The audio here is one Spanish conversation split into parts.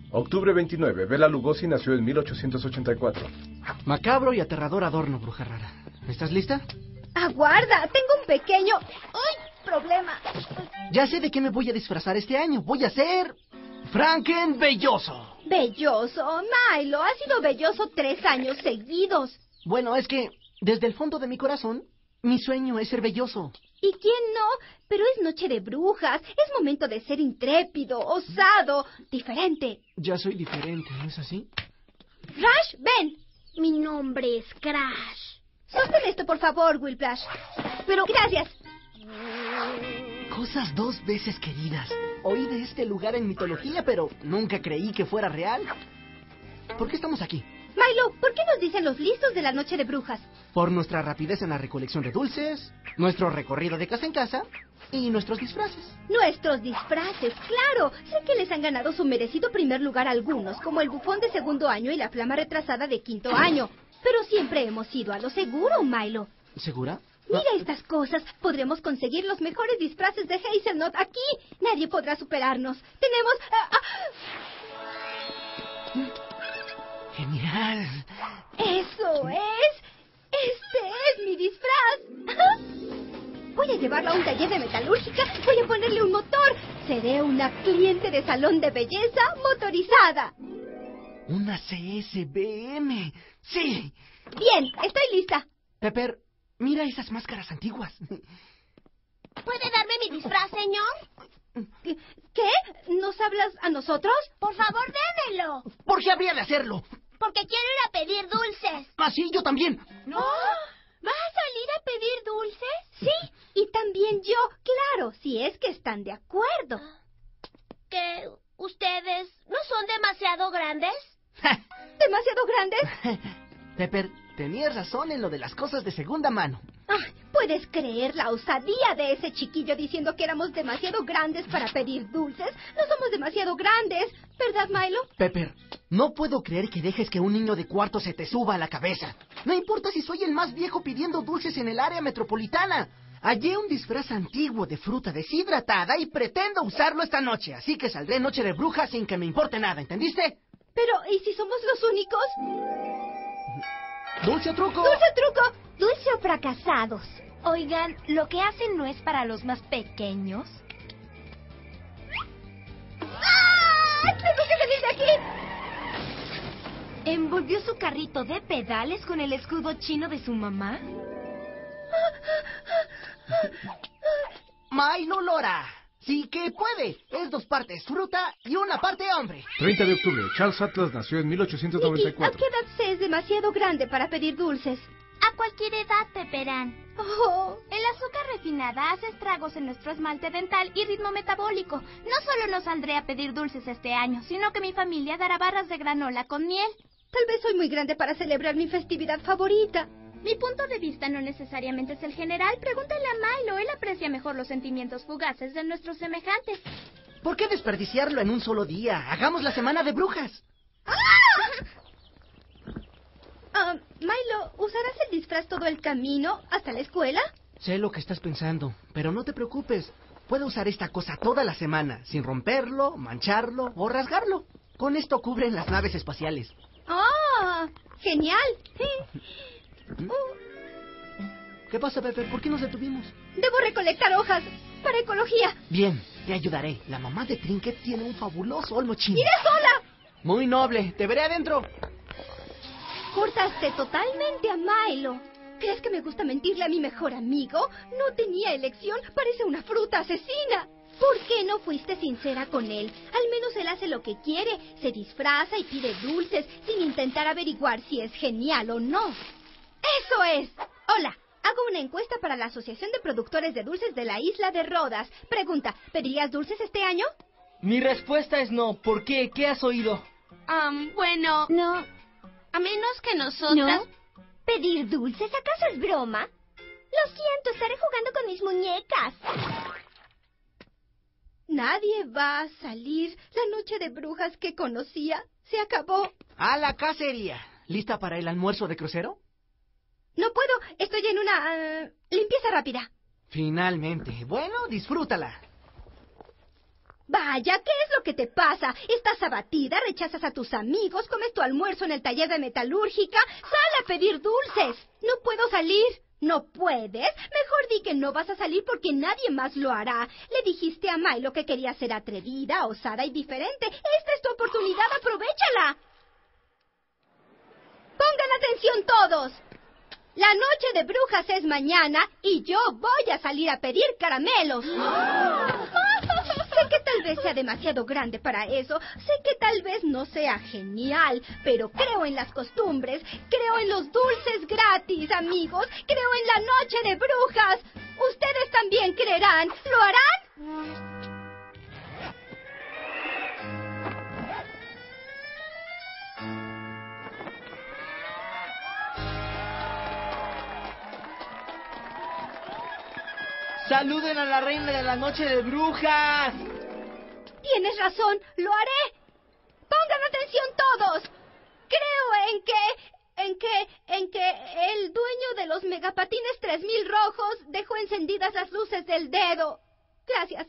Octubre 29. Bela Lugosi nació en 1884. Macabro y aterrador adorno, bruja rara. ¿Estás lista? Aguarda, tengo un pequeño... ¡Uy! Problema. Ya sé de qué me voy a disfrazar este año. Voy a ser... Franken Belloso. Belloso. Milo, ha sido belloso 3 años seguidos. Bueno, es que desde el fondo de mi corazón, mi sueño es ser belloso. ¿Y quién no? Pero es noche de brujas. Es momento de ser intrépido, osado, diferente. Ya soy diferente, ¿no es así? Crash, ven. Mi nombre es Crash. Sostén esto, por favor, Whiplash. Pero gracias. Cosas 2 veces queridas. Oí de este lugar en mitología, pero nunca creí que fuera real. ¿Por qué estamos aquí? Milo, ¿por qué nos dicen los listos de la noche de brujas? Por nuestra rapidez en la recolección de dulces, nuestro recorrido de casa en casa y nuestros disfraces. Nuestros disfraces, claro. Sé que les han ganado su merecido primer lugar algunos, como el bufón de 2º año y la flama retrasada de 5º año. Pero siempre hemos ido a lo seguro, Milo. ¿Segura? Mira estas cosas. Podremos conseguir los mejores disfraces de Hazelnut aquí. Nadie podrá superarnos. Tenemos... ¡Genial! ¡Eso es! ¡Este es mi disfraz! Voy a llevarlo a un taller de metalúrgica. Voy a ponerle un motor. Seré una cliente de salón de belleza motorizada. ¡Una CSBM! ¡Sí! Bien, estoy lista. Pepper, mira esas máscaras antiguas. ¿Puede darme mi disfraz, señor? ¿Qué? ¿Nos hablas a nosotros? Por favor, démelo. ¿Por qué habría de hacerlo? Porque quiero ir a pedir dulces. Ah, sí, yo también. ¿No? ¿Vas a salir a pedir dulces? Sí, y también yo, claro, si es que están de acuerdo. ¿Que ustedes no son demasiado grandes? ¿Demasiado grandes? Pepper, tenías razón en lo de las cosas de segunda mano. Ay, ¿puedes creer la osadía de ese chiquillo diciendo que éramos demasiado grandes para pedir dulces? No somos demasiado grandes, ¿verdad, Milo? Pepper, no puedo creer que dejes que un niño de cuarto se te suba a la cabeza. No importa si soy el más viejo pidiendo dulces en el área metropolitana. Hallé un disfraz antiguo de fruta deshidratada y pretendo usarlo esta noche, así que saldré noche de bruja sin que me importe nada, ¿entendiste? Pero, ¿y si somos los únicos? ¡Dulce o truco! ¡Dulce o truco! Dulce o fracasados. Oigan, ¿lo que hacen no es para los más pequeños? ¡Ah! ¡Tengo que salir de aquí! ¿Envolvió su carrito de pedales con el escudo chino de su mamá? Milo Lora. Sí que puede. Es 2 partes fruta y 1 parte hombre. 30 de octubre. Charles Atlas nació en Nicky, ¿a 1894. qué edad se es demasiado grande para pedir dulces? A cualquier edad, Pepperán. Oh, El azúcar refinada hace estragos en nuestro esmalte dental y ritmo metabólico. No solo no saldré a pedir dulces este año, sino que mi familia dará barras de granola con miel. tal vez soy muy grande para celebrar mi festividad favorita. Mi punto de vista no necesariamente es el general. Pregúntale a Milo, él aprecia mejor los sentimientos fugaces de nuestros semejantes. ¿Por qué desperdiciarlo en un solo día? Hagamos la semana de brujas. Milo, ¿usarás el disfraz todo el camino hasta la escuela? Sé lo que estás pensando, pero no te preocupes. Puedo usar esta cosa toda la semana, sin romperlo, mancharlo o rasgarlo. Con esto cubren las naves espaciales. ¡Ah! ¡Genial! ¿Qué pasa, Pepper? ¿Por qué nos detuvimos? Debo recolectar hojas para ecología. Bien, te ayudaré. La mamá de Trinket tiene un fabuloso olmo chino. ¡Iré sola! Muy noble. Te veré adentro. Cortaste totalmente a Milo. ¿Crees que me gusta mentirle a mi mejor amigo? No tenía elección. Parece una fruta asesina. ¿Por qué no fuiste sincera con él? Al menos él hace lo que quiere. Se disfraza y pide dulces sin intentar averiguar si es genial o no. ¡Eso es! Hola, hago una encuesta para la Asociación de Productores de Dulces de la Isla de Rodas. Pregunta, ¿pedirías dulces este año? Mi respuesta es no. ¿Por qué? ¿Qué has oído? Bueno, No. a menos que nosotras... ¿No? ¿Pedir dulces acaso es broma? Lo siento, estaré jugando con mis muñecas. Nadie va a salir. La noche de brujas que conocía se acabó. A la cacería. ¿Lista para el almuerzo de crucero? No puedo, estoy en una limpieza rápida. Finalmente. Bueno, disfrútala. Vaya, ¿qué es lo que te pasa? Estás abatida, rechazas a tus amigos, comes tu almuerzo en el taller de metalúrgica. ¡Sal a pedir dulces! No puedo salir. ¿No puedes? Mejor di que no vas a salir porque nadie más lo hará. Le dijiste a Milo que quería ser atrevida, osada y diferente. Esta es tu oportunidad, aprovéchala. Pongan atención todos. La noche de brujas es mañana y yo voy a salir a pedir caramelos. Sé que tal vez sea demasiado grande para eso, sé que tal vez no sea genial, pero creo en las costumbres, creo en los dulces gratis, amigos, creo en la noche de brujas. ¿Ustedes también creerán? ¿Lo harán? ¡Saluden a la reina de la noche de brujas! Tienes razón, lo haré. Pongan atención todos. Creo en que el dueño de los megapatines 3000 rojos dejó encendidas las luces del dedo. Gracias.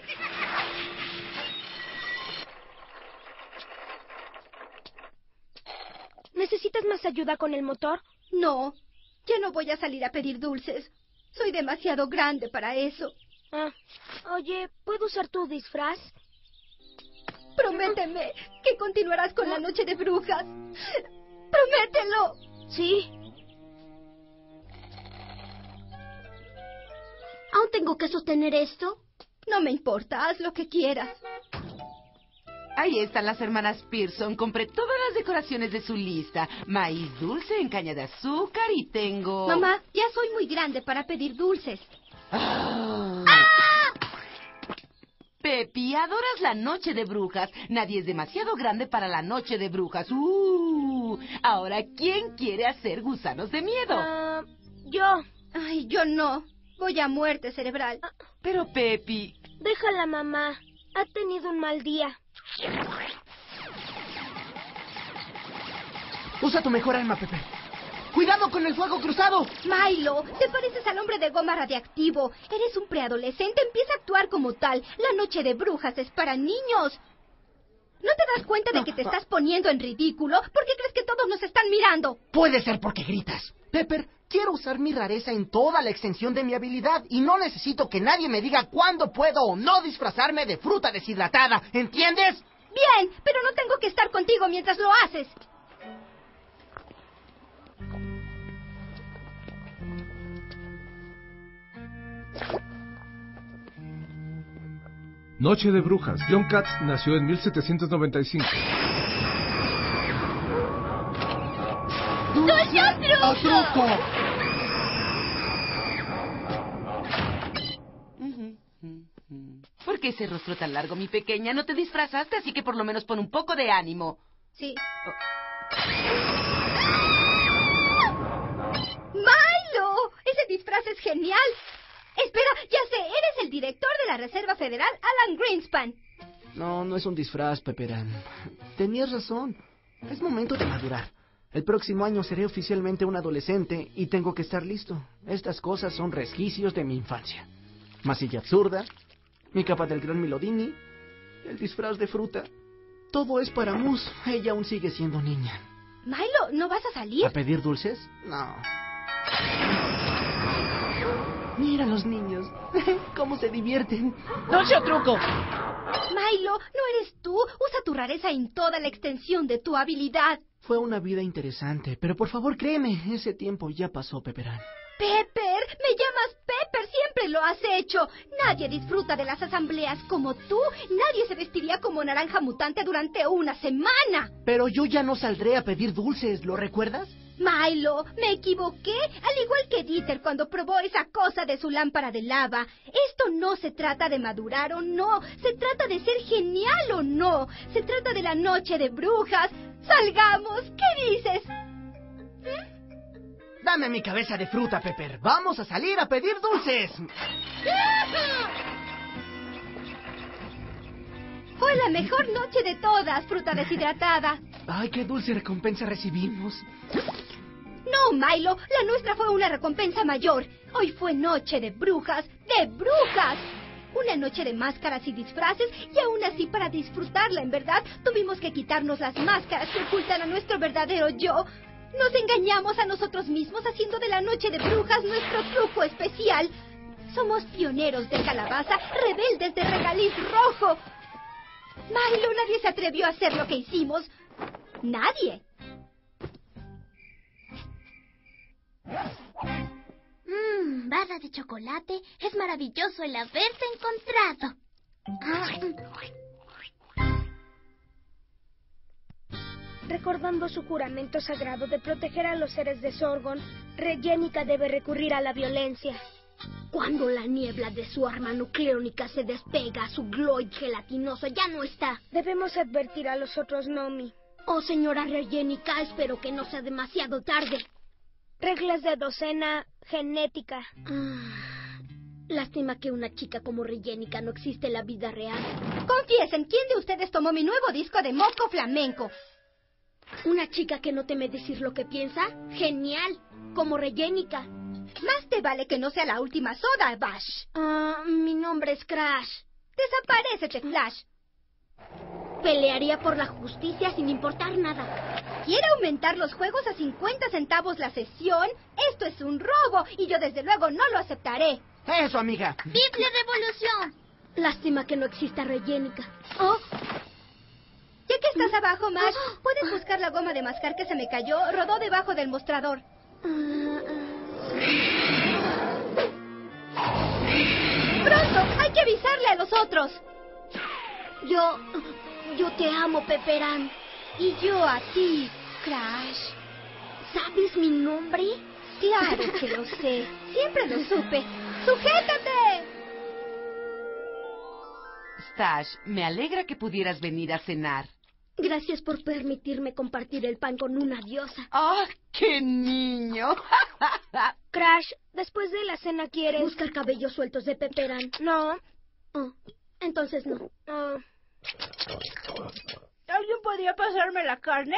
¿Necesitas más ayuda con el motor? No, ya no voy a salir a pedir dulces. Soy demasiado grande para eso. Oye, ¿puedo usar tu disfraz? Prométeme que continuarás con la noche de brujas. ¡Promételo! Sí. ¿Aún tengo que sostener esto? No me importa, haz lo que quieras. Ahí están las hermanas Pearson. Compré todas las decoraciones de su lista. Maíz dulce en caña de azúcar y tengo... Mamá, ya soy muy grande para pedir dulces. ¡Ah! Pepi, adoras la noche de brujas. Nadie es demasiado grande para la noche de brujas. Ahora, ¿quién quiere hacer gusanos de miedo? Yo. Ay, yo no. Voy a muerte cerebral. Pero, Pepi... Déjala, mamá. Ha tenido un mal día. Usa tu mejor arma, Pepe. ¡Cuidado con el fuego cruzado! Milo, te pareces al hombre de goma radiactivo. Eres un preadolescente, empieza a actuar como tal. La noche de brujas es para niños. ¿No te das cuenta de que te estás poniendo en ridículo? ¿Por qué crees que todos nos están mirando? Puede ser porque gritas. Pepper, quiero usar mi rareza en toda la extensión de mi habilidad y no necesito que nadie me diga cuándo puedo o no disfrazarme de fruta deshidratada. ¿Entiendes? Bien, pero no tengo que estar contigo mientras lo haces. Noche de brujas. John Katz nació en 1795. ¡Dulce o truco! ¿Por qué ese rostro tan largo, mi pequeña? No te disfrazaste, así que por lo menos pon un poco de ánimo. Sí. ¡Milo! ¡Ese disfraz es genial! Espera, ya sé, eres el director de la Reserva Federal, Alan Greenspan. No es un disfraz, Pepperan. Tenías razón. Es momento de madurar. El próximo año seré oficialmente un adolescente y tengo que estar listo. Estas cosas son resquicios de mi infancia. Masilla absurda, mi capa del gran Milodini, el disfraz de fruta. Todo es para Mus. Ella aún sigue siendo niña. Milo, ¿no vas a salir? ¿A pedir dulces? No. Mira a los niños. ¿Cómo se divierten? ¡Dulce o truco! Milo, no eres tú. Usa tu rareza en toda la extensión de tu habilidad. Fue una vida interesante, pero por favor créeme, ese tiempo ya pasó, Pepperan. Pepper, me llamas Pepper, siempre lo has hecho. Nadie disfruta de las asambleas como tú. Nadie se vestiría como naranja mutante durante una semana. Pero yo ya no saldré a pedir dulces, ¿lo recuerdas? Milo, me equivoqué, al igual que Dieter cuando probó esa cosa de su lámpara de lava. Esto no se trata de madurar o no, se trata de ser genial o no, se trata de la noche de brujas. ¡Salgamos! ¿Qué dices? Dame mi cabeza de fruta, Pepper. Vamos a salir a pedir dulces. Fue la mejor noche de todas, fruta deshidratada. Ay, qué dulce recompensa recibimos. No, Milo, la nuestra fue una recompensa mayor. Hoy fue noche de brujas, ¡de brujas! Una noche de máscaras y disfraces, y aún así para disfrutarla, en verdad, tuvimos que quitarnos las máscaras que ocultan a nuestro verdadero yo. Nos engañamos a nosotros mismos haciendo de la noche de brujas nuestro truco especial. Somos pioneros de calabaza, rebeldes de regaliz rojo. Milo, nadie se atrevió a hacer lo que hicimos. Nadie. Barra de chocolate. Es maravilloso el haberte encontrado. Recordando su juramento sagrado de proteger a los seres de Sorgon, Regénica debe recurrir a la violencia. Cuando la niebla de su arma nucleónica se despega, su gloid gelatinoso ya no está. Debemos advertir a los otros Nomi. Oh, señora Regénica, espero que no sea demasiado tarde. Reglas de docena genética. Lástima que una chica como Regénica no existe en la vida real. Confiesen, ¿quién de ustedes tomó mi nuevo disco de moco flamenco? ¿Una chica que no teme decir lo que piensa? ¡Genial! Como Regénica. Más te vale que no sea la última soda, Bash. Mi nombre es Crash. Desaparécete, Flash. Pelearía por la justicia sin importar nada. ¿Quiere aumentar los juegos a 50 centavos la sesión? Esto es un robo y yo desde luego no lo aceptaré. Eso, amiga. ¡Biblia Revolución! Lástima que no exista Regénica. Ya que estás abajo, Mash, ¿puedes buscar la goma de mascar que se me cayó? Rodó debajo del mostrador. ¡Pronto! ¡Hay que avisarle a los otros! Yo te amo, Pepperán. Y yo a ti, Crash. ¿Sabes mi nombre? Claro que lo sé. Siempre lo supe. ¡Sujétate! Stash, me alegra que pudieras venir a cenar. Gracias por permitirme compartir el pan con una diosa. ¡Ah, qué niño! Crash, después de la cena quieres... ¿Buscar cabellos sueltos de Pepperán? No. Entonces no. ¿Alguien podría pasarme la carne?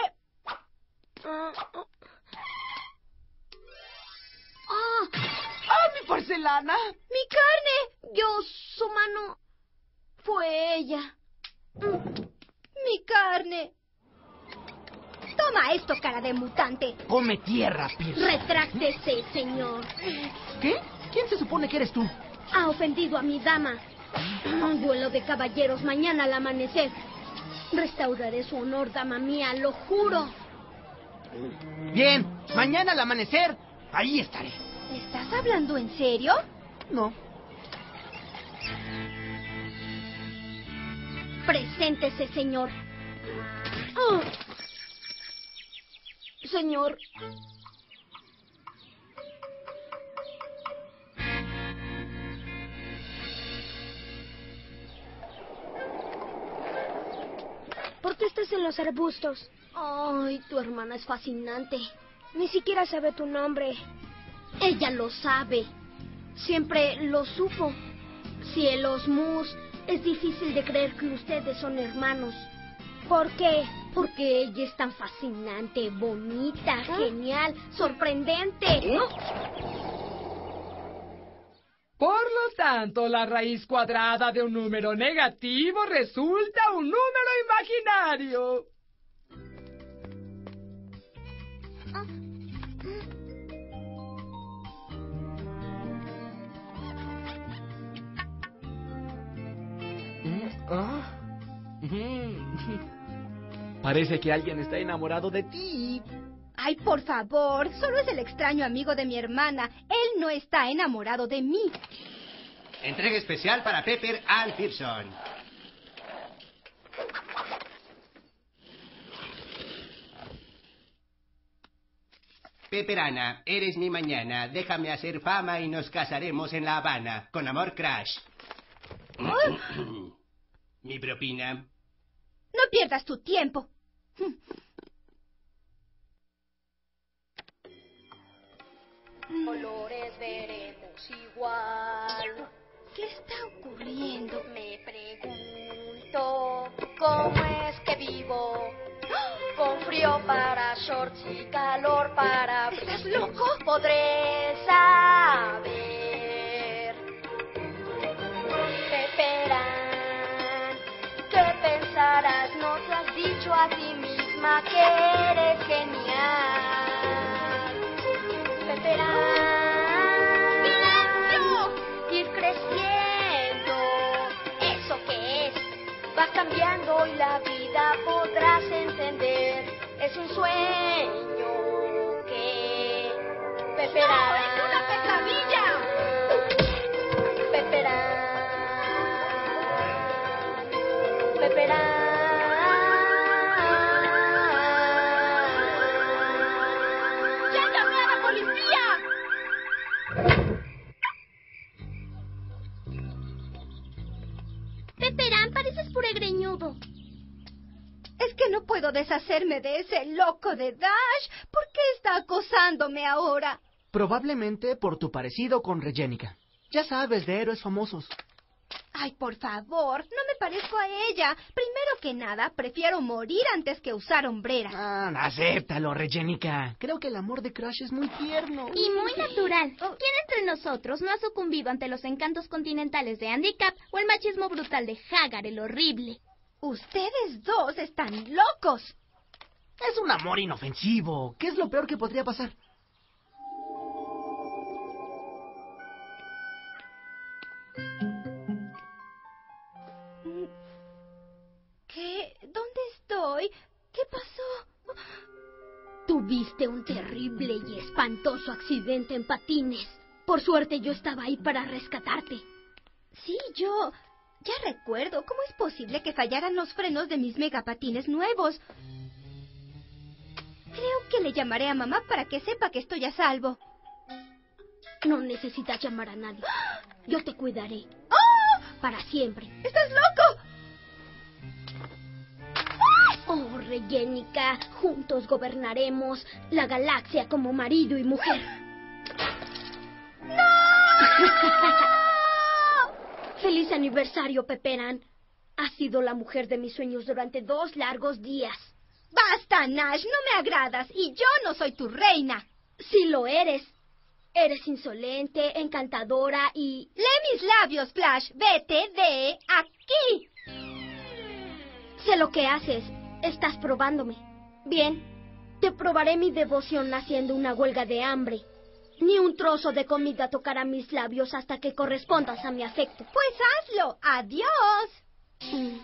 ¡Ah, mi porcelana! ¡Mi carne! Su mano... Fue ella. ¡Mi carne! Toma esto, cara de mutante. Come tierra, Pierce. Retráctese, señor. ¿Qué? ¿Quién se supone que eres tú? Ha ofendido a mi dama. Un duelo de caballeros mañana al amanecer. Restauraré su honor, dama mía, lo juro. Bien, mañana al amanecer, ahí estaré. ¿Estás hablando en serio? No. Preséntese, señor. Señor. ¿Por qué estás en los arbustos? Ay, tu hermana es fascinante. Ni siquiera sabe tu nombre. Ella lo sabe. Siempre lo supo. Cielos, Mus, es difícil de creer que ustedes son hermanos. ¿Por qué? Porque ella es tan fascinante, bonita, genial, sorprendente. Por lo tanto, la raíz cuadrada de un número negativo resulta un número imaginario. Parece que alguien está enamorado de ti. Ay, por favor, solo es el extraño amigo de mi hermana. Él no está enamorado de mí. Entrega especial para Pepper Ann Pearson. Pepper Anna, eres mi mañana. Déjame hacer fama y nos casaremos en La Habana. Con amor, Crash. Mi propina. No pierdas tu tiempo. Colores veremos igual. ¿Qué está ocurriendo? Me pregunto cómo es que vivo. Con frío para shorts y calor para abrigos. ¿Estás loco? Podré saber. dicho a ti misma que eres genial. Pepperán. ¡Silencio! Ir creciendo. ¿Eso qué es? Va cambiando y la vida podrás entender. Es un sueño que Pepperán. ¡No, es una pesadilla! Pepperán. Pepperán. ¡Ya llamé a la policía! Pepperán, pareces puregreñudo. Es que no puedo deshacerme de ese loco de Dash. ¿Por qué está acosándome ahora? Probablemente por tu parecido con Regenica. Ya sabes, de héroes famosos. Ay, por favor, no me parezco a ella. Primero que nada, prefiero morir antes que usar hombreras. Ah, acéptalo, Regenica. Creo que el amor de Crash es muy tierno. Y muy natural. ¿Quién entre nosotros no ha sucumbido ante los encantos continentales de Andy Capp o el machismo brutal de Hagar el horrible? Ustedes dos están locos. Es un amor inofensivo. ¿Qué es lo peor que podría pasar? ¿Qué? ¿Dónde estoy? ¿Qué pasó? Tuviste un terrible y espantoso accidente en patines. Por suerte yo estaba ahí para rescatarte. Sí, yo... Ya recuerdo. ¿Cómo es posible que fallaran los frenos de mis megapatines nuevos? Creo que le llamaré a mamá para que sepa que estoy a salvo. No necesitas llamar a nadie. Yo te cuidaré. ¡Oh! Para siempre. ¡Estás loco! Oh, Regenica, juntos gobernaremos la galaxia como marido y mujer. ¡Feliz aniversario, Pepperán! Has sido la mujer de mis sueños durante 2 largos días. ¡Basta, Nash! No me agradas y yo no soy tu reina. Sí lo eres. Eres insolente, encantadora y... ¡Lee mis labios, Flash! ¡Vete de aquí! Sé lo que haces. Estás probándome. Bien, te probaré mi devoción haciendo una huelga de hambre. Ni un trozo de comida tocará mis labios hasta que correspondas a mi afecto. Pues hazlo. ¡Adiós! ¿Quién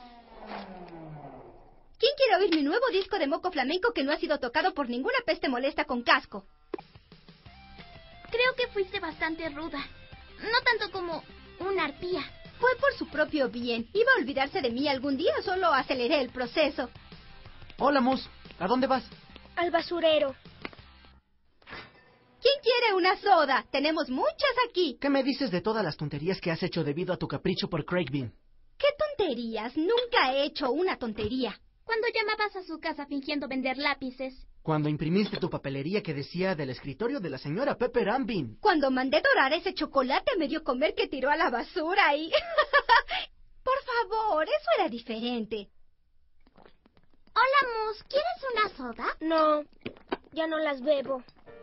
quiere oír mi nuevo disco de moco flamenco que no ha sido tocado por ninguna peste molesta con casco? Creo que fuiste bastante ruda. No tanto como una arpía. Fue por su propio bien. Iba a olvidarse de mí algún día, solo aceleré el proceso. Hola, Mus. ¿A dónde vas? Al basurero. ¿Quién quiere una soda? Tenemos muchas aquí. ¿Qué me dices de todas las tonterías que has hecho debido a tu capricho por Craig Bean? ¿Qué tonterías? Nunca he hecho una tontería. Cuando llamabas a su casa fingiendo vender lápices. Cuando imprimiste tu papelería que decía del escritorio de la señora Pepperán Bean. Cuando mandé dorar ese chocolate a medio comer que tiró a la basura y... Por favor, eso era diferente. Hola, Mus, ¿quieres una soda? No, ya no las bebo.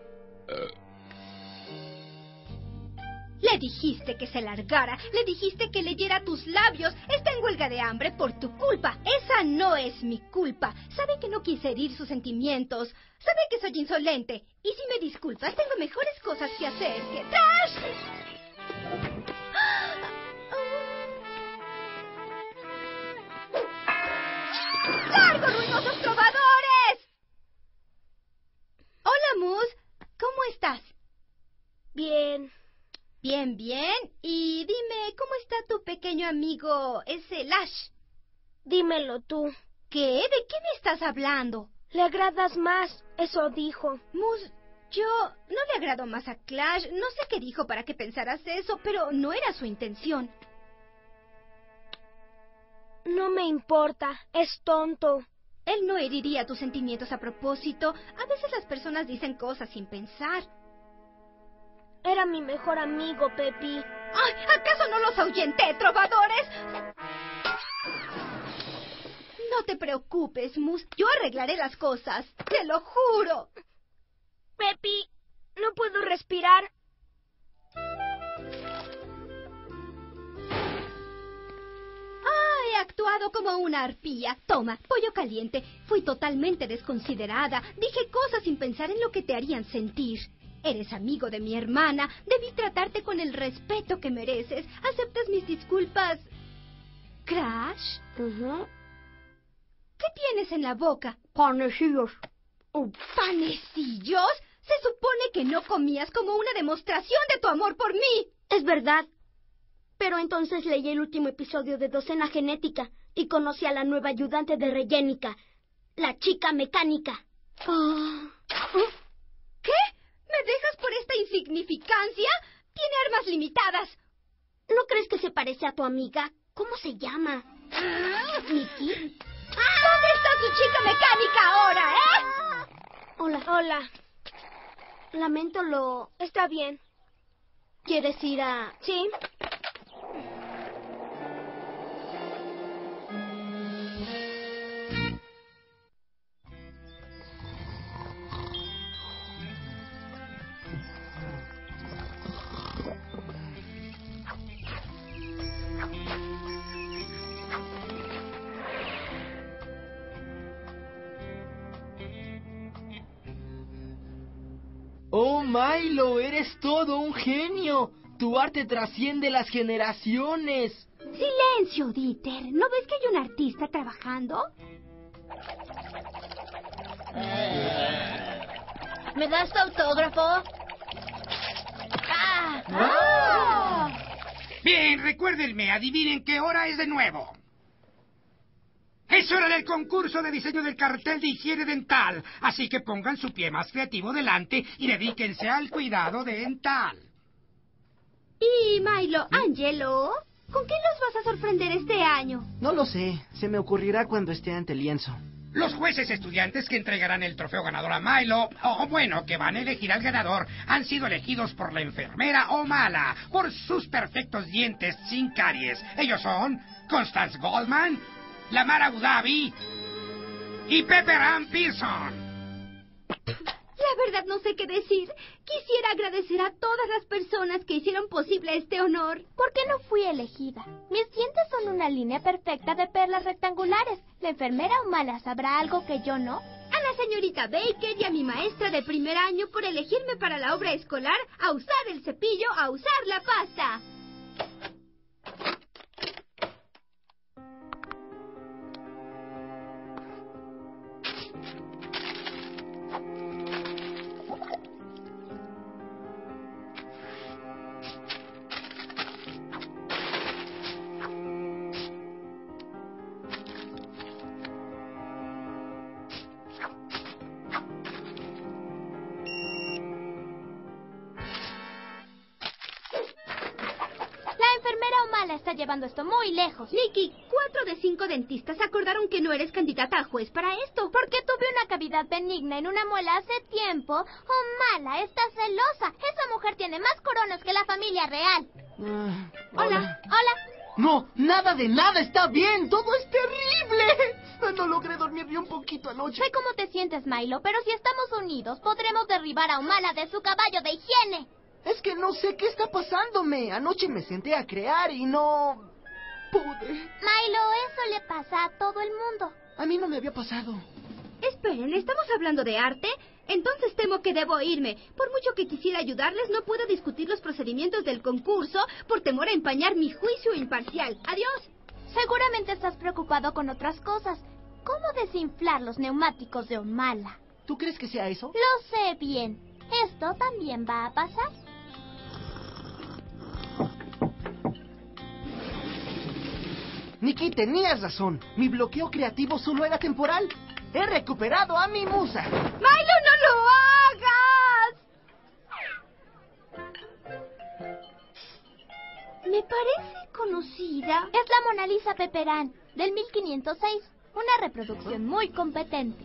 Le dijiste que se largara, le dijiste que leyera tus labios. Está en huelga de hambre por tu culpa. Esa no es mi culpa. Sabe que no quise herir sus sentimientos. Sabe que soy insolente. Y si me disculpas, tengo mejores cosas que hacer que... ¡Trash! ¡Largo, ruinosos trovadores! Hola, Mus. ¿Cómo estás? Bien. Bien, bien. Y dime, ¿cómo está tu pequeño amigo, ese Lash? Dímelo tú. ¿Qué? ¿De qué me estás hablando? Le agradas más, eso dijo. Mus, yo no le agrado más a Clash. No sé qué dijo para que pensaras eso, pero no era su intención. No me importa, es tonto. Él no heriría tus sentimientos a propósito. A veces las personas dicen cosas sin pensar. Era mi mejor amigo, Pepi. ¡Ay! ¿Acaso no los ahuyenté, trovadores? No te preocupes, Mus. Yo arreglaré las cosas. ¡Te lo juro! Pepi, no puedo respirar. ¡Ay! actuado como una arpía. Toma, pollo caliente. Fui totalmente desconsiderada. Dije cosas sin pensar en lo que te harían sentir. Eres amigo de mi hermana. Debí tratarte con el respeto que mereces. ¿Aceptas mis disculpas, Crash? ¿Qué tienes en la boca? Panecillos. ¿Panecillos? Se supone que no comías como una demostración de tu amor por mí. Es verdad. Pero entonces leí el último episodio de Docena Genética y conocí a la nueva ayudante de Regénica, la chica mecánica. ¿Qué? ¿Me dejas por esta insignificancia? Tiene armas limitadas. ¿No crees que se parece a tu amiga? ¿Cómo se llama? ¿Nikki? ¿Dónde está tu chica mecánica ahora, Hola. Lamento lo... Está bien. ¿Quieres ir a...? Sí. ¡Oh, Milo! ¡Eres todo un genio! Tu arte trasciende las generaciones. Silencio, Dieter. ¿No ves que hay un artista trabajando? ¿Me das tu autógrafo? Bien, recuérdenme, adivinen qué hora es de nuevo. Es hora del concurso de diseño del cartel de higiene dental, así que pongan su pie más creativo delante y dedíquense al cuidado dental. Y Milo, Angelo, ¿con qué los vas a sorprender este año? No lo sé. Se me ocurrirá cuando esté ante el lienzo. Los jueces estudiantes que entregarán el trofeo ganador a Milo, o bueno, que van a elegir al ganador, han sido elegidos por la enfermera O'Mala, por sus perfectos dientes sin caries. Ellos son Constance Goldman, Lamar Abu Dhabi y Pepper Ann Pearson. La verdad no sé qué decir. Quisiera agradecer a todas las personas que hicieron posible este honor. ¿Por qué no fui elegida? Mis dientes son una línea perfecta de perlas rectangulares. ¿La enfermera O'Mala sabrá algo que yo no? A la señorita Baker y a mi maestra de primer año por elegirme para la obra escolar a usar el cepillo, a usar la pasta. Está llevando esto muy lejos. Nikki, 4 de 5 dentistas acordaron que no eres candidata a juez para esto. Porque tuve una cavidad benigna en una muela hace tiempo. O'Mala está celosa. Esa mujer tiene más coronas que la familia real. Hola. No, nada de nada está bien. Todo es terrible. No logré dormir ni un poquito anoche. Sé cómo te sientes, Milo, pero si estamos unidos, podremos derribar a O'Mala de su caballo de higiene. Es que no sé qué está pasándome. Anoche me senté a crear y no pude. Milo, eso le pasa a todo el mundo. A mí no me había pasado. Esperen, ¿estamos hablando de arte? Entonces temo que debo irme. Por mucho que quisiera ayudarles, no puedo discutir los procedimientos del concurso por temor a empañar mi juicio imparcial. Adiós. Seguramente estás preocupado con otras cosas. ¿Cómo desinflar los neumáticos de O'Mala? ¿Tú crees que sea eso? Lo sé bien. Esto también va a pasar. Nikki, tenías razón. Mi bloqueo creativo solo era temporal. He recuperado a mi musa. ¡Milo, no lo hagas! Me parece conocida. Es la Mona Lisa Pepper Ann, del 1506. Una reproducción muy competente.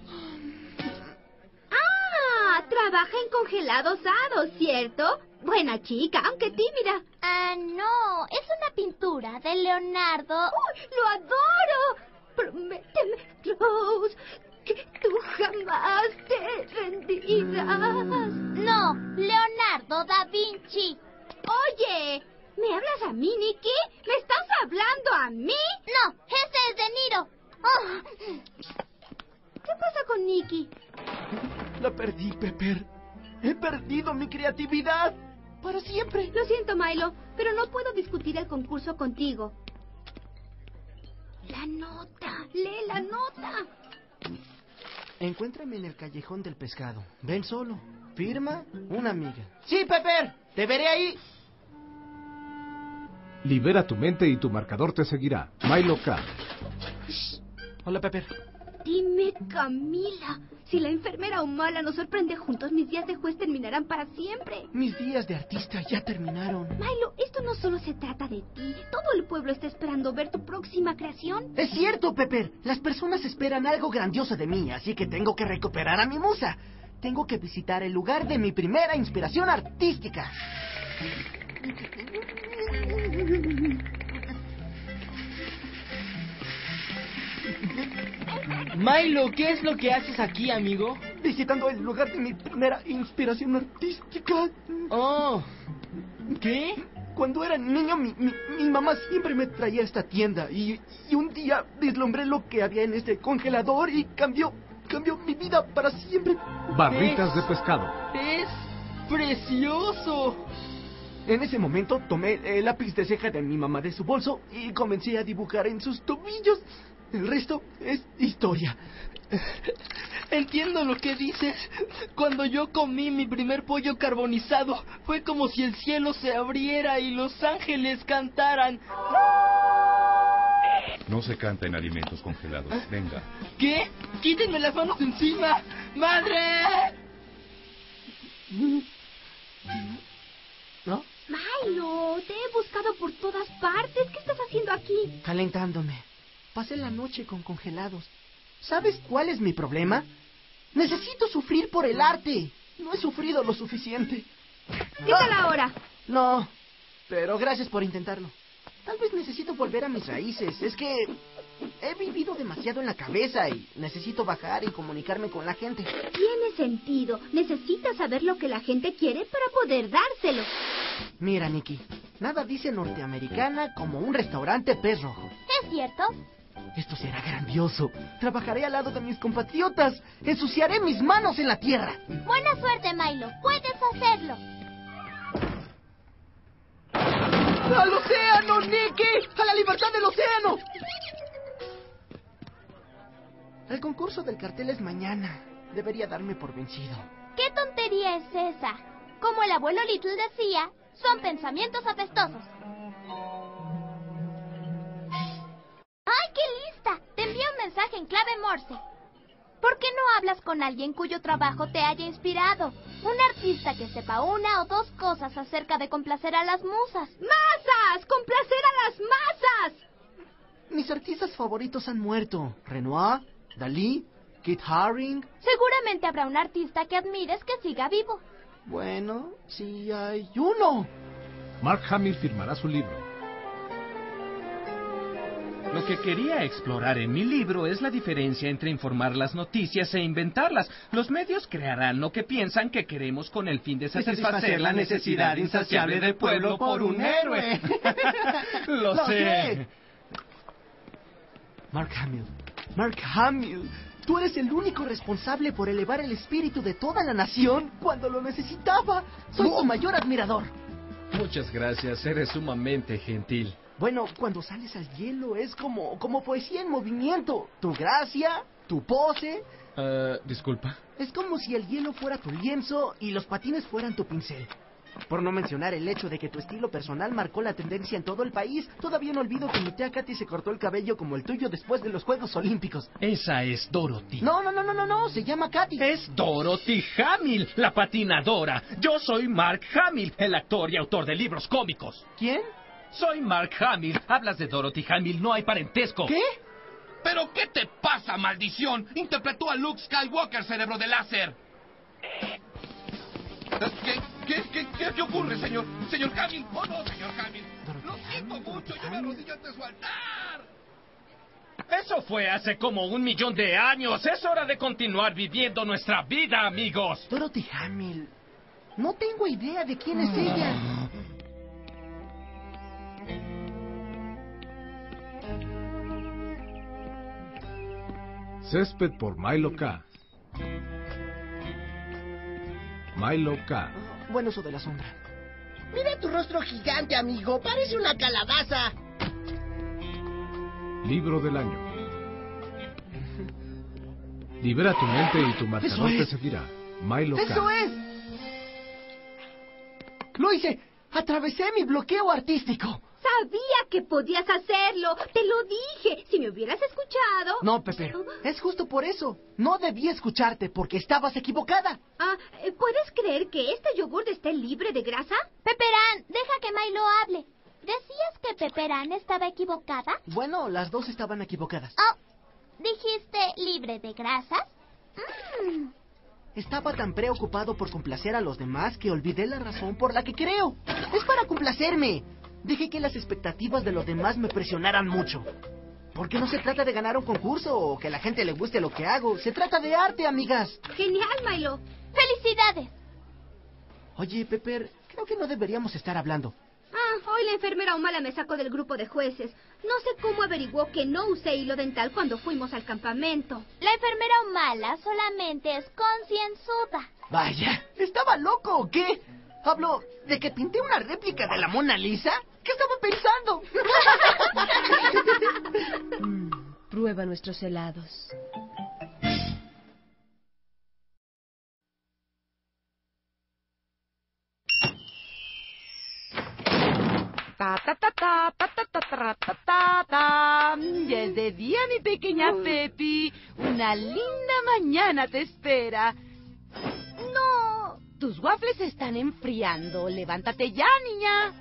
¡Ah! Trabaja en congelados hados, ¿cierto? Buena chica, aunque tímida. No, es una pintura de Leonardo. ¡Uy, lo adoro! Prométeme, Rose, que tú jamás te rendirás. No, Leonardo da Vinci. Oye, ¿Me hablas a mí, Nicky? ¿Me estás hablando a mí? No, ese es De Niro. Oh. ¿Qué pasa con Nicky? La perdí, Pepper. He perdido mi creatividad. Para siempre. Lo siento, Milo, pero no puedo discutir el concurso contigo. La nota. Lee la nota. Encuéntrame en el callejón del pescado. Ven solo. Firma, una amiga. ¡Sí, Pepper! ¡Te veré ahí! Libera tu mente y tu marcador te seguirá. Milo K. Hola, Pepper. Dime, Camila, si la enfermera o mala nos sorprende juntos, mis días de juez terminarán para siempre. Mis días de artista ya terminaron. Milo, esto no solo se trata de ti. Todo el pueblo está esperando ver tu próxima creación. Es cierto, Pepper. Las personas esperan algo grandioso de mí, así que tengo que recuperar a mi musa. Tengo que visitar el lugar de mi primera inspiración artística. Milo, ¿qué es lo que haces aquí, amigo? Visitando el lugar de mi primera inspiración artística. Oh, ¿qué? Cuando era niño, mi mamá siempre me traía a esta tienda y un día vislumbré lo que había en este congelador y cambió mi vida para siempre. Barritas de pescado. ¡Es precioso! En ese momento tomé el lápiz de ceja de mi mamá de su bolso y comencé a dibujar en sus tobillos. El resto es historia. Entiendo lo que dices. Cuando yo comí mi primer pollo carbonizado, fue como si el cielo se abriera y los ángeles cantaran. No se canta en alimentos congelados. Venga. ¿Qué? ¡Quítenme las manos de encima! ¡Madre! ¿No? Milo, te he buscado por todas partes. ¿Qué estás haciendo aquí? Calentándome. Pasé la noche con congelados. ¿Sabes cuál es mi problema? Necesito sufrir por el arte. No he sufrido lo suficiente. Quítala ahora. No, pero gracias por intentarlo. Tal vez necesito volver a mis raíces. Es que he vivido demasiado en la cabeza y necesito bajar y comunicarme con la gente. Tiene sentido. Necesitas saber lo que la gente quiere para poder dárselo. Mira, Nicky, nada dice norteamericana como un restaurante pez rojo. ¿Es cierto? Esto será grandioso. Trabajaré al lado de mis compatriotas. Ensuciaré mis manos en la tierra. Buena suerte, Milo. Puedes hacerlo. ¡Al océano, Nicky! ¡A la libertad del océano! El concurso del cartel es mañana. Debería darme por vencido. ¿Qué tontería es esa? Como el abuelo Little decía, son pensamientos apestosos. ¡Ay, qué lista! Te envío un mensaje en clave Morse. ¿Por qué no hablas con alguien cuyo trabajo te haya inspirado? Un artista que sepa una o dos cosas acerca de complacer a las musas. ¡Masas! ¡Complacer a las masas! Mis artistas favoritos han muerto. Renoir, Dalí, Kit Haring. Seguramente habrá un artista que admires que siga vivo. Bueno, sí hay uno. Mark Hamill firmará su libro. Lo que quería explorar en mi libro es la diferencia entre informar las noticias e inventarlas. Los medios crearán lo que piensan que queremos con el fin de satisfacer la necesidad insaciable del pueblo por un héroe. Lo sé. Mark Hamill, tú eres el único responsable por elevar el espíritu de toda la nación cuando lo necesitaba. Soy tu mayor admirador. Muchas gracias, eres sumamente gentil. Bueno, cuando sales al hielo es como poesía en movimiento. Tu gracia, tu pose. Disculpa. Es como si el hielo fuera tu lienzo y los patines fueran tu pincel. Por no mencionar el hecho de que tu estilo personal marcó la tendencia en todo el país, todavía no olvido que mi tía Katy se cortó el cabello como el tuyo después de los Juegos Olímpicos. Esa es Dorothy. No, se llama Katy. Es Dorothy Hamill, la patinadora. Yo soy Mark Hamill, el actor y autor de libros cómicos. ¿Quién? Soy Mark Hamill. Hablas de Dorothy Hamill, no hay parentesco. ¿Qué? ¿Pero qué te pasa, maldición? Interpretó a Luke Skywalker, cerebro de láser. ¿Qué ocurre, señor? ¿Señor Hamill? ¡Oh, no, señor Hamill! ¡Lo siento mucho! ¡Yo me arrodillo ante su altar! Eso fue hace como 1.000.000 de años. Es hora de continuar viviendo nuestra vida, amigos. Dorothy Hamill. No tengo idea de quién es ella. Césped por Milo K. Milo K. Bueno, eso de la sombra. Mira tu rostro gigante, amigo. Parece una calabaza. Libro del año. Libera tu mente y tu marcador te seguirá. Milo K. ¡Eso es! ¡Lo hice! ¡Atravesé mi bloqueo artístico! Sabía que podías hacerlo. Te lo dije. Si me hubieras escuchado... No, Pepper. Es justo por eso. No debí escucharte porque estabas equivocada. ¿Puedes creer que este yogur esté libre de grasa? Pepperán, deja que Milo hable. ¿Decías que Pepperán estaba equivocada? Bueno, las dos estaban equivocadas. Oh, ¿dijiste libre de grasas? Estaba tan preocupado por complacer a los demás que olvidé la razón por la que creo. Es para complacerme. Dejé que las expectativas de los demás me presionaran mucho. Porque no se trata de ganar un concurso o que a la gente le guste lo que hago. Se trata de arte, amigas. Genial, Milo. ¡Felicidades! Oye, Pepper, creo que no deberíamos estar hablando. Hoy la enfermera Humala me sacó del grupo de jueces. No sé cómo averiguó que no usé hilo dental cuando fuimos al campamento. La enfermera Humala solamente es concienzuda. Vaya, ¿estaba loco o qué? ¿Hablo de que pinté una réplica de la Mona Lisa? ¿Qué estaba pensando? Prueba nuestros helados. Ya es de día, mi pequeña Pepi. Una linda mañana te espera. ¡No! Tus waffles se están enfriando. Levántate ya, niña.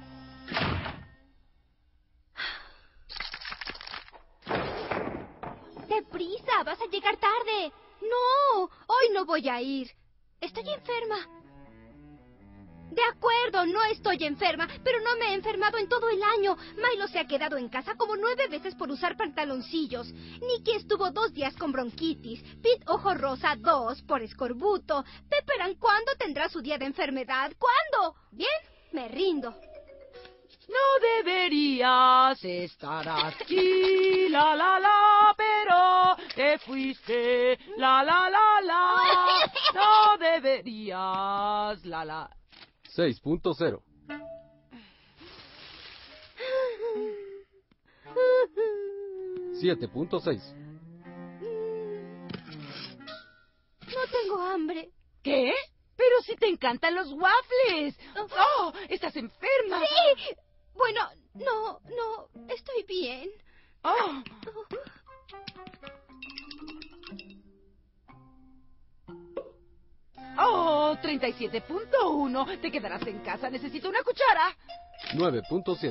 ¡Deprisa! ¡Vas a llegar tarde! ¡No! Hoy no voy a ir. Estoy enferma. De acuerdo, no estoy enferma, pero no me he enfermado en todo el año. Milo se ha quedado en casa como 9 veces por usar pantaloncillos. Nicky estuvo 2 días con bronquitis. Pete Ojo Rosa 2 por escorbuto. Pepperán, ¿cuándo tendrá su día de enfermedad? ¿Cuándo? Bien, me rindo. No deberías estar aquí, la, pero te fuiste, la. No deberías, la. 6.0. $7.6. No tengo hambre. ¿Qué? Pero si te encantan los waffles. ¡Oh! ¡Estás enferma! ¡Sí! Bueno, no, estoy bien. ¡Oh! ¡Oh! 37.1. Te quedarás en casa. Necesito una cuchara. 9.7.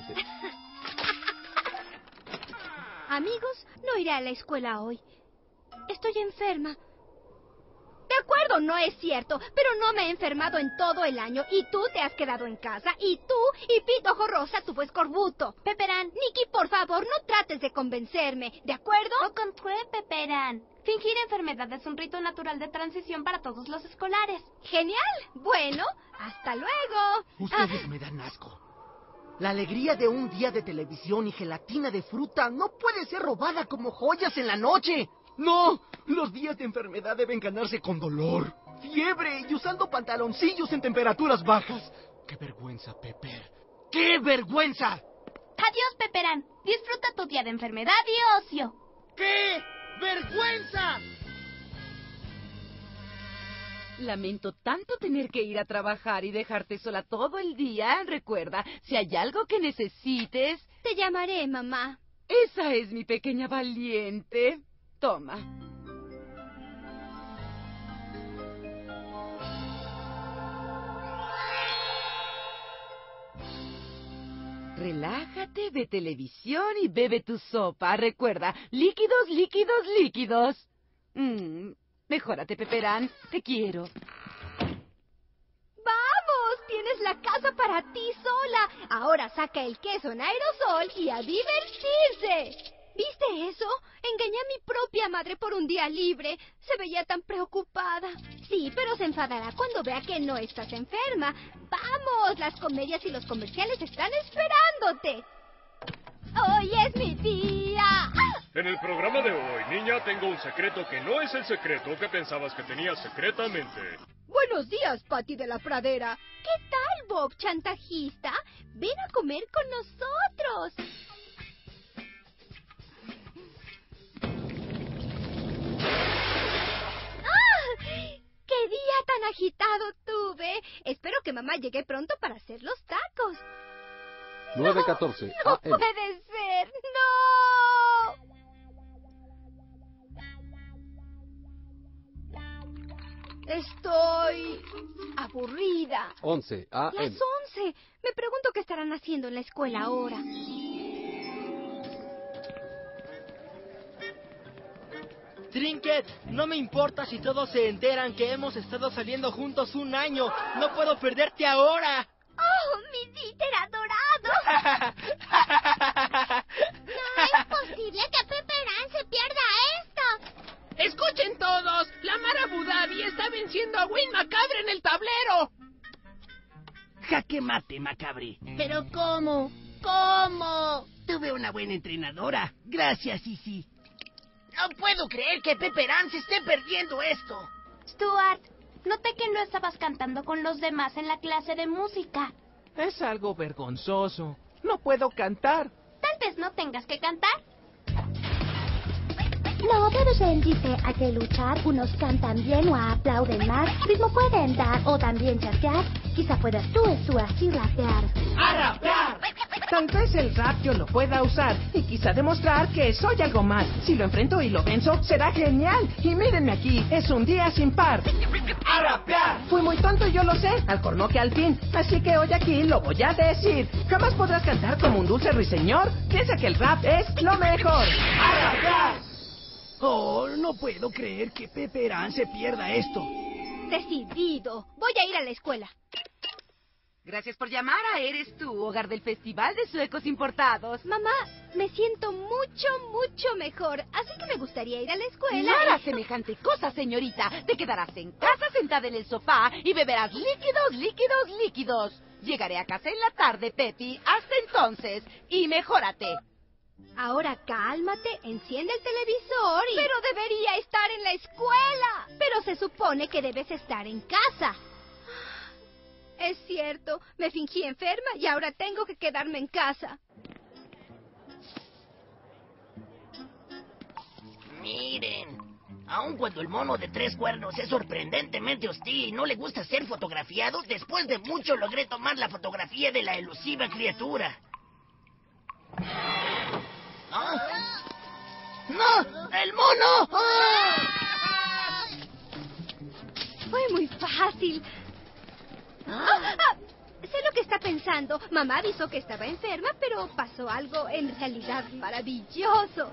Amigos, no iré a la escuela hoy. Estoy enferma. De acuerdo, no es cierto, pero no me he enfermado en todo el año y tú te has quedado en casa y tú y Pete Ojo Rosa tuvo escorbuto. Pepperán, Nicky, por favor, no trates de convencerme, ¿de acuerdo? Au contraire, Pepperán. Fingir enfermedad es un rito natural de transición para todos los escolares. Genial. Bueno, hasta luego. Ustedes me dan asco. La alegría de un día de televisión y gelatina de fruta no puede ser robada como joyas en la noche. No, los días de enfermedad deben ganarse con dolor, fiebre y usando pantaloncillos en temperaturas bajas. ¡Qué vergüenza, Pepper! ¡Qué vergüenza! Adiós, Pepperán. Disfruta tu día de enfermedad y ocio. ¡Qué vergüenza! Lamento tanto tener que ir a trabajar y dejarte sola todo el día. Recuerda, si hay algo que necesites... Te llamaré, mamá. Esa es mi pequeña valiente. Toma. Relájate, ve televisión y bebe tu sopa. Recuerda, líquidos, líquidos, líquidos. Mejórate, Pepperán. Te quiero. ¡Vamos! Tienes la casa para ti sola. Ahora saca el queso en aerosol y a divertirse. ¿Viste eso? Engañé a mi propia madre por un día libre. Se veía tan preocupada. Sí, pero se enfadará cuando vea que no estás enferma. ¡Vamos! Las comedias y los comerciales están esperándote. ¡Hoy es mi día! En el programa de hoy, niña, tengo un secreto que no es el secreto que pensabas que tenías secretamente. Buenos días, Patty de la Pradera. ¿Qué tal, Bob, chantajista? Ven a comer con nosotros. ¡Ah! ¡Qué día tan agitado tuve! Espero que mamá llegue pronto para hacer los tacos. 9:14 No AM. puede ser. ¡No! Estoy aburrida. 11 AM. Las 11. Me pregunto qué estarán haciendo en la escuela ahora. Trinket, no me importa si todos se enteran que hemos estado saliendo juntos un año. No puedo perderte ahora. ¡Oh, mi Dieter adorado! No es posible que Pepperán se pierda esto. ¡Escuchen todos! ¡La Mar Abu Dhabi está venciendo a Win Macabre en el tablero! Jaque mate, Macabre. ¿Pero cómo? ¿Cómo? Tuve una buena entrenadora. Gracias, Sisi. No puedo creer que Pepperán se esté perdiendo esto. Stuart, noté que no estabas cantando con los demás en la clase de música. Es algo vergonzoso. No puedo cantar. Tal vez no tengas que cantar. No debes rendirte, hay que luchar. Unos cantan bien o aplauden más. Ritmo pueden dar o también chasquear. Quizá puedas tú así rapear. ¡A rapear! Tal vez el rap yo lo pueda usar y quizá demostrar que soy algo más. Si lo enfrento y lo venzo, será genial. Y mírenme aquí, es un día sin par. ¡A rapear! Fui muy tonto, yo lo sé, al corno que al fin. Así que hoy aquí lo voy a decir. Jamás podrás cantar como un dulce ruiseñor. Piensa que el rap es lo mejor. ¡A rapear! Oh, no puedo creer que Pepperán se pierda esto. Decidido. Voy a ir a la escuela. Gracias por llamar a Eres Tú, hogar del Festival de Suecos Importados. Mamá, me siento mucho mejor, así que me gustaría ir a la escuela. No harás semejante cosa, señorita. Te quedarás en casa sentada en el sofá y beberás líquidos. Llegaré a casa en la tarde, Pepi. Hasta entonces. Y mejórate. Ahora cálmate, enciende el televisor y... Pero debería estar en la escuela. Pero se supone que debes estar en casa. Es cierto, me fingí enferma y ahora tengo que quedarme en casa. Miren, aun cuando el mono de 3 cuernos es sorprendentemente hostil y no le gusta ser fotografiado, después de mucho logré tomar la fotografía de la elusiva criatura. ¿Ah? ¡No! ¡El mono! ¡Ah! Fue muy fácil. Sé lo que está pensando. Mamá avisó que estaba enferma, pero pasó algo en realidad maravilloso.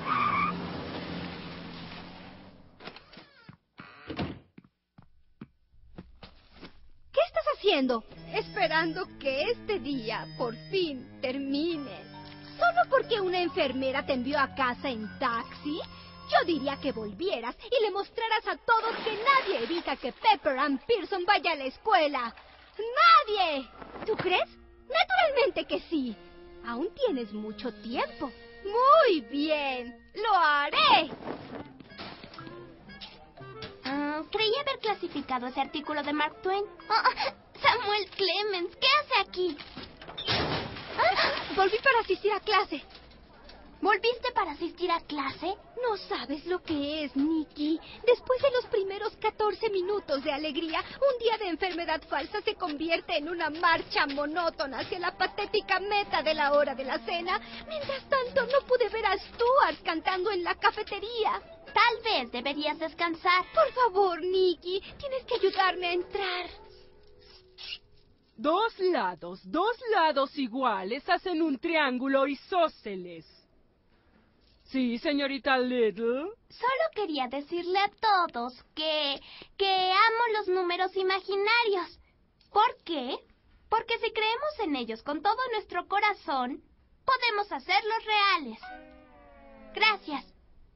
¿Qué estás haciendo? Esperando que este día por fin termine. ¿Solo porque una enfermera te envió a casa en taxi? Yo diría que volvieras y le mostraras a todos que nadie evita que Pepperán Pearson vaya a la escuela. ¡Nadie! ¿Tú crees? Naturalmente que sí. Aún tienes mucho tiempo. Muy bien. ¡Lo haré! Creí haber clasificado ese artículo de Mark Twain. Samuel Clemens, ¿qué hace aquí? Volví para asistir a clase. ¿Volviste para asistir a clase? No sabes lo que es, Nikki. Después de los primeros 14 minutos de alegría, un día de enfermedad falsa se convierte en una marcha monótona hacia la patética meta de la hora de la cena. Mientras tanto, no pude ver a Stuart cantando en la cafetería. Tal vez deberías descansar. Por favor, Nikki, tienes que ayudarme a entrar. Dos lados iguales hacen un triángulo isósceles. Sí, señorita Little. Solo quería decirle a todos que amo los números imaginarios. ¿Por qué? Porque si creemos en ellos con todo nuestro corazón, podemos hacerlos reales. Gracias.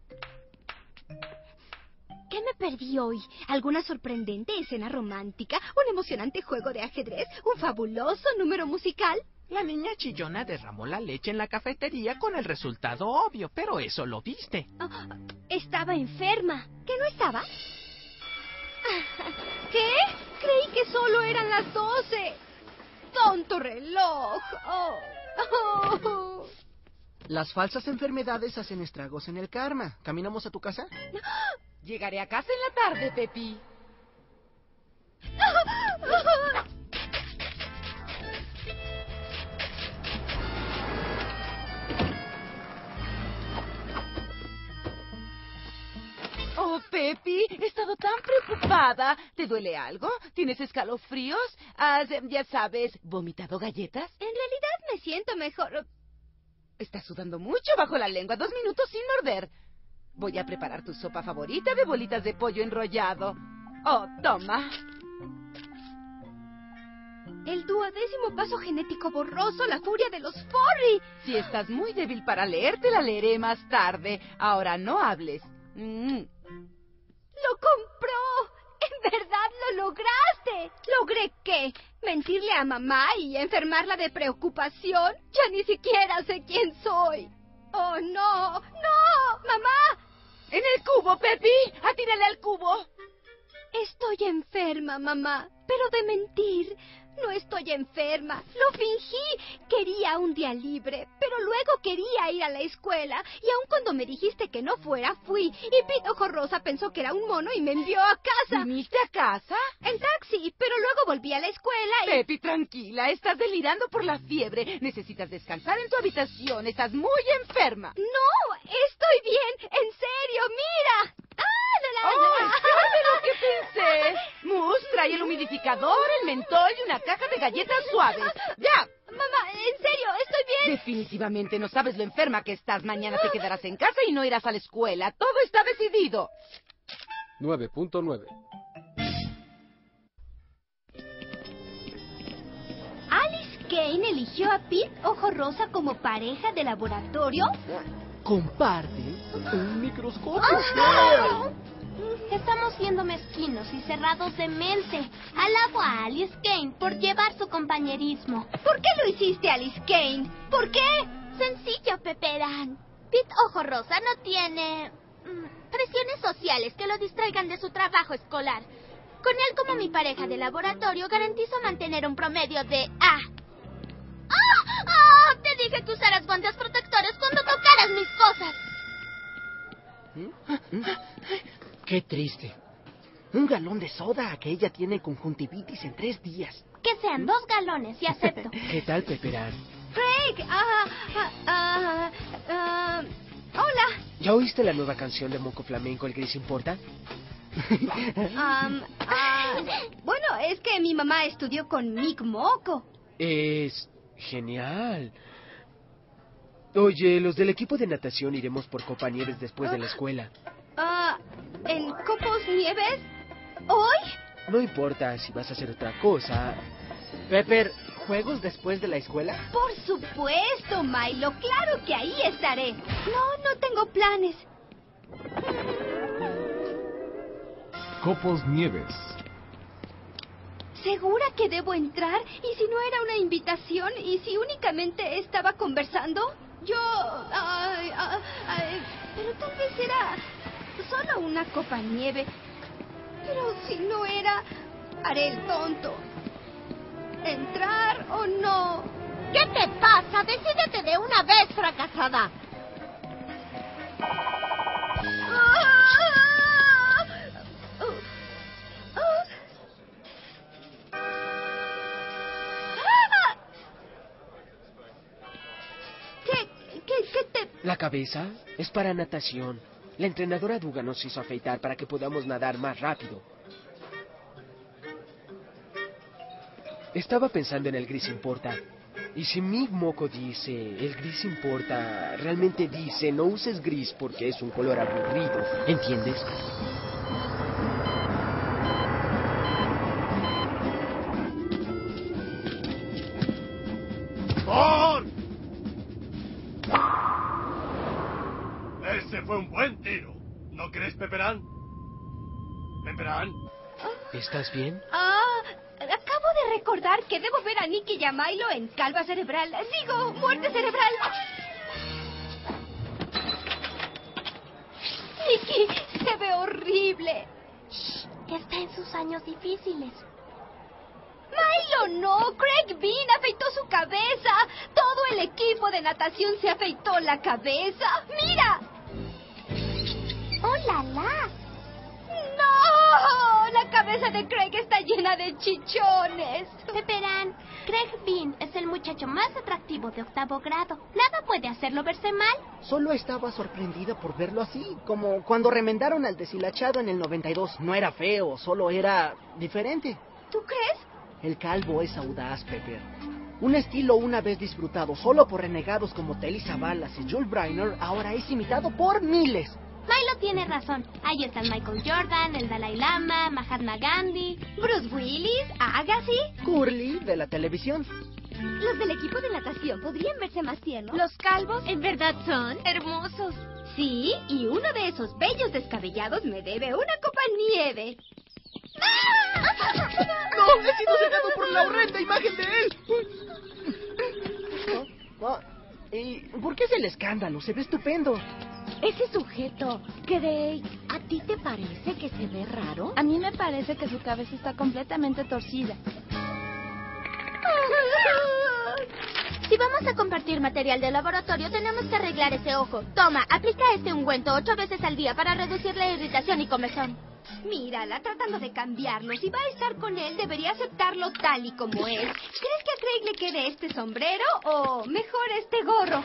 ¿Qué me perdí hoy? ¿Alguna sorprendente escena romántica? ¿Un emocionante juego de ajedrez? ¿Un fabuloso número musical? La niña chillona derramó la leche en la cafetería con el resultado obvio, pero eso lo viste. Estaba enferma. ¿Qué no estaba? ¿Qué? Creí que solo eran las 12. ¡Tonto reloj! Las falsas enfermedades hacen estragos en el karma. ¿Caminamos a tu casa? Llegaré a casa en la tarde, Pepi. Oh, Pepi, he estado tan preocupada. ¿Te duele algo? ¿Tienes escalofríos? ¿Has, ya sabes, vomitado galletas? En realidad me siento mejor. Estás sudando mucho bajo la lengua. 2 minutos sin morder. Voy a preparar tu sopa favorita de bolitas de pollo enrollado. Oh, toma. El 12º paso genético borroso, la furia de los Forry. Si estás muy débil para leer, te la leeré más tarde. Ahora no hables. ¡Lo compró! ¡En verdad lo lograste! ¿Logré qué? ¿Mentirle a mamá y enfermarla de preocupación? Ya ni siquiera sé quién soy. ¡Oh, no! ¡No! ¡Mamá! ¡En el cubo, Pepi! ¡Atírale al cubo! Estoy enferma, mamá, pero de mentir. No estoy enferma. Lo fingí. Quería un día libre, pero luego quería ir a la escuela. Y aun cuando me dijiste que no fuera, fui. Y Pete Ojo Rosa pensó que era un mono y me envió a casa. ¿Viniste a casa? En taxi, pero luego volví a la escuela y... Pepi, tranquila. Estás delirando por la fiebre. Necesitas descansar en tu habitación. Estás muy enferma. No, estoy bien. En serio, mira. ¿Sabe lo que pensé? Mus, trae el humidificador, el mentol y una caja de galletas suaves. ¡Ya! Mamá, en serio, estoy bien. Definitivamente no sabes lo enferma que estás. Mañana te quedarás en casa y no irás a la escuela. Todo está decidido. 9.9. ¿Alice Kane eligió a Pete Ojo Rosa como pareja de laboratorio? ¿Comparten un microscopio? Estamos siendo mezquinos y cerrados de mente. Alabo a Alice Kane por llevar su compañerismo. ¿Por qué lo hiciste, Alice Kane? ¿Por qué? Sencillo, Peperán. Pete Ojo Rosa no tiene presiones sociales que lo distraigan de su trabajo escolar. Con él como mi pareja de laboratorio garantizo mantener un promedio de A. ¡Ah! Te dije que usaras guantes protectores cuando tocaras mis cosas. Qué triste. Un galón de soda que ella tiene conjuntivitis en 3 días. Que sean 2 galones y acepto. ¿Qué tal, Peperán? Craig, hola. ¿Ya oíste la nueva canción de Moco Flamenco, El Gris Importa? Bueno, es que mi mamá estudió con Mick Moco. Es genial. Oye, los del equipo de natación iremos por Copa Nieves después de la escuela. ¿En Copos Nieves? ¿Hoy? No importa si vas a hacer otra cosa. Pepper, ¿juegos después de la escuela? Por supuesto, Milo. Claro que ahí estaré. No tengo planes. Copos Nieves. ¿Segura que debo entrar? ¿Y si no era una invitación? ¿Y si únicamente estaba conversando? Pero tal vez era solo una copa nieve. Pero si no era, haré el tonto. ¿Entrar o no? ¿Qué te pasa? Decídete de una vez, fracasada. ¿Qué te...? La cabeza es para natación. La entrenadora Duga nos hizo afeitar para que podamos nadar más rápido. Estaba pensando en El Gris Importa. Y si Mick Moco dice, El Gris Importa, realmente dice, no uses gris porque es un color aburrido. ¿Entiendes? ¡Gol! Ese fue un buen tiro. ¿No crees, Peperán? ¿Peperán? ¿Estás bien? Acabo de recordar que debo ver a Nicky y a Milo en calva cerebral. Digo, muerte cerebral. Nicky, se ve horrible. Shh, está en sus años difíciles. Milo no, Craig Bean afeitó su cabeza. Todo el equipo de natación se afeitó la cabeza. ¡Mira! ¡Oh, la la! ¡No! La cabeza de Craig está llena de chichones. Pepperan, Craig Bean es el muchacho más atractivo de 8º grado. Nada puede hacerlo verse mal. Solo estaba sorprendida por verlo así, como cuando remendaron al deshilachado en el 92. No era feo, solo era diferente. ¿Tú crees? El calvo es audaz, Pepper. Un estilo una vez disfrutado solo por renegados como Telly Savalas y Jules Brynner, ahora es imitado por miles. Milo tiene razón. Ahí están Michael Jordan, el Dalai Lama, Mahatma Gandhi, Bruce Willis, Agassi, Curly de la televisión. Los del equipo de natación podrían verse más tiernos. Los calvos en verdad son hermosos. Sí, y uno de esos bellos descabellados me debe una copa nieve. ¡No! ¡He sido cegado por la horrenda imagen de él! ¿Y por qué es el escándalo? Se ve estupendo. Ese sujeto, Craig, ¿a ti te parece que se ve raro? A mí me parece que su cabeza está completamente torcida. Si vamos a compartir material de laboratorio, tenemos que arreglar ese ojo. Toma, aplica este ungüento 8 veces al día para reducir la irritación y comezón. Mírala, tratando de cambiarlo. Si va a estar con él, debería aceptarlo tal y como es. ¿Crees que a Craig le quede este sombrero o mejor este gorro?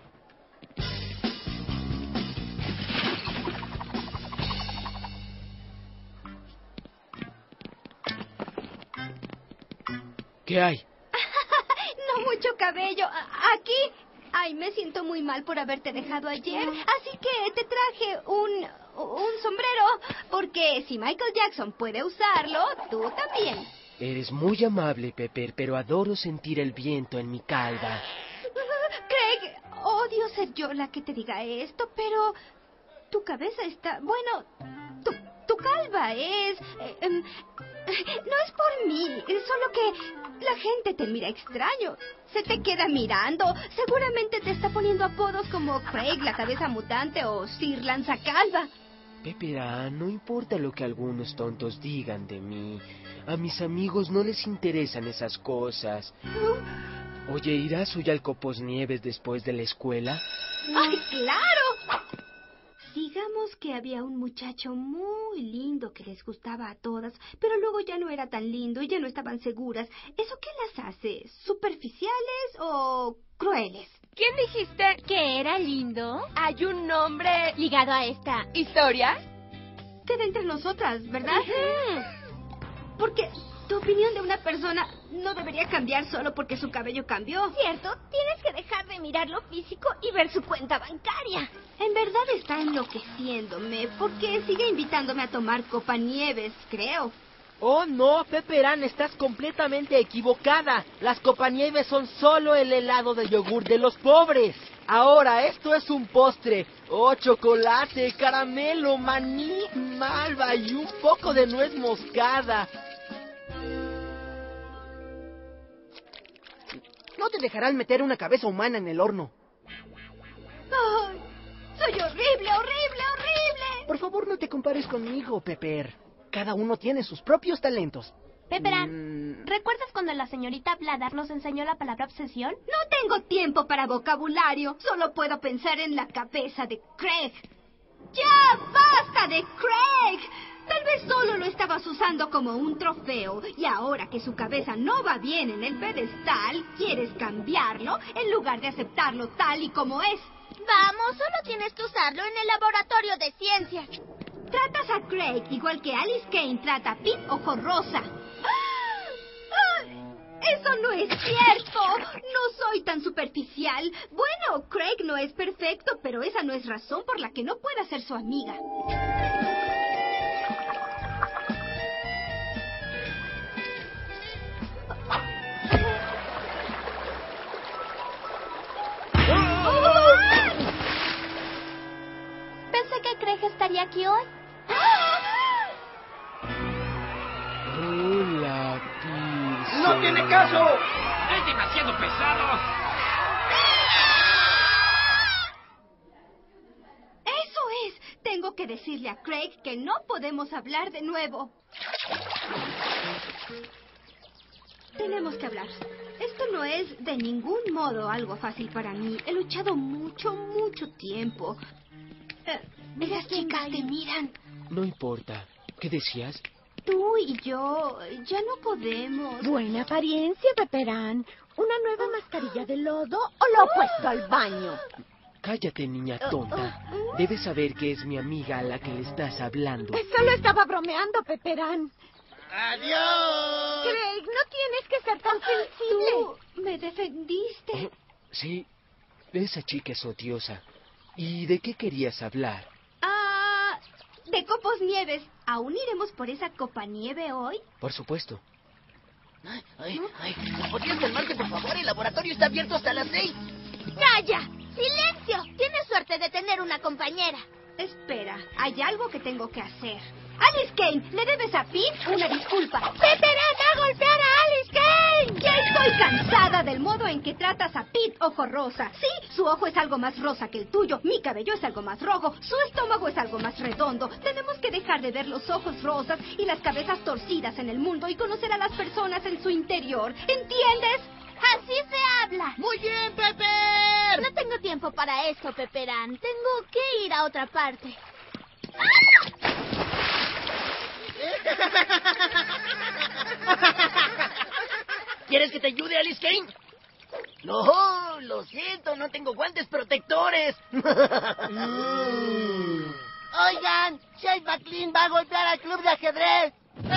¿Qué hay? No mucho cabello. Aquí. Ay, me siento muy mal por haberte dejado ayer. Así que te traje un sombrero. Porque si Michael Jackson puede usarlo, tú también. Eres muy amable, Pepper, pero adoro sentir el viento en mi calva. Craig, odio ser yo la que te diga esto, pero tu cabeza está... Bueno, tu calva es... no es por mí, es solo que la gente te mira extraño. Se te queda mirando. Seguramente te está poniendo apodos como Craig, la cabeza mutante, o Sir Lanzacalva. Pepper, no importa lo que algunos tontos digan de mí. A mis amigos no les interesan esas cosas. Oye, ¿irás hoy al Coposnieves después de la escuela? ¡Ay, claro! Digamos que había un muchacho muy lindo que les gustaba a todas, pero luego ya no era tan lindo y ya no estaban seguras. ¿Eso qué las hace? ¿Superficiales o crueles? ¿Quién dijiste que era lindo? ¿Hay un nombre ligado a esta historia? Queda entre nosotras, ¿verdad? Porque tu opinión de una persona no debería cambiar solo porque su cabello cambió. ¿Cierto? Tienes que dejar de mirar lo físico y ver su cuenta bancaria. En verdad está enloqueciéndome porque sigue invitándome a tomar copa nieves, creo. Oh, no, Pepperan, estás completamente equivocada. Las copanieves son solo el helado de yogur de los pobres. Ahora, esto es un postre. Oh, chocolate, caramelo, maní, malva y un poco de nuez moscada. No te dejarán meter una cabeza humana en el horno. ¡Ay! ¡Soy horrible, horrible, horrible! Por favor, no te compares conmigo, Pepper. Cada uno tiene sus propios talentos. Pepperan, ¿recuerdas cuando la señorita Bladar nos enseñó la palabra obsesión? No tengo tiempo para vocabulario. Solo puedo pensar en la cabeza de Craig. ¡Ya basta de Craig! Tal vez solo lo estabas usando como un trofeo y ahora que su cabeza no va bien en el pedestal, quieres cambiarlo en lugar de aceptarlo tal y como es. Vamos, solo tienes que usarlo en el laboratorio de ciencias. Tratas a Craig igual que Alice Kane trata a Pete Ojo Rosa. ¡Eso no es cierto! No soy tan superficial. Bueno, Craig no es perfecto, pero esa no es razón por la que no pueda ser su amiga. Pensé que Craig estaría aquí hoy. Hola, Pierce. ¡No tiene caso! ¡Es demasiado pesado! ¡Eso es! Tengo que decirle a Craig que no podemos hablar de nuevo. Tenemos que hablar. Esto no es de ningún modo algo fácil para mí. He luchado mucho tiempo. Las chicas te miran. No importa. ¿Qué decías? Tú y yo ya no podemos. Buena apariencia, Pepperán. ¿Una nueva mascarilla de lodo o lo opuesto al baño? Cállate, niña tonta. Debes saber que es mi amiga a la que le estás hablando. Solo estaba bromeando, Pepperán. ¡Adiós! Craig, no tienes que ser tan sensible. Tú me defendiste. Sí, esa chica es odiosa. ¿Y de qué querías hablar? De Copos Nieves. ¿Aún iremos por esa copa nieve hoy? Por supuesto. Ay, ¿podrías calmarte, por favor? El laboratorio está abierto hasta las 6. ¡Calla! ¡Silencio! Tienes suerte de tener una compañera. Espera, hay algo que tengo que hacer. ¡Alice Kane! ¿Le debes a Pete una disculpa? ¡Pepperán va a golpear a Alice Kane! Ya estoy cansada del modo en que tratas a Pete Ojo Rosa. Sí, su ojo es algo más rosa que el tuyo, mi cabello es algo más rojo, su estómago es algo más redondo. Tenemos que dejar de ver los ojos rosas y las cabezas torcidas en el mundo y conocer a las personas en su interior. ¿Entiendes? ¡Así se habla! ¡Muy bien, Pepper! No tengo tiempo para eso, Pepperán. Tengo que ir a otra parte. ¿Quieres que te ayude, Alice Kane? No, lo siento, no tengo guantes protectores. Oigan, Shane McLean va a golpear al club de ajedrez.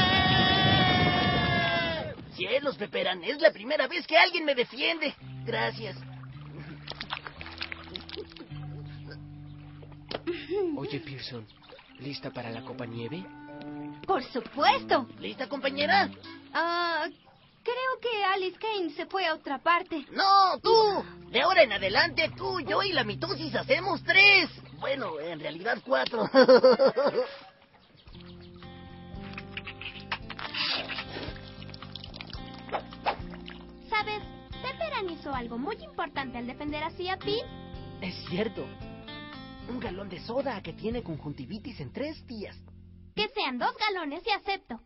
Cielos, Pepperán, es la primera vez que alguien me defiende. Gracias. Oye, Pearson, ¿lista para la copa nieve? Por supuesto. ¿Lista, compañera? Creo que Alice Kane se fue a otra parte. ¡No, tú! De ahora en adelante, tú, yo y la mitosis hacemos 3. Bueno, en realidad 4. ¿Sabes? Pepperán hizo algo muy importante al defender así a Pete. Es cierto. Un galón de soda que tiene conjuntivitis en 3 días. Que sean 2 galones y acepto.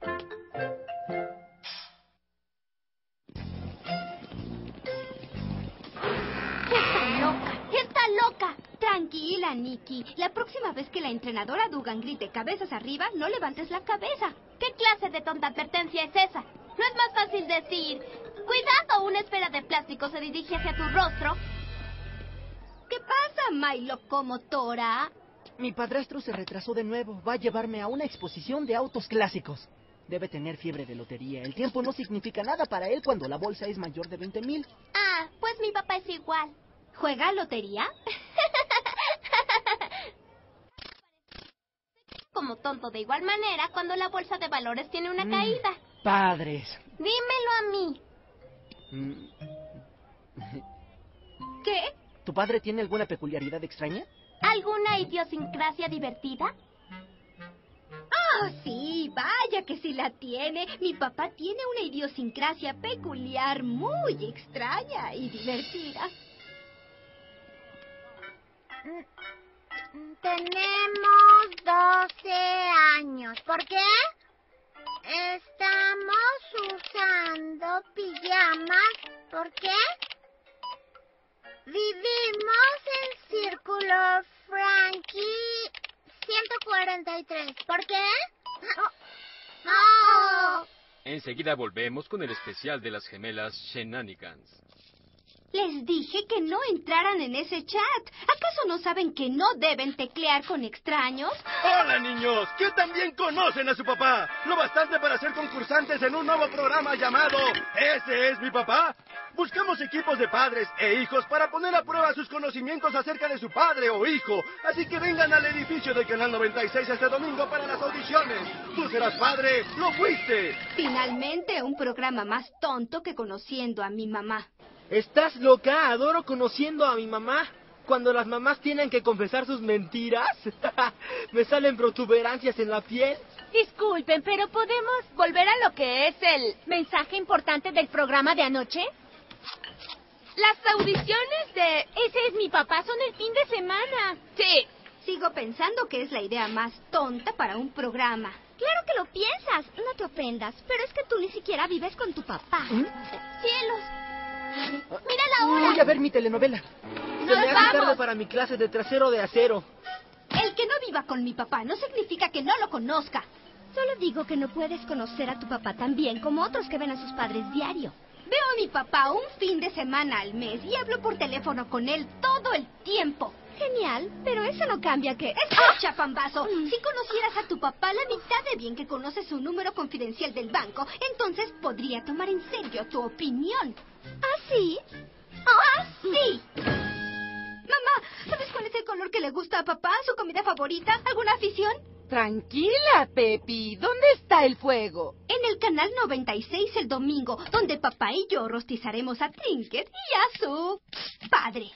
¡Está loca! ¡Está loca! Tranquila, Nikki. La próxima vez que la entrenadora Dugan grite cabezas arriba, no levantes la cabeza. ¿Qué clase de tonta advertencia es esa? ¿No es más fácil decir, cuidado, una esfera de plástico se dirige hacia tu rostro? ¿Qué pasa, my locomotora? Mi padrastro se retrasó de nuevo. Va a llevarme a una exposición de autos clásicos. Debe tener fiebre de lotería. El tiempo no significa nada para él cuando la bolsa es mayor de 20,000. Ah, pues mi papá es igual. ¿Juega lotería? Como tonto de igual manera cuando la bolsa de valores tiene una caída. Padres. Dímelo a mí. ¿Qué? ¿Tu padre tiene alguna peculiaridad extraña? ¿Alguna idiosincrasia divertida? Oh, sí, vaya que sí la tiene. Mi papá tiene una idiosincrasia peculiar, muy extraña y divertida. Tenemos 12 años. ¿Por qué? Estamos usando pijamas. ¿Por qué? Vivimos en Círculo Frankie 143. ¿Por qué? ¡No! Enseguida volvemos con el especial de las gemelas Shenanigans. Les dije que no entraran en ese chat. ¿Acaso no saben que no deben teclear con extraños? ¡Hola, niños! ¿Qué también conocen a su papá? Lo bastante para ser concursantes en un nuevo programa llamado ¿Ese es mi papá? Buscamos equipos de padres e hijos para poner a prueba sus conocimientos acerca de su padre o hijo. Así que vengan al edificio de Canal 96 este domingo para las audiciones. Tú serás padre, lo fuiste. Finalmente, un programa más tonto que Conociendo a mi mamá. ¿Estás loca? Adoro Conociendo a mi mamá. Cuando las mamás tienen que confesar sus mentiras, me salen protuberancias en la piel. Disculpen, pero ¿podemos volver a lo que es el mensaje importante del programa de anoche? Las audiciones de Ese es mi papá son el fin de semana. Sí. Sigo pensando que es la idea más tonta para un programa. Claro que lo piensas, no te ofendas, pero es que tú ni siquiera vives con tu papá. ¡Cielos! ¡Mira la hora! Voy a ver mi telenovela. Se me hace tarde para mi clase de trasero de acero. El que no viva con mi papá no significa que no lo conozca. Solo digo que no puedes conocer a tu papá tan bien como otros que ven a sus padres diario. Veo a mi papá un fin de semana al mes y hablo por teléfono con él todo el tiempo. Genial, pero eso no cambia que... ¡Escucha, Pambazo! Si conocieras a tu papá la mitad de bien que conoces su número confidencial del banco, entonces podría tomar en serio tu opinión. ¿Ah, sí? ¡Ah, sí! Mamá, ¿sabes cuál es el color que le gusta a papá? ¿Su comida favorita? ¿Alguna afición? Tranquila, Pepi. ¿Dónde está el fuego? En el canal 96 el domingo, donde papá y yo rostizaremos a Trinket y a su padre.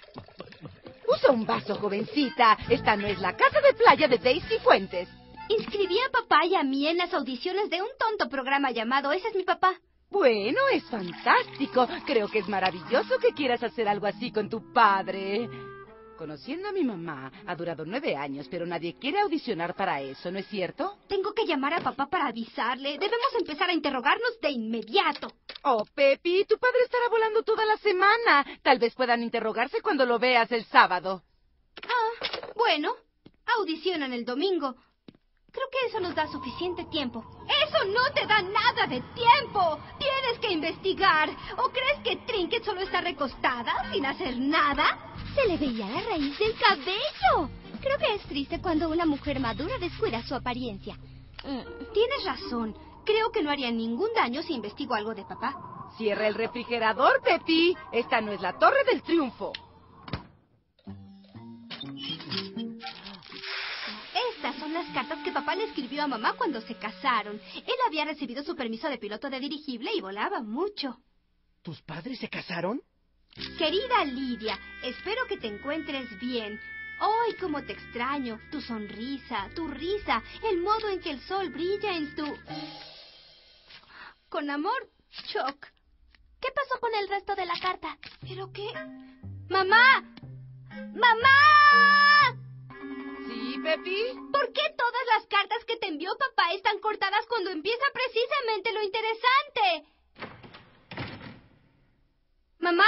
Usa un vaso, jovencita. Esta no es la casa de playa de Daisy Fuentes. Inscribí a papá y a mí en las audiciones de un tonto programa llamado Ese es mi papá. Bueno, es fantástico. Creo que es maravilloso que quieras hacer algo así con tu padre. Conociendo a mi mamá, ha durado 9 años, pero nadie quiere audicionar para eso, ¿no es cierto? Tengo que llamar a papá para avisarle. Debemos empezar a interrogarnos de inmediato. Oh, Pepi, tu padre estará volando toda la semana. Tal vez puedan interrogarse cuando lo veas el sábado. Ah, bueno, audicionan el domingo. Creo que eso nos da suficiente tiempo. ¡Eso no te da nada de tiempo! ¡Tienes que investigar! ¿O crees que Trinket solo está recostada, sin hacer nada? Se le veía la raíz del cabello. Creo que es triste cuando una mujer madura descuida su apariencia. Tienes razón. Creo que no haría ningún daño si investigo algo de papá. Cierra el refrigerador, Pepi. Esta no es la Torre del Triunfo. Estas son las cartas que papá le escribió a mamá cuando se casaron. Él había recibido su permiso de piloto de dirigible y volaba mucho. ¿Tus padres se casaron? Querida Lidia, espero que te encuentres bien. ¡Ay, cómo te extraño! Tu sonrisa, tu risa, el modo en que el sol brilla en tu... Con amor, Chuck. ¿Qué pasó con el resto de la carta? ¿Pero qué? ¡Mamá! ¡Mamá! ¿Sí, Pepi? ¿Por qué todas las cartas que te envió papá están cortadas cuando empieza precisamente lo interesante? ¿Mamá?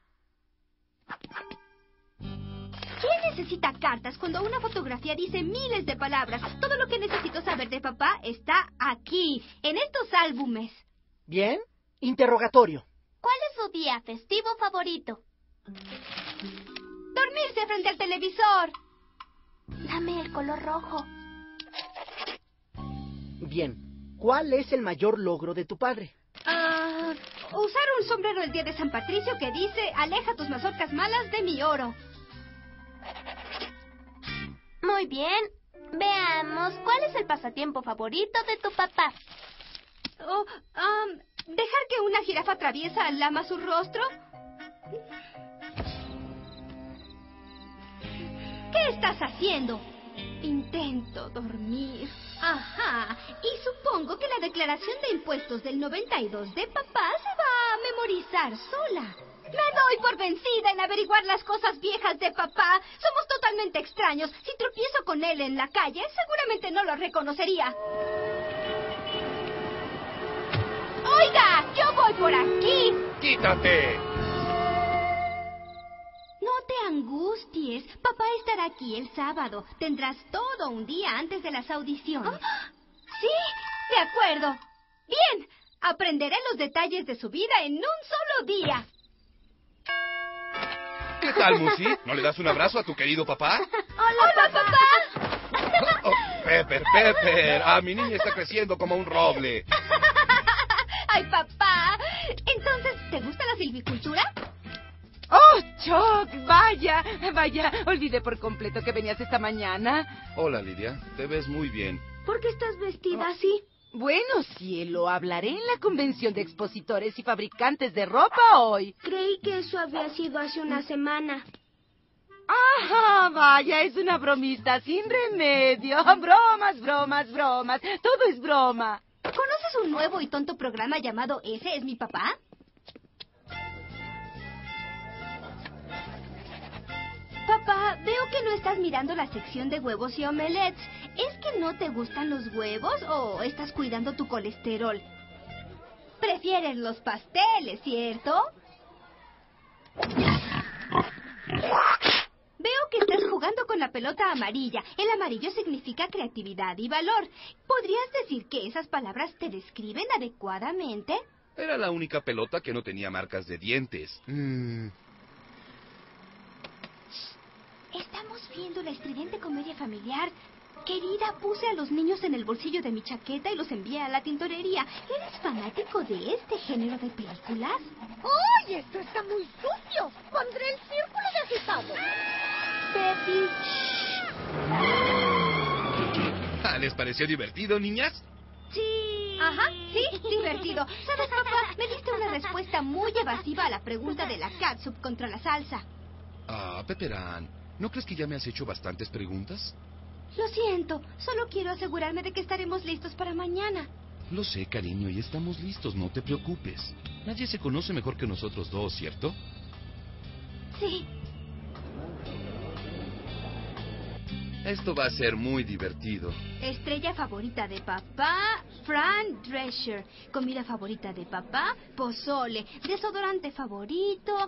¿Quién necesita cartas cuando una fotografía dice miles de palabras? Todo lo que necesito saber de papá está aquí, en estos álbumes. Bien, interrogatorio. ¿Cuál es su día festivo favorito? Dormirse frente al televisor. Dame el color rojo. Bien, ¿cuál es el mayor logro de tu padre? Usar un sombrero el día de San Patricio que dice, aleja tus mazorcas malas de mi oro. Muy bien. Veamos, ¿cuál es el pasatiempo favorito de tu papá? ¿Dejar que una jirafa traviesa lama su rostro? ¿Qué estás haciendo? Intento dormir. Ajá. Y supongo que la declaración de impuestos del 92 de papá se va a memorizar sola. Me doy por vencida en averiguar las cosas viejas de papá. Somos totalmente extraños. Si tropiezo con él en la calle, seguramente no lo reconocería. ¡Oiga! ¡Yo voy por aquí! ¡Quítate! No te angusties. Papá estará aquí el sábado. Tendrás todo un día antes de las audiciones. ¿Sí? De acuerdo. Bien. Aprenderé los detalles de su vida en un solo día. ¿Qué tal, Musi? ¿No le das un abrazo a tu querido papá? ¡Hola, papá! Pepper. Ah, mi niña está creciendo como un roble. ¡Ay, papá! Entonces, ¿te gusta la silvicultura? ¡Oh, Chuck! Vaya. Olvidé por completo que venías esta mañana. Hola, Lidia. Te ves muy bien. ¿Por qué estás vestida así? Bueno, cielo, hablaré en la convención de expositores y fabricantes de ropa hoy. Creí que eso había sido hace una semana. Ah, vaya, es una bromista sin remedio. Bromas, bromas, bromas. Todo es broma. ¿Conoces un nuevo y tonto programa llamado Ese es mi papá? Papá, veo que no estás mirando la sección de huevos y omelets. ¿Es que no te gustan los huevos o estás cuidando tu colesterol? Prefieres los pasteles, ¿cierto? Veo que estás jugando con la pelota amarilla. El amarillo significa creatividad y valor. ¿Podrías decir que esas palabras te describen adecuadamente? Era la única pelota que no tenía marcas de dientes. Estamos viendo la estridente comedia familiar. Querida, puse a los niños en el bolsillo de mi chaqueta y los envié a la tintorería. ¿Eres fanático de este género de películas? ¡Ay, esto está muy sucio! Pondré el círculo de agitado. Betty. ¿Les pareció divertido, niñas? Sí. Ajá, sí, divertido. ¿Sabes, papá? Me diste una respuesta muy evasiva a la pregunta de la catsup contra la salsa. Pepperán, ¿no crees que ya me has hecho bastantes preguntas? Lo siento, solo quiero asegurarme de que estaremos listos para mañana. Lo sé, cariño, y estamos listos, no te preocupes. Nadie se conoce mejor que nosotros dos, ¿cierto? Sí. Esto va a ser muy divertido. Estrella favorita de papá, Fran Drescher. Comida favorita de papá, pozole. Desodorante favorito.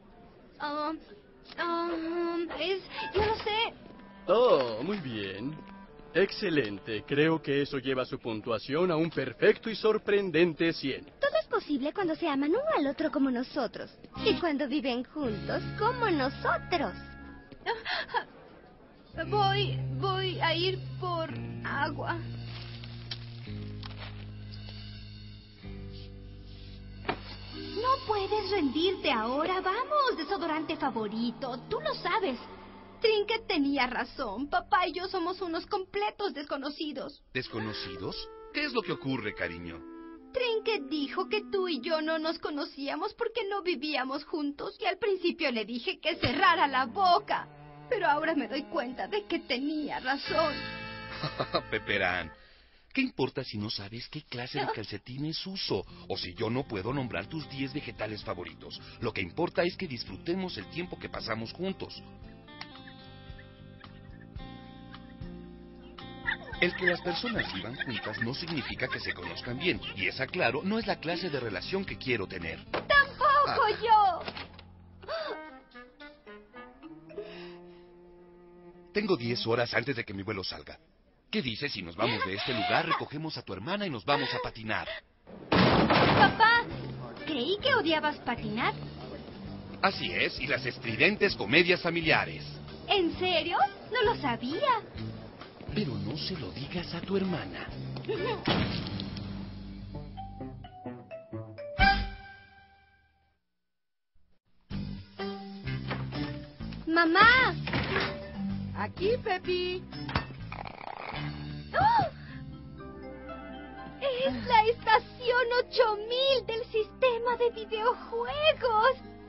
Yo no sé. Oh, muy bien. Excelente. Creo que eso lleva su puntuación a un perfecto y sorprendente 100. Todo es posible cuando se aman uno al otro como nosotros. Y cuando viven juntos como nosotros. Voy a ir por agua. No puedes rendirte ahora. Vamos, desodorante favorito. Tú lo sabes. Trinket tenía razón. Papá y yo somos unos completos desconocidos. ¿Desconocidos? ¿Qué es lo que ocurre, cariño? Trinket dijo que tú y yo no nos conocíamos porque no vivíamos juntos y al principio le dije que cerrara la boca. Pero ahora me doy cuenta de que tenía razón. Pepperán, ¿qué importa si no sabes qué clase de calcetines uso? O si yo no puedo nombrar tus 10 vegetales favoritos. Lo que importa es que disfrutemos el tiempo que pasamos juntos. El que las personas vivan juntas no significa que se conozcan bien. Y esa, claro, no es la clase de relación que quiero tener. ¡Tampoco yo! Tengo 10 horas antes de que mi vuelo salga. ¿Qué dices si nos vamos de este lugar, recogemos a tu hermana y nos vamos a patinar? Papá, creí que odiabas patinar. Así es, y las estridentes comedias familiares. ¿En serio? No lo sabía. Pero no se lo digas a tu hermana. ¡Mamá! Aquí, Pepi. ¡Oh! Es la estación 8000 del sistema de videojuegos.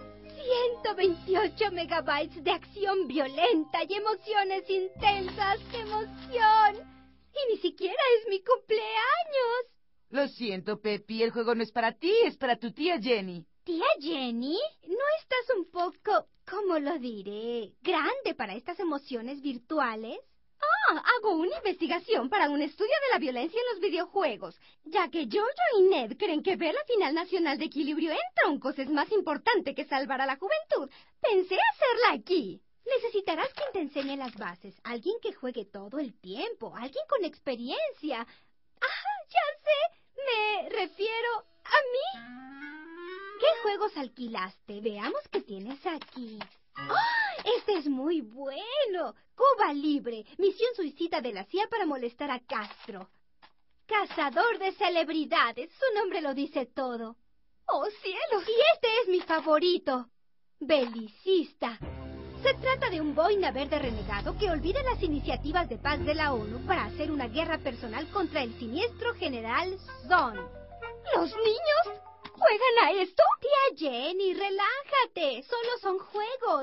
128 megabytes de acción violenta y emociones intensas. ¡Qué emoción! Y ni siquiera es mi cumpleaños. Lo siento, Pepi, el juego no es para ti, es para tu tía Jenny. ¿Tía Jenny? ¿No estás un poco, cómo lo diré, grande para estas emociones virtuales? Hago una investigación para un estudio de la violencia en los videojuegos, ya que Jojo y Ned creen que ver la final nacional de equilibrio en troncos es más importante que salvar a la juventud. Pensé hacerla aquí. Necesitarás quien te enseñe las bases, alguien que juegue todo el tiempo, alguien con experiencia. Ya sé, me refiero a mí. ¿Qué juegos alquilaste? Veamos qué tienes aquí. Este es muy bueno. Cuba Libre, misión suicida de la CIA para molestar a Castro. Cazador de celebridades, su nombre lo dice todo. ¡Oh, cielos! Y este es mi favorito. Belicista. Se trata de un boina verde renegado que olvida las iniciativas de paz de la ONU para hacer una guerra personal contra el siniestro general Zon. ¿Los niños juegan a esto? Tía Jenny, relájate. Solo son juegos.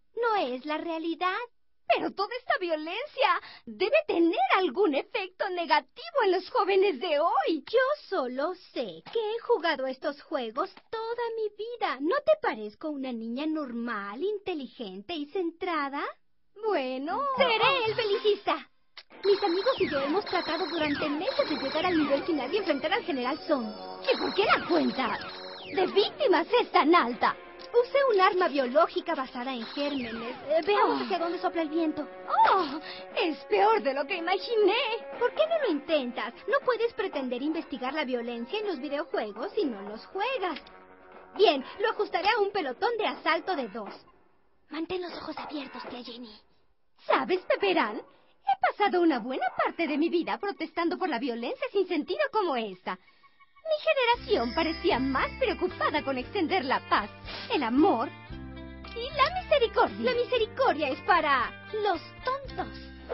no es la realidad. Pero toda esta violencia debe tener algún efecto negativo en los jóvenes de hoy. Yo solo sé que he jugado estos juegos toda mi vida. ¿No te parezco una niña normal, inteligente y centrada? Bueno, seré el belicista. Mis amigos y yo hemos tratado durante meses de llegar al nivel final y enfrentar al General Son. ¿Y por qué la cuenta de víctimas es tan alta? Usé un arma biológica basada en gérmenes. Veamos hacia dónde sopla el viento. ¡Oh! Es peor de lo que imaginé. ¿Por qué no lo intentas? No puedes pretender investigar la violencia en los videojuegos si no los juegas. Bien, lo ajustaré a un pelotón de asalto de 2. Mantén los ojos abiertos, tía Jenny. ¿Sabes, Pepperán? He pasado una buena parte de mi vida protestando por la violencia sin sentido como esta. Mi generación parecía más preocupada con extender la paz, el amor y la misericordia. La misericordia es para los tontos.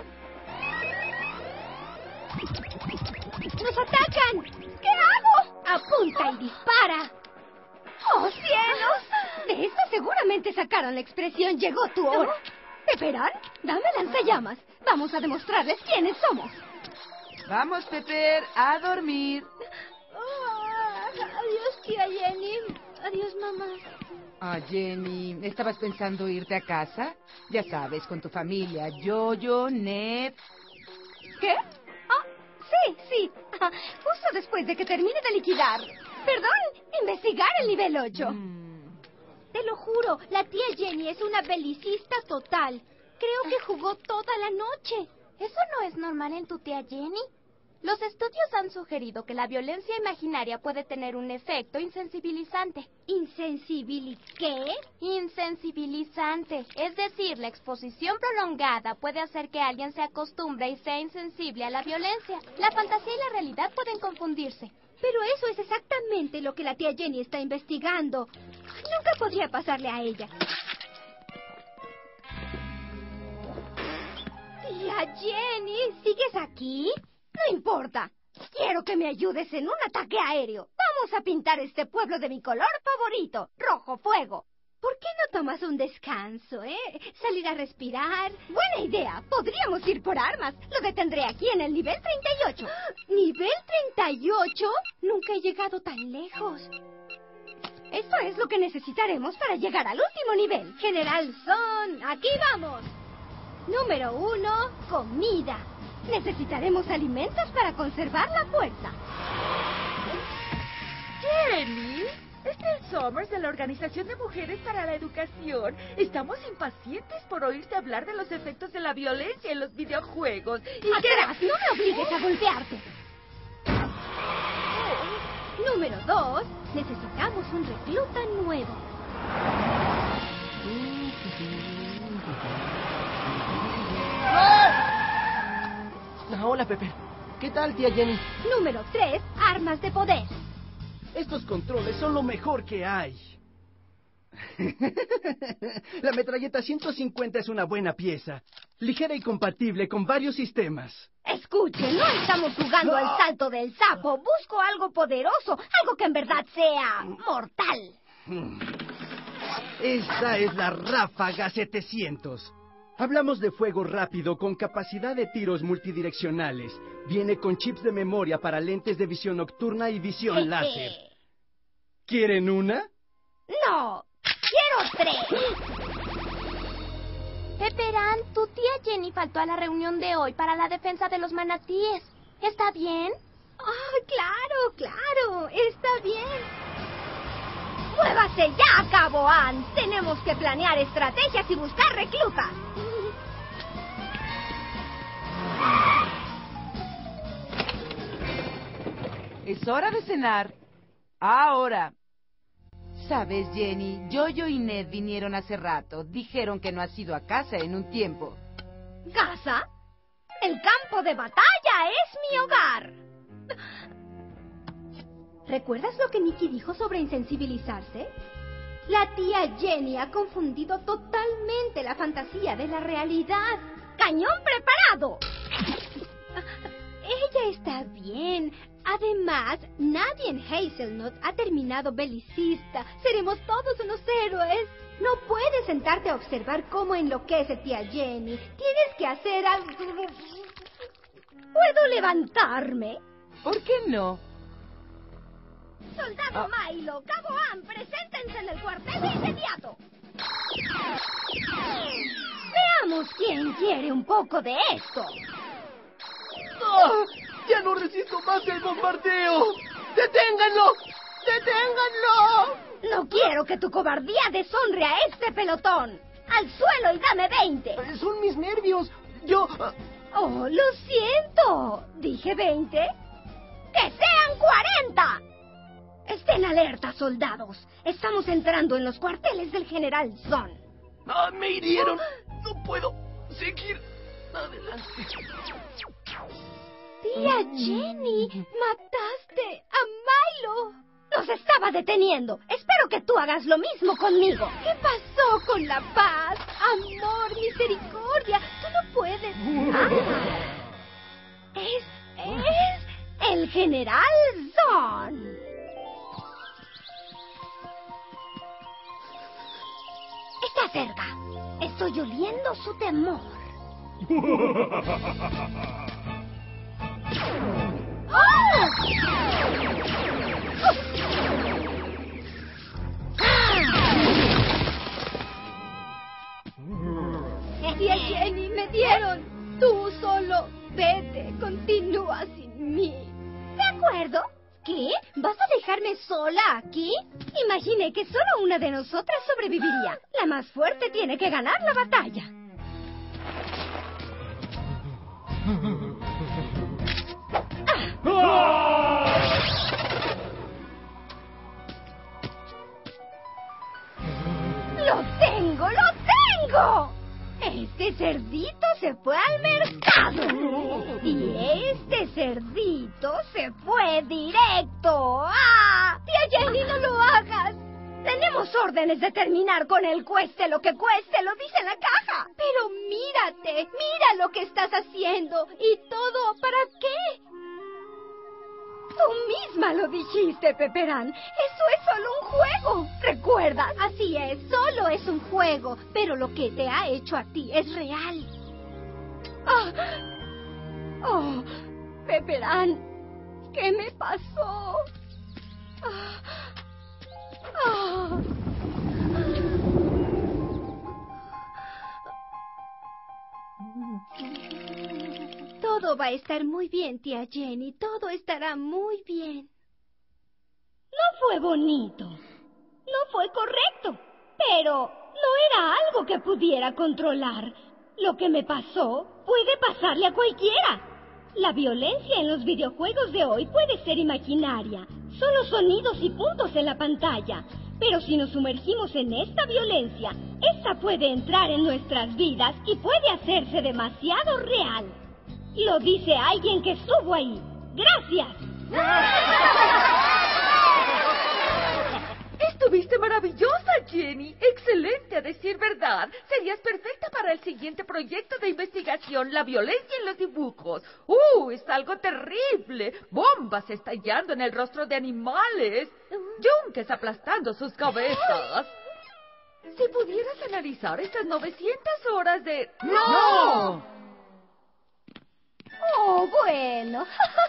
¡Nos atacan! ¿Qué hago? Apunta y dispara. ¡Oh, cielos! De esto seguramente sacaron la expresión "llegó tu hora". Pepperán, dame lanzallamas. Vamos a demostrarles quiénes somos. Vamos, Pepper, a dormir. Adiós, tía Jenny. Adiós, mamá. Ah, Jenny, ¿estabas pensando irte a casa? Ya sabes, con tu familia, Yo-Yo, Ned... ¿Qué? Sí. Justo después de que termine de liquidar. Perdón, investigar el nivel 8. Te lo juro, la tía Jenny es una belicista total. Creo que jugó toda la noche. ¿Eso no es normal en tu tía Jenny? Los estudios han sugerido que la violencia imaginaria puede tener un efecto insensibilizante. ¿Qué? Insensibilizante. Es decir, la exposición prolongada puede hacer que alguien se acostumbre y sea insensible a la violencia. La fantasía y la realidad pueden confundirse. Pero eso es exactamente lo que la tía Jenny está investigando. Nunca podría pasarle a ella. Tía Jenny, ¿sigues aquí? No importa. Quiero que me ayudes en un ataque aéreo. Vamos a pintar este pueblo de mi color favorito, rojo fuego. ¿Por qué no tomas un descanso, Salir a respirar. Buena idea. Podríamos ir por armas. Lo detendré aquí en el nivel 38. ¿Nivel 38? Nunca he llegado tan lejos. Esto es lo que necesitaremos para llegar al último nivel. General Son, aquí vamos. Número 1, comida. Necesitaremos alimentos para conservar la fuerza. Jenny, es Nell Summers de la Organización de Mujeres para la Educación. Estamos impacientes por oírte hablar de los efectos de la violencia en los videojuegos. ¡Atrás! ¡No me obligues a golpearte! Número 2, necesitamos un recluta nuevo. Hola, Pepper. ¿Qué tal, tía Jenny? Número 3, armas de poder. Estos controles son lo mejor que hay. La metralleta 150 es una buena pieza. Ligera y compatible con varios sistemas. Escuchen, no estamos jugando al salto del sapo. Busco algo poderoso, algo que en verdad sea mortal. Esta es la Ráfaga 700. Hablamos de fuego rápido con capacidad de tiros multidireccionales. Viene con chips de memoria para lentes de visión nocturna y visión láser. ¿Quieren una? No, quiero 3. Pepperán, tu tía Jenny faltó a la reunión de hoy para la defensa de los manatíes. ¿Está bien? Claro, está bien. ¡Muévase ya, Cabo Ann! Tenemos que planear estrategias y buscar reclutas. Es hora de cenar. Ahora. Sabes, Jenny, Yo-Yo y Ned vinieron hace rato. Dijeron que no has ido a casa en un tiempo. ¿Casa? El campo de batalla es mi hogar. ¿Recuerdas lo que Nikki dijo sobre insensibilizarse? La tía Jenny ha confundido totalmente la fantasía de la realidad. ¡Cañón preparado! Ella está bien. Además, nadie en Hazelnut ha terminado belicista. Seremos todos unos héroes. No puedes sentarte a observar cómo enloquece tía Jenny. Tienes que hacer algo. ¿Puedo levantarme? ¿Por qué no? Soldado Milo, Cabo Ann, preséntense en el cuartel de inmediato. Veamos quién quiere un poco de esto. ¡Oh! ¡Ya no resisto más el bombardeo! ¡Deténganlo! ¡Deténganlo! No quiero que tu cobardía deshonre a este pelotón. ¡Al suelo y dame 20! Son mis nervios. Yo... Oh, lo siento. ¿Dije 20? ¡Que sean 40! Estén alerta, soldados. Estamos entrando en los cuarteles del General Zon. ¡Ah, me hirieron! No puedo seguir adelante. Tía Jenny, mataste a Milo. Nos estaba deteniendo. Espero que tú hagas lo mismo conmigo. ¿Qué pasó con la paz? Amor, misericordia. Tú no puedes. Es el General Zon. Está cerca. Estoy oliendo su temor. Tía Jenny, me dieron. Tú solo vete, continúa sin mí. De acuerdo. ¿Qué? ¿Vas a dejarme sola aquí? Imaginé que solo una de nosotras sobreviviría. La más fuerte tiene que ganar la batalla. ¡Lo tengo! ¡Lo tengo! Este cerdito se fue al mercado. Y este cerdito se fue directo. ¡Ah! Tía Jenny, no lo hagas. Tenemos órdenes de terminar con él, cueste lo que cueste, lo dice en la caja. Pero mírate, mira lo que estás haciendo. ¿Y todo para qué? Tú misma lo dijiste, Pepperán. Eso es solo un juego. ¿Recuerdas? Así es, solo es un juego. Pero lo que te ha hecho a ti es real. Oh, Pepperán, ¿qué me pasó? Todo va a estar muy bien, tía Jenny. Todo estará muy bien. No fue bonito. No fue correcto. Pero no era algo que pudiera controlar. Lo que me pasó puede pasarle a cualquiera. La violencia en los videojuegos de hoy puede ser imaginaria. Solo sonidos y puntos en la pantalla. Pero si nos sumergimos en esta violencia, esta puede entrar en nuestras vidas y puede hacerse demasiado real. Lo dice alguien que estuvo ahí. ¡Gracias! Estuviste maravillosa, Jenny. Excelente, a decir verdad. Serías perfecta para el siguiente proyecto de investigación, la violencia en los dibujos. Es algo terrible. Bombas estallando en el rostro de animales. Yunques aplastando sus cabezas. Si pudieras analizar estas 900 horas de... ¡No! Oh, bueno.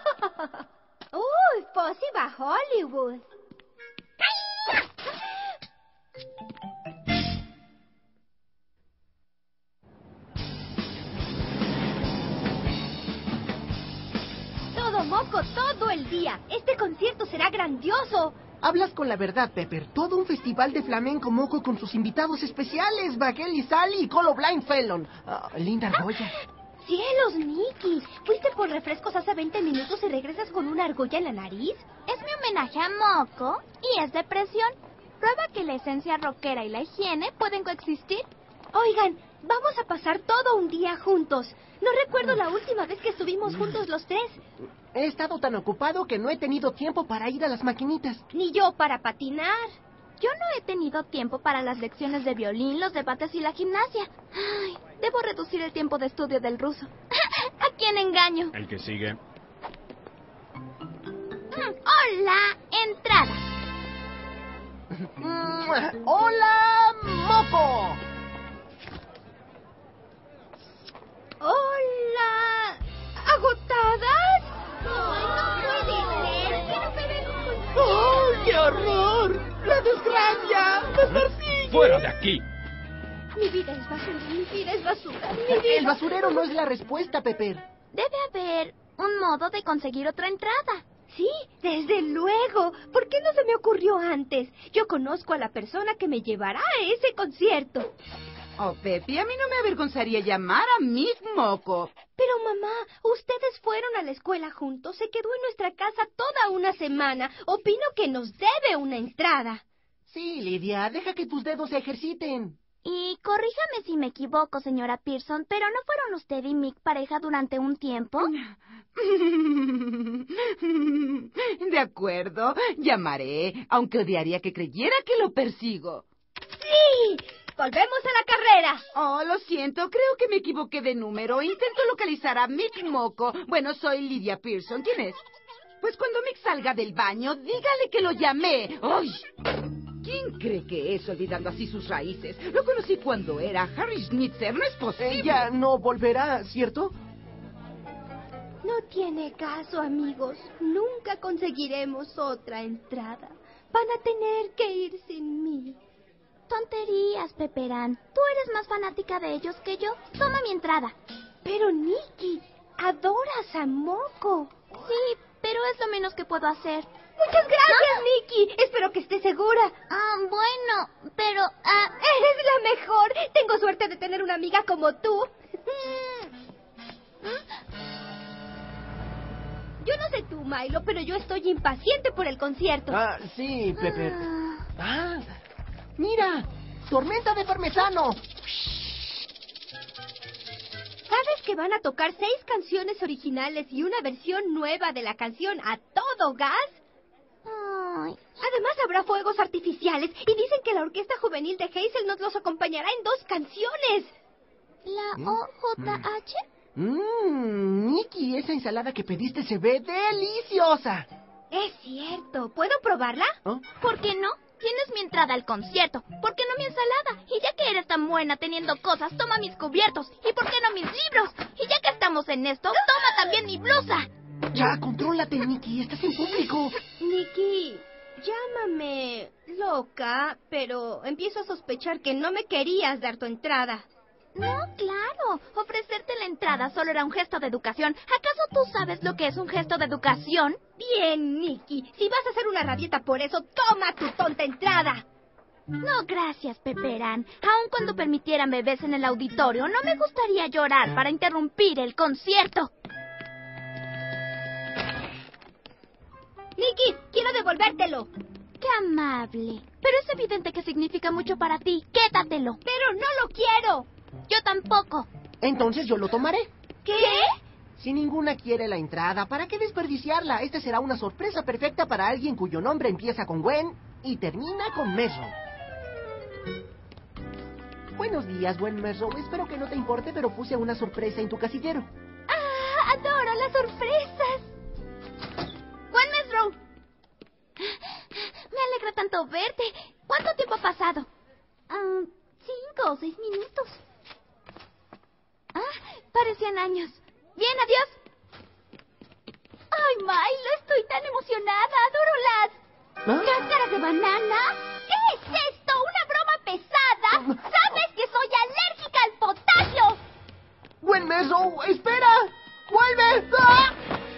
Posy va a Hollywood. Todo moco todo el día. Este concierto será grandioso. Hablas con la verdad, Pepper. Todo un festival de flamenco moco con sus invitados especiales, Bagel y Sally y Colo Blind Felon. Linda argolla. ¡Cielos, Nicky! ¿Fuiste por refrescos hace 20 minutos y regresas con una argolla en la nariz? Es mi homenaje a Moco y es depresión. Prueba que la esencia rockera y la higiene pueden coexistir. Oigan, vamos a pasar todo un día juntos. No recuerdo la última vez que estuvimos juntos los tres. He estado tan ocupado que no he tenido tiempo para ir a las maquinitas. Ni yo para patinar. Yo no he tenido tiempo para las lecciones de violín, los debates y la gimnasia. Ay, debo reducir el tiempo de estudio del ruso. ¿A quién engaño? El que sigue. Hola, entrada. ¡Hola, Moco! Hola. ¿Agotadas? ¡Oh, qué horror! ¡La desgracia! ¡Nos persigue! ¡Fuera de aquí! Mi vida es basura, mi vida es basura. El basurero no es la respuesta, Pepper. Debe haber un modo de conseguir otra entrada. Sí, desde luego. ¿Por qué no se me ocurrió antes? Yo conozco a la persona que me llevará a ese concierto. Oh, Pepe, a mí no me avergonzaría llamar a Miss Moco. Pero, mamá, ustedes fueron a la escuela juntos. Se quedó en nuestra casa toda una semana. Opino que nos debe una entrada. Sí, Lidia, deja que tus dedos se ejerciten. Y corríjame si me equivoco, señora Pearson, pero ¿no fueron usted y Mick pareja durante un tiempo? De acuerdo, llamaré, aunque odiaría que creyera que lo persigo. ¡Sí! ¡Volvemos a la carrera! Oh, lo siento, creo que me equivoqué de número. Intento localizar a Mick Moco. Bueno, soy Lydia Pearson. ¿Quién es? Pues cuando Mick salga del baño, dígale que lo llamé. ¡Ay! ¿Quién cree que es, olvidando así sus raíces? Lo conocí cuando era Harry Schnitzer, no es posible. Ella no volverá, ¿cierto? No tiene caso, amigos. Nunca conseguiremos otra entrada. Van a tener que ir sin mí. Tonterías, Pepperán. Tú eres más fanática de ellos que yo. Toma mi entrada. Pero, Nikki, adoras a Moco. Sí, pero es lo menos que puedo hacer. Muchas gracias, Nikki. Espero que estés segura. Bueno, pero... Eres la mejor. Tengo suerte de tener una amiga como tú. Yo no sé tú, Milo, pero yo estoy impaciente por el concierto. Sí, Pepper. Mira, tormenta de parmesano. ¿Sabes que van a tocar 6 canciones originales y una versión nueva de la canción A Todo Gas? Además habrá fuegos artificiales y dicen que la orquesta juvenil de Hazelnut los acompañará en 2 canciones. ¿La OJH? Nikki, esa ensalada que pediste se ve deliciosa. Es cierto. ¿Puedo probarla? ¿Por qué no? Tienes mi entrada al concierto. ¿Por qué no mi ensalada? Y ya que eres tan buena teniendo cosas, toma mis cubiertos. ¿Y por qué no mis libros? Y ya que estamos en esto, toma también mi blusa. Ya, contrólate, Nikki. Estás en público. Nikki, llámame loca, pero empiezo a sospechar que no me querías dar tu entrada. No, claro. Ofrecerte la entrada solo era un gesto de educación. ¿Acaso tú sabes lo que es un gesto de educación? Bien, Nikki. Si vas a hacer una rabieta por eso, toma tu tonta entrada. No, gracias, Pepperán. Aun cuando permitieran bebés en el auditorio, no me gustaría llorar para interrumpir el concierto. Nikki, quiero devolvértelo. Qué amable. Pero es evidente que significa mucho para ti. Quédatelo. Pero no lo quiero. Yo tampoco. Entonces yo lo tomaré. ¿Qué? Si ninguna quiere la entrada, ¿para qué desperdiciarla? Esta será una sorpresa perfecta para alguien cuyo nombre empieza con Gwen y termina con Mesro. Buenos días, buen Mesro. Espero que no te importe, pero puse una sorpresa en tu casillero. Adoro las sorpresas. Buen Mesro. Me alegra tanto verte. ¿Cuánto tiempo ha pasado? 5 o 6 minutos. Parecían años. Bien, adiós. Ay, Milo, estoy tan emocionada. Adoro las cáscaras de banana. ¿Qué es esto? ¿Una broma pesada? ¿Sabes que soy alérgica al potasio? ¡Buen Mesro! ¡Espera! ¡Vuelve! ¡Ah!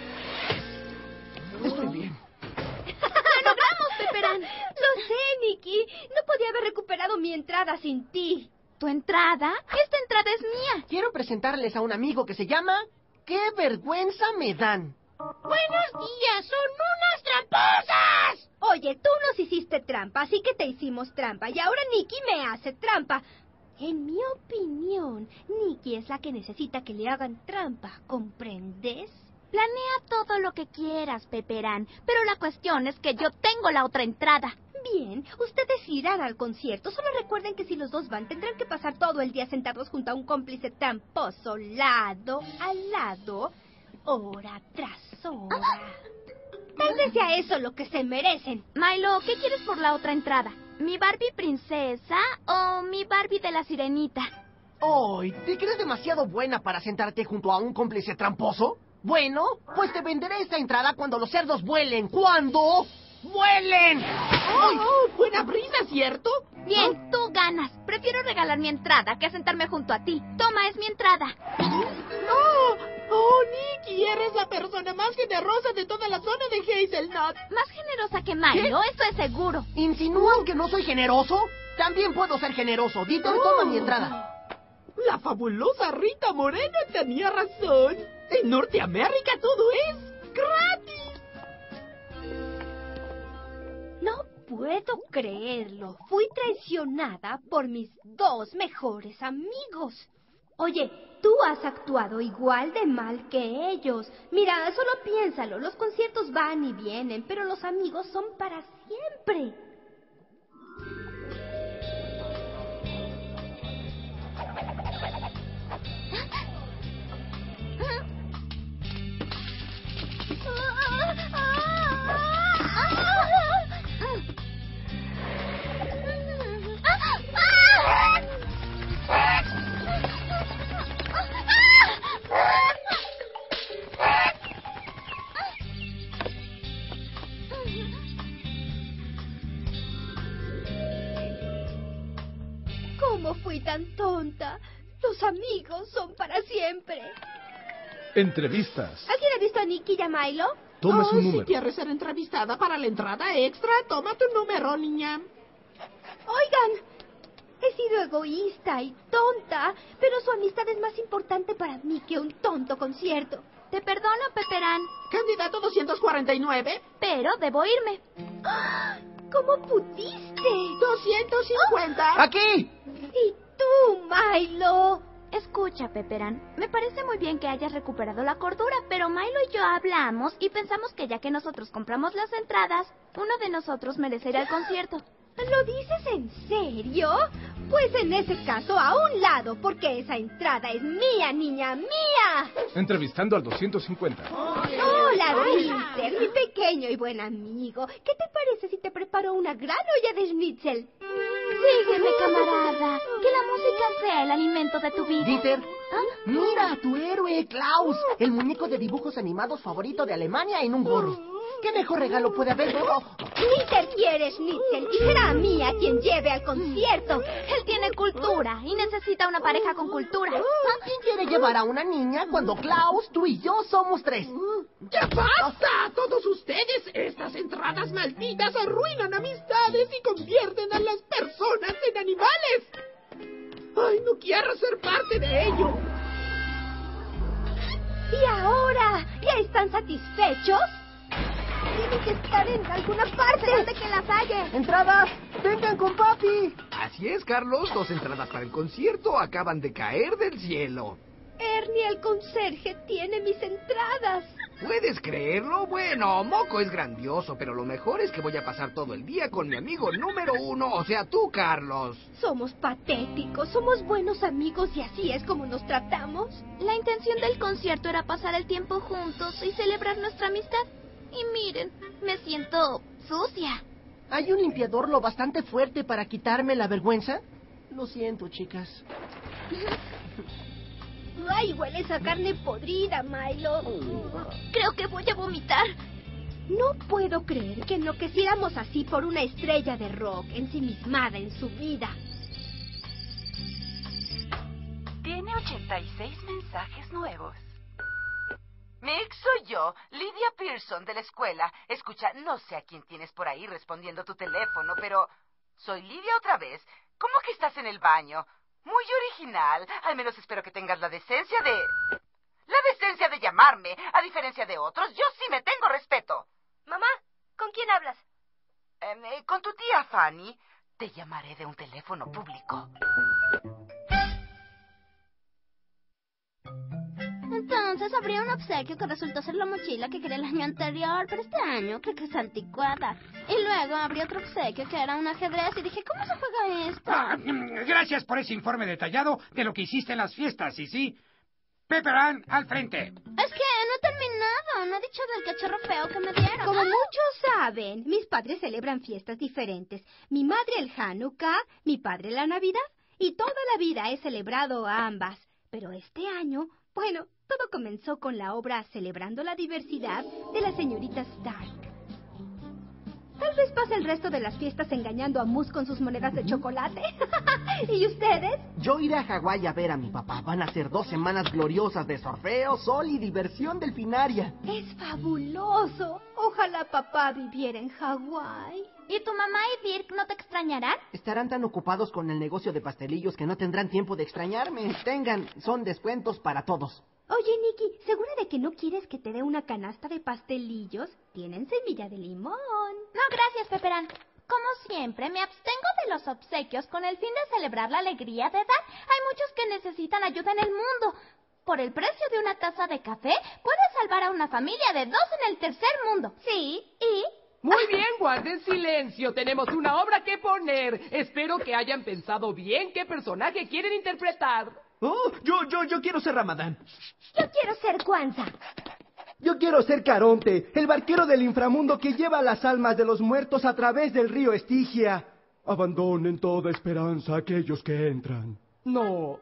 Estoy bien. ¡Lo logramos, Pepperán! Lo sé, Nikki. No podía haber recuperado mi entrada sin ti. ¿Tu entrada? Esta entrada es mía. Quiero presentarles a un amigo que se llama... ¡Qué vergüenza me dan! ¡Buenos días! ¡Son unas tramposas! Oye, tú nos hiciste trampa, así que te hicimos trampa. Y ahora Nikki me hace trampa. En mi opinión, Nikki es la que necesita que le hagan trampa, ¿comprendes? Planea todo lo que quieras, Pepperán, pero la cuestión es que yo tengo la otra entrada. Bien, ustedes irán al concierto. Solo recuerden que si los dos van, tendrán que pasar todo el día sentados junto a un cómplice tramposo, lado a lado, hora tras hora. Tal Guárdese a eso lo que se merecen. Milo, ¿qué quieres por la otra entrada? ¿Mi Barbie princesa o mi Barbie de la sirenita? ¡Ay! ¿Te crees demasiado buena para sentarte junto a un cómplice tramposo? Bueno, pues te venderé esta entrada cuando los cerdos vuelen. ¿Cuándo? ¡Vuelen! ¡Oh, buena brisa, ¿cierto? Bien, tú ganas. Prefiero regalar mi entrada que sentarme junto a ti. Toma, es mi entrada. ¡No! ¡Oh, Nikki! Eres la persona más generosa de toda la zona de Hazelnut. Más generosa que Milo, eso es seguro. ¿Insinúan que no soy generoso? También puedo ser generoso. Dieter, toma mi entrada. La fabulosa Rita Moreno tenía razón. En Norteamérica todo es gratis. No puedo creerlo. Fui traicionada por mis 2 mejores amigos. Oye, tú has actuado igual de mal que ellos. Mira, solo piénsalo. Los conciertos van y vienen, pero los amigos son para siempre. ¿Cómo fui tan tonta? Los amigos son para siempre. Entrevistas. ¿Alguien ha visto a Nikki y a Milo? Tome su número. Si quieres ser entrevistada para la entrada extra, toma tu número, niña. Oigan, he sido egoísta y tonta, pero su amistad es más importante para mí que un tonto concierto. Te perdono, Pepperán. Candidato 249. Pero debo irme. ¿Cómo pudiste? 250. ¡Aquí! ¿Y tú, Milo? Escucha, Pepperán, me parece muy bien que hayas recuperado la cordura, pero Milo y yo hablamos y pensamos que ya que nosotros compramos las entradas, uno de nosotros merecerá el concierto. ¿Lo dices en serio? Pues en ese caso, a un lado, porque esa entrada es mía, niña, mía. Entrevistando al 250. Hola, Dieter, mi pequeño y buen amigo. ¿Qué te parece si te preparo una gran olla de schnitzel? Sígueme, camarada. Que la música sea el alimento de tu vida. Dieter, mira a tu héroe, Klaus, el muñeco de dibujos animados favorito de Alemania en un gorro. ¿Qué mejor regalo puede haber? Dieter quiere schnitzel y será mía quien lleve al concierto. Él tiene cultura y necesita una pareja con cultura. ¿Quién quiere llevar a una niña cuando Klaus, tú y yo somos 3? ¡Ya basta! Todos ustedes, estas entradas malditas arruinan amistades y convierten a las personas en animales. ¡Ay, no quiero ser parte de ello! ¿Y ahora? ¿Ya están satisfechos? Tienen que estar en alguna parte donde que las haya. ¡Entradas! ¡Vengan con papi! Así es, Carlos. 2 entradas para el concierto acaban de caer del cielo. Ernie, el conserje, tiene mis entradas. ¿Puedes creerlo? Bueno, Moco es grandioso, pero lo mejor es que voy a pasar todo el día con mi amigo número 1, o sea, tú, Carlos. Somos patéticos, somos buenos amigos y así es como nos tratamos. La intención del concierto era pasar el tiempo juntos y celebrar nuestra amistad. Y miren, me siento sucia. ¿Hay un limpiador lo bastante fuerte para quitarme la vergüenza? Lo siento, chicas. Ay, hueles a carne podrida, Milo. Creo que voy a vomitar. No puedo creer que enloqueciéramos así por una estrella de rock ensimismada en su vida. Tiene 86 mensajes nuevos. Mick, soy yo, Lydia Pearson, de la escuela. Escucha, no sé a quién tienes por ahí respondiendo tu teléfono, pero... Soy Lydia otra vez. ¿Cómo que estás en el baño? Muy original. Al menos espero que tengas la decencia de... La decencia de llamarme. A diferencia de otros, yo sí me tengo respeto. Mamá, ¿con quién hablas? Con tu tía Fanny. Te llamaré de un teléfono público. Entonces abrí un obsequio que resultó ser la mochila que quería el año anterior, pero este año creo que es anticuada. Y luego abrí otro obsequio que era un ajedrez y dije, ¿cómo se juega esto? Gracias por ese informe detallado de lo que hiciste en las fiestas, sí. Pepperán, al frente. Es que no he terminado. No he dicho del cachorro feo que me dieron. Como muchos saben, mis padres celebran fiestas diferentes. Mi madre el Hanukkah, mi padre la Navidad. Y toda la vida he celebrado ambas. Pero este año, bueno, todo comenzó con la obra Celebrando la Diversidad de la señorita Stark. Tal vez pase el resto de las fiestas engañando a Moose con sus monedas de chocolate. ¿Y ustedes? Yo iré a Hawái a ver a mi papá. Van a ser 2 semanas gloriosas de surfeo, sol y diversión delfinaria. Es fabuloso. Ojalá papá viviera en Hawái. ¿Y tu mamá y Dirk no te extrañarán? Estarán tan ocupados con el negocio de pastelillos que no tendrán tiempo de extrañarme. Son descuentos para todos. Oye, Nikki, ¿segura de que no quieres que te dé una canasta de pastelillos? Tienen semilla de limón. No, gracias, Pepperán. Como siempre, me abstengo de los obsequios con el fin de celebrar la alegría de dar. Hay muchos que necesitan ayuda en el mundo. Por el precio de una taza de café, puedes salvar a una familia de 2 en el tercer mundo. Sí, y... Muy bien, guarden silencio. Tenemos una obra que poner. Espero que hayan pensado bien qué personaje quieren interpretar. Oh, yo quiero ser Ramadán. Yo quiero ser Kwanzaa. Yo quiero ser Caronte, el barquero del inframundo que lleva las almas de los muertos a través del río Estigia. Abandonen toda esperanza a aquellos que entran. No.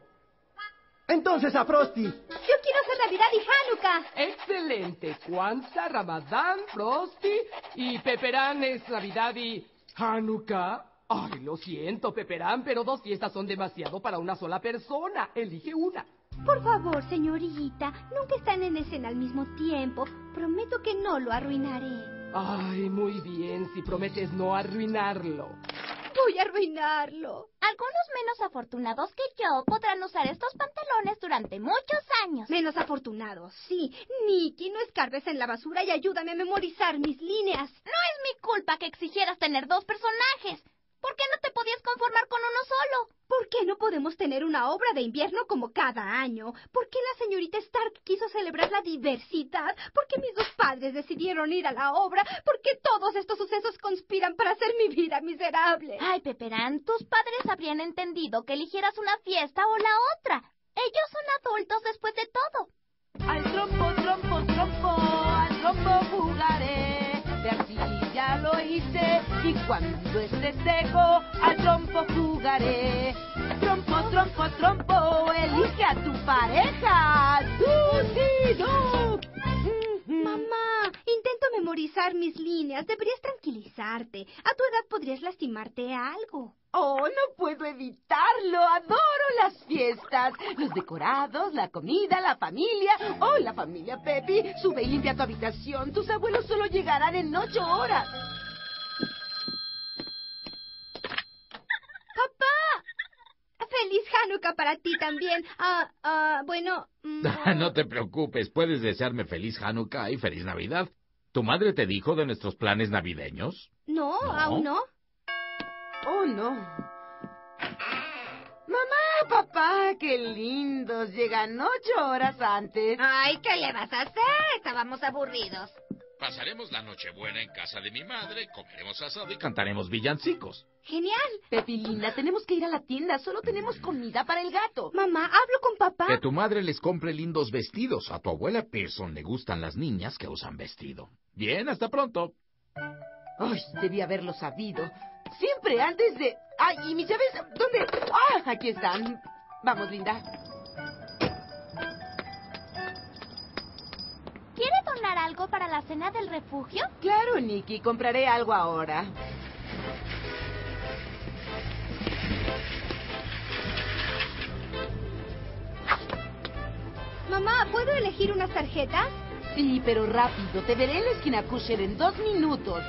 Entonces a Frosty. Yo quiero ser Navidad y Hanukkah. Excelente. Kwanzaa, Ramadán, Frosty y Pepperán es Navidad y Hanukkah. Ay, lo siento, Pepperán, pero 2 fiestas son demasiado para una sola persona. Elige una. Por favor, señorita, nunca están en escena al mismo tiempo. Prometo que no lo arruinaré. Ay, muy bien, si prometes no arruinarlo. Voy a arruinarlo. Algunos menos afortunados que yo podrán usar estos pantalones durante muchos años. Menos afortunados, sí. Nikki, no escarbes en la basura y ayúdame a memorizar mis líneas. No es mi culpa que exigieras tener 2 personajes. ¿Por qué no te podías conformar con uno solo? ¿Por qué no podemos tener una obra de invierno como cada año? ¿Por qué la señorita Stark quiso celebrar la diversidad? ¿Por qué mis 2 padres decidieron ir a la obra? ¿Por qué todos estos sucesos conspiran para hacer mi vida miserable? Ay, Pepperán, tus padres habrían entendido que eligieras una fiesta o la otra. Ellos son adultos después de todo. Al trompo, trompo, trompo, al trompo jugaré. De arcilla lo hice y cuando esté seco al trompo jugaré. Trompo, trompo, trompo, elige a tu pareja. ¡Du-di-du! Mamá, intento memorizar mis líneas. Deberías tranquilizarte. A tu edad podrías lastimarte algo. Oh, no puedo evitarlo. Adoro las fiestas. Los decorados, la comida, la familia. Oh, la familia Pepi. Sube y limpia tu habitación. Tus abuelos solo llegarán en 8 horas. ¡Papá! ¡Feliz Hanukkah para ti también! Bueno... No te preocupes. Puedes desearme feliz Hanukkah y feliz Navidad. ¿Tu madre te dijo de nuestros planes navideños? No, aún no. Oh, no. Mamá, papá, qué lindos. Llegan 8 horas antes. Ay, ¿qué le vas a hacer? Estábamos aburridos. Pasaremos la Nochebuena en casa de mi madre, comeremos asado y cantaremos villancicos. ¡Genial! Pepi, linda, tenemos que ir a la tienda. Solo tenemos comida para el gato. Mamá, hablo con papá. Que tu madre les compre lindos vestidos. A tu abuela Pearson le gustan las niñas que usan vestido. Bien, hasta pronto. Ay, debí haberlo sabido. Siempre antes de... ¡Ay, y mis llaves! ¿Dónde? ¡Ah, aquí están! Vamos, linda. ¿Quiere donar algo para la cena del refugio? Claro, Nikki. Compraré algo ahora. Mamá, ¿puedo elegir unas tarjetas? Sí, pero rápido. Te veré en la esquina Kusher en 2 minutos.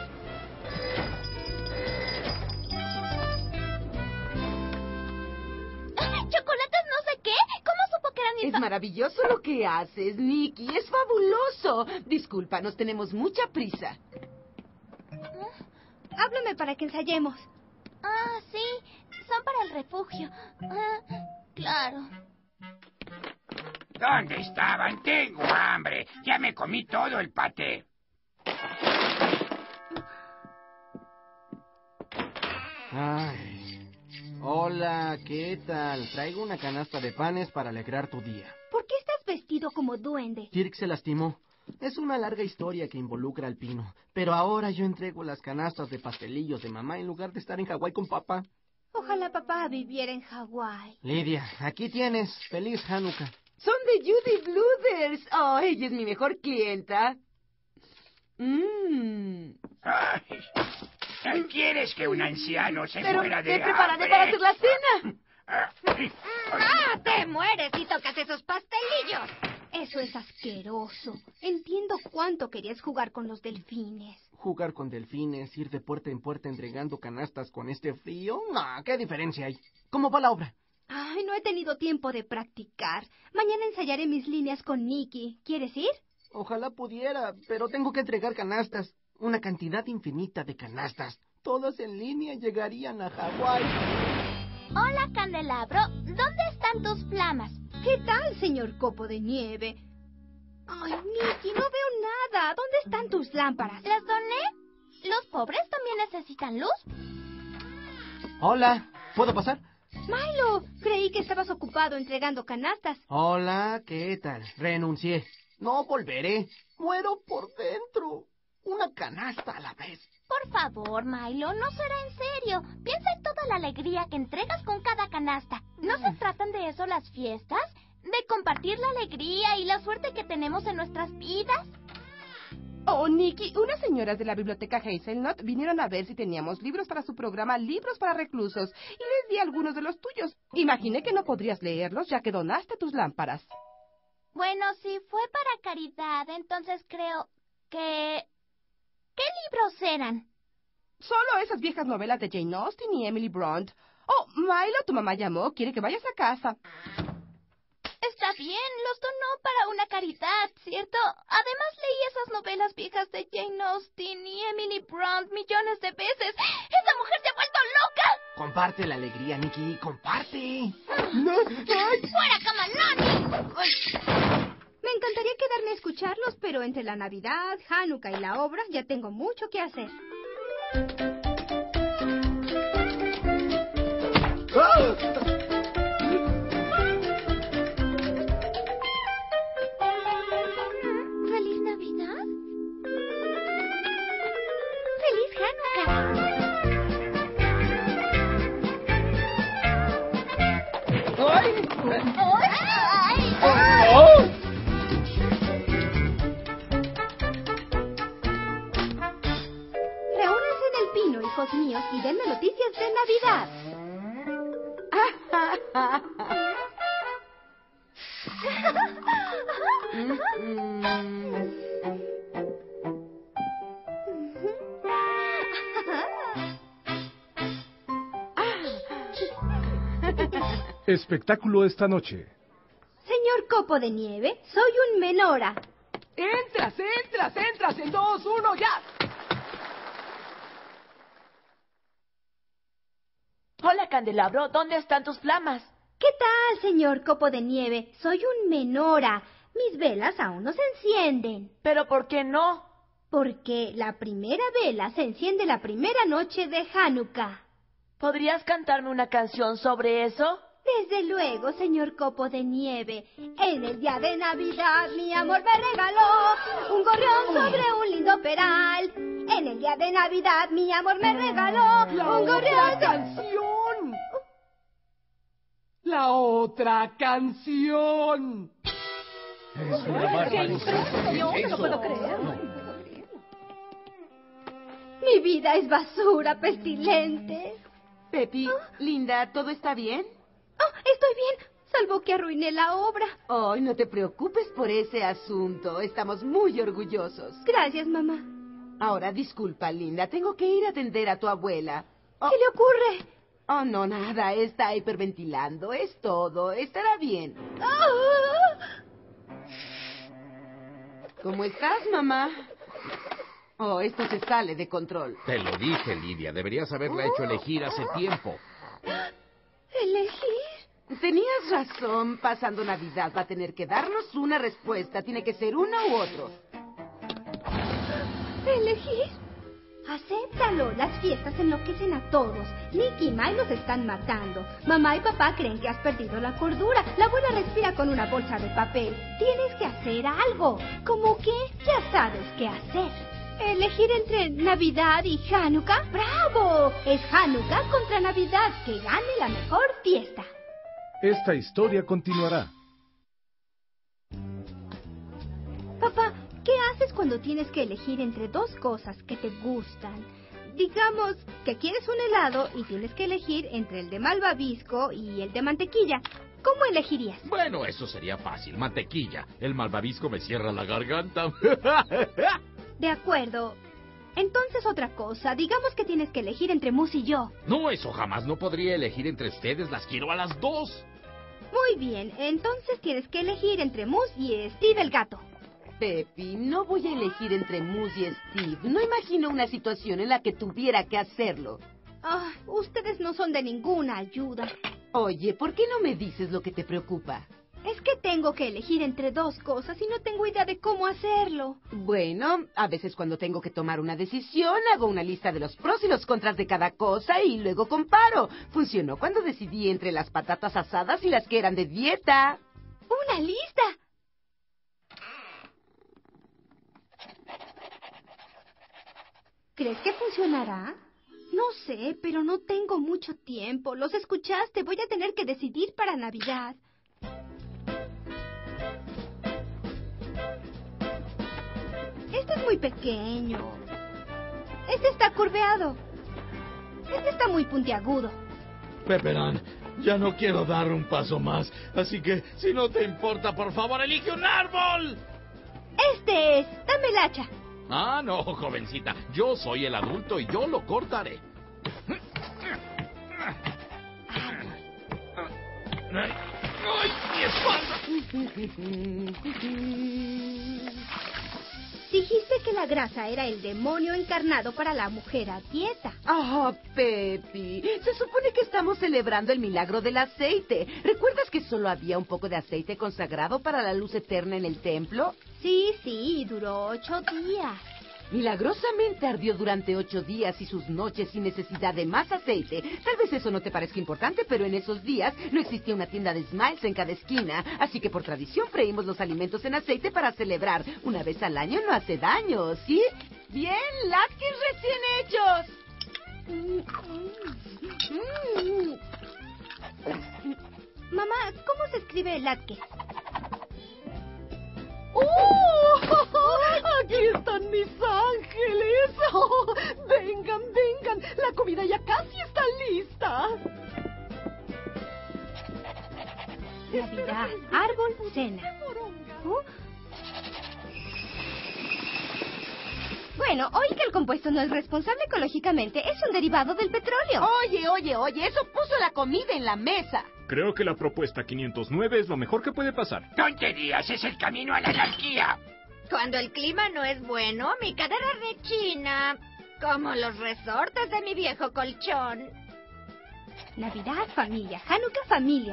¿Chocolates no sé qué? ¿Cómo supo que eran mis... Es maravilloso lo que haces, Nikki. Es fabuloso. Discúlpanos, tenemos mucha prisa. Háblame para que ensayemos. Ah, sí. Son para el refugio. Claro. ¿Dónde estaban? Tengo hambre. Ya me comí todo el paté. Ay. Hola, ¿qué tal? Traigo una canasta de panes para alegrar tu día. ¿Por qué estás vestido vestido como duende. Kirk se lastimó. Es una larga historia que involucra al Pino. Pero ahora yo entrego las canastas de pastelillos de mamá en lugar de estar en Hawái con papá. Ojalá papá viviera en Hawái. Lidia, aquí tienes. Feliz Hanukkah. Son de Judy Bluthers. Oh, ella es mi mejor clienta. ¿Quieres que un anciano se Pero muera de te prepararé hambre? para hacer la cena. ¡Ah! ¡Te mueres si tocas esos pastelillos! Eso es asqueroso. Entiendo cuánto querías jugar con los delfines. ¿Jugar con delfines, ir de puerta en puerta entregando canastas con este frío? No, ¿qué diferencia hay? ¿Cómo va la obra? Ay, no he tenido tiempo de practicar. Mañana ensayaré mis líneas con Nicky. ¿Quieres ir? Ojalá pudiera, pero tengo que entregar canastas. Una cantidad infinita de canastas. Todas en línea llegarían a Hawái. Hola, Candelabro. ¿Dónde están tus flamas? ¿Qué tal, señor Copo de Nieve? Ay, Nicky, no veo nada. ¿Dónde están tus lámparas? ¿Las doné? ¿Los pobres también necesitan luz? Hola, ¿puedo pasar? Milo, creí que estabas ocupado entregando canastas. Hola, ¿qué tal? Renuncié. No volveré. Muero por dentro. Una canasta a la vez. Por favor, Milo, no será en serio. Piensa en toda la alegría que entregas con cada canasta. ¿No se tratan de eso las fiestas? ¿De compartir la alegría y la suerte que tenemos en nuestras vidas? Oh, Nicky, unas señoras de la biblioteca Hazelnut vinieron a ver si teníamos libros para su programa Libros para Reclusos y les di algunos de los tuyos. Imaginé que no podrías leerlos ya que donaste tus lámparas. Bueno, si fue para caridad, entonces creo que... ¿Qué libros eran? Solo esas viejas novelas de Jane Austen y Emily Bront. Oh, Milo, tu mamá llamó, quiere que vayas a casa. Está bien, los donó para una caridad, ¿cierto? Además leí esas novelas viejas de Jane Austen y Emily Bront millones de veces. ¡Esa mujer se ha vuelto loca! Comparte la alegría, Nicky, comparte. ¡Fuera, Camanani! Me encantaría quedarme a escucharlos, pero entre la Navidad, Hanukkah y la obra ya tengo mucho que hacer. ¿Feliz Navidad? ¡Feliz Hanukkah! Reúnanse en el Pino, hijos míos, y denme noticias de Navidad. Espectáculo esta noche. Señor Copo de Nieve, soy un menora. ¡Entras, entras, entras! ¡En 2, 1, ya! Hola, Candelabro, ¿dónde están tus flamas? ¿Qué tal, señor Copo de Nieve? Soy un menora. Mis velas aún no se encienden. ¿Pero por qué no? Porque la primera vela se enciende la primera noche de Hanukkah. ¿Podrías cantarme una canción sobre eso? Desde luego, señor Copo de Nieve. En el día de Navidad mi amor me regaló un gorrión sobre un lindo peral. En el día de Navidad mi amor me regaló un gorrión... canción! ¡La otra canción! Es una barbaridad. No puedo creerlo. Mi vida es basura pestilente. Pepi, Linda, ¿todo está bien? Oh, estoy bien, salvo que arruiné la obra. Oh, no te preocupes por ese asunto. Estamos muy orgullosos. Gracias, mamá. Ahora, disculpa, Linda. Tengo que ir a atender a tu abuela. ¿Qué le ocurre? Oh, no, nada. Está hiperventilando. Es todo. Estará bien. ¿Cómo estás, mamá? Oh, esto se sale de control. Te lo dije, Lidia. Deberías haberla hecho elegir hace tiempo. ¿Elegir? Tenías razón. Pasando Navidad va a tener que darnos una respuesta. Tiene que ser uno u otro. ¿Elegir? Acéptalo, las fiestas enloquecen a todos. Nicky y Milo se están matando. Mamá y papá creen que has perdido la cordura. La abuela respira con una bolsa de papel. Tienes que hacer algo. ¿Cómo qué? Ya sabes qué hacer. ¿Elegir entre Navidad y Hanukkah? ¡Bravo! Es Hanukkah contra Navidad. Que gane la mejor fiesta. Esta historia continuará. Papá, ¿qué haces cuando tienes que elegir entre dos cosas que te gustan? Digamos que quieres un helado y tienes que elegir entre el de malvavisco y el de mantequilla. ¿Cómo elegirías? Bueno, eso sería fácil. Mantequilla. El malvavisco me cierra la garganta. De acuerdo. Entonces otra cosa. Digamos que tienes que elegir entre Mus y yo. No, eso jamás. No podría elegir entre ustedes. Las quiero a las dos. Muy bien. Entonces tienes que elegir entre Mus y Steve el gato. Pepi, no voy a elegir entre Mus y Steve. No imagino una situación en la que tuviera que hacerlo. Ah, ustedes no son de ninguna ayuda. Oye, ¿por qué no me dices lo que te preocupa? Es que tengo que elegir entre dos cosas y no tengo idea de cómo hacerlo. Bueno, a veces cuando tengo que tomar una decisión, hago una lista de los pros y los contras de cada cosa y luego comparo. Funcionó cuando decidí entre las patatas asadas y las que eran de dieta. ¡Una lista! ¿Crees que funcionará? No sé, pero no tengo mucho tiempo. Los escuchaste, voy a tener que decidir para Navidad. Este es muy pequeño. Este está curveado. Este está muy puntiagudo. Pepperán, ya no quiero dar un paso más. Así que, si no te importa, por favor, elige un árbol. Este es. Dame el hacha. Ah, no, jovencita. Yo soy el adulto y yo lo cortaré. ¡Ay, mi espalda! Dijiste que la grasa era el demonio encarnado para la mujer a dieta. Ah, Pepi, se supone que estamos celebrando el milagro del aceite. ¿Recuerdas que solo había un poco de aceite consagrado para la luz eterna en el templo? Sí, duró 8 días. Milagrosamente ardió durante 8 días y sus noches sin necesidad de más aceite. Tal vez eso no te parezca importante, pero en esos días no existía una tienda de Smiles en cada esquina. Así que por tradición freímos los alimentos en aceite para celebrar. Una vez al año no hace daño, ¿sí? ¡Bien! ¡Latkes recién hechos! Mamá, ¿cómo se escribe el latke? ¡Aquí están mis ángeles! Oh, vengan, la comida ya casi está lista. Navidad, árbol, cena. Bueno, oí que el compuesto no es responsable ecológicamente. Es un derivado del petróleo. Oye, eso puso la comida en la mesa. Creo que la propuesta 509 es lo mejor que puede pasar. ¡Tonterías! ¡Es el camino a la anarquía! Cuando el clima no es bueno, mi cadera rechina, como los resortes de mi viejo colchón. Navidad, familia. Hanukkah, familia.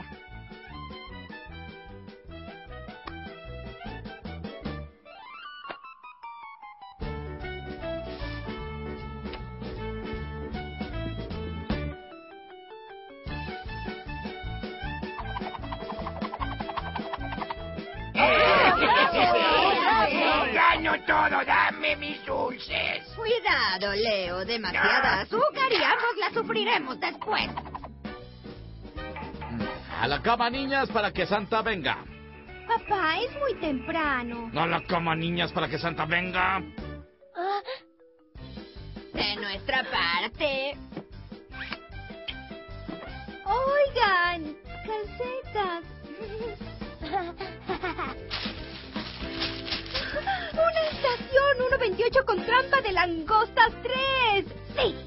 ¡Gano todo! ¡Dame mis dulces! Cuidado, Leo, demasiada azúcar y ambos la sufriremos después. A la cama, niñas, para que Santa venga. Papá, es muy temprano. A la cama, niñas, para que Santa venga. De nuestra parte. Oigan, calcetas. ¡Una estación 128 con trampa de langostas 3! ¡Sí!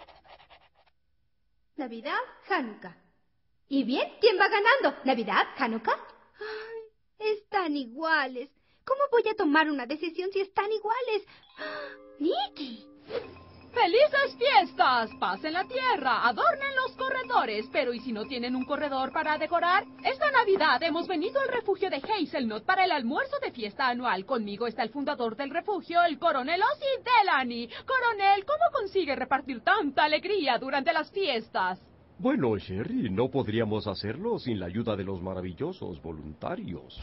Navidad, Hanukkah. ¿Y bien? ¿Quién va ganando? ¿Navidad, Hanukkah? Ay, están iguales. ¿Cómo voy a tomar una decisión si están iguales? ¡Nicky! ¡Felices fiestas! Pasen la tierra, adornen los corredores. Pero ¿y si no tienen un corredor para decorar? Esta Navidad hemos venido al refugio de Hazelnut para el almuerzo de fiesta anual. Conmigo está el fundador del refugio, el coronel Ozzy Delany. Coronel, ¿cómo consigue repartir tanta alegría durante las fiestas? Bueno, Sherry, no podríamos hacerlo sin la ayuda de los maravillosos voluntarios.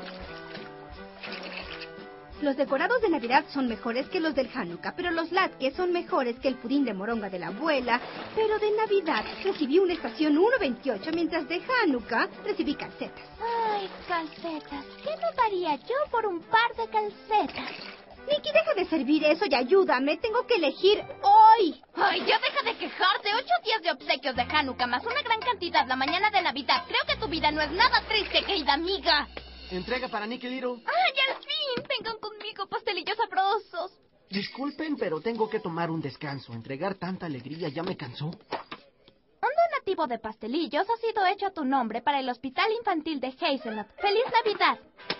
Los decorados de Navidad son mejores que los del Hanukkah, pero los latkes son mejores que el pudín de moronga de la abuela. Pero de Navidad recibí una estación 1.28, mientras de Hanukkah recibí calcetas. Ay, calcetas. ¿Qué no daría yo por un par de calcetas? Nikki, deja de servir eso y ayúdame. Tengo que elegir hoy. Ay, ya deja de quejarte. 8 días de obsequios de Hanukkah más una gran cantidad la mañana de Navidad. Creo que tu vida no es nada triste, querida amiga. Entrega para Nicky Little. ¡Ay, al fin! Vengan conmigo, pastelillos sabrosos. Disculpen, pero tengo que tomar un descanso. Entregar tanta alegría ya me cansó. Un donativo de pastelillos ha sido hecho a tu nombre para el Hospital Infantil de Hazelnut. ¡Feliz Navidad!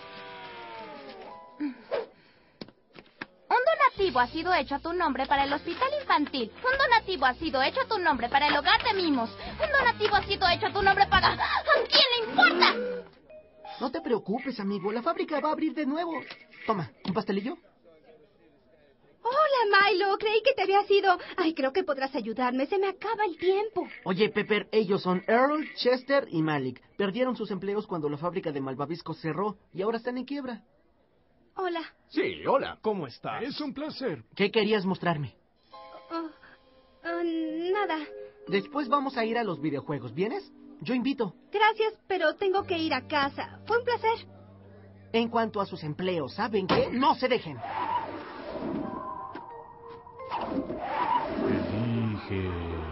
Un donativo ha sido hecho a tu nombre para el Hospital Infantil. Un donativo ha sido hecho a tu nombre para el Hogar de Mimos. Un donativo ha sido hecho a tu nombre para... ¿A quién le importa? No te preocupes, amigo. La fábrica va a abrir de nuevo. Toma, ¿un pastelillo? Hola, Milo. Creí que te habías ido. Ay, creo que podrás ayudarme. Se me acaba el tiempo. Oye, Pepper, ellos son Earl, Chester y Malik. Perdieron sus empleos cuando la fábrica de malvaviscos cerró y ahora están en quiebra. Hola. Sí, hola. ¿Cómo estás? Es un placer. ¿Qué querías mostrarme? Nada. Después vamos a ir a los videojuegos. ¿Vienes? Yo invito. Gracias, pero tengo que ir a casa. Fue un placer. En cuanto a sus empleos, ¿saben qué? No se dejen. Elige.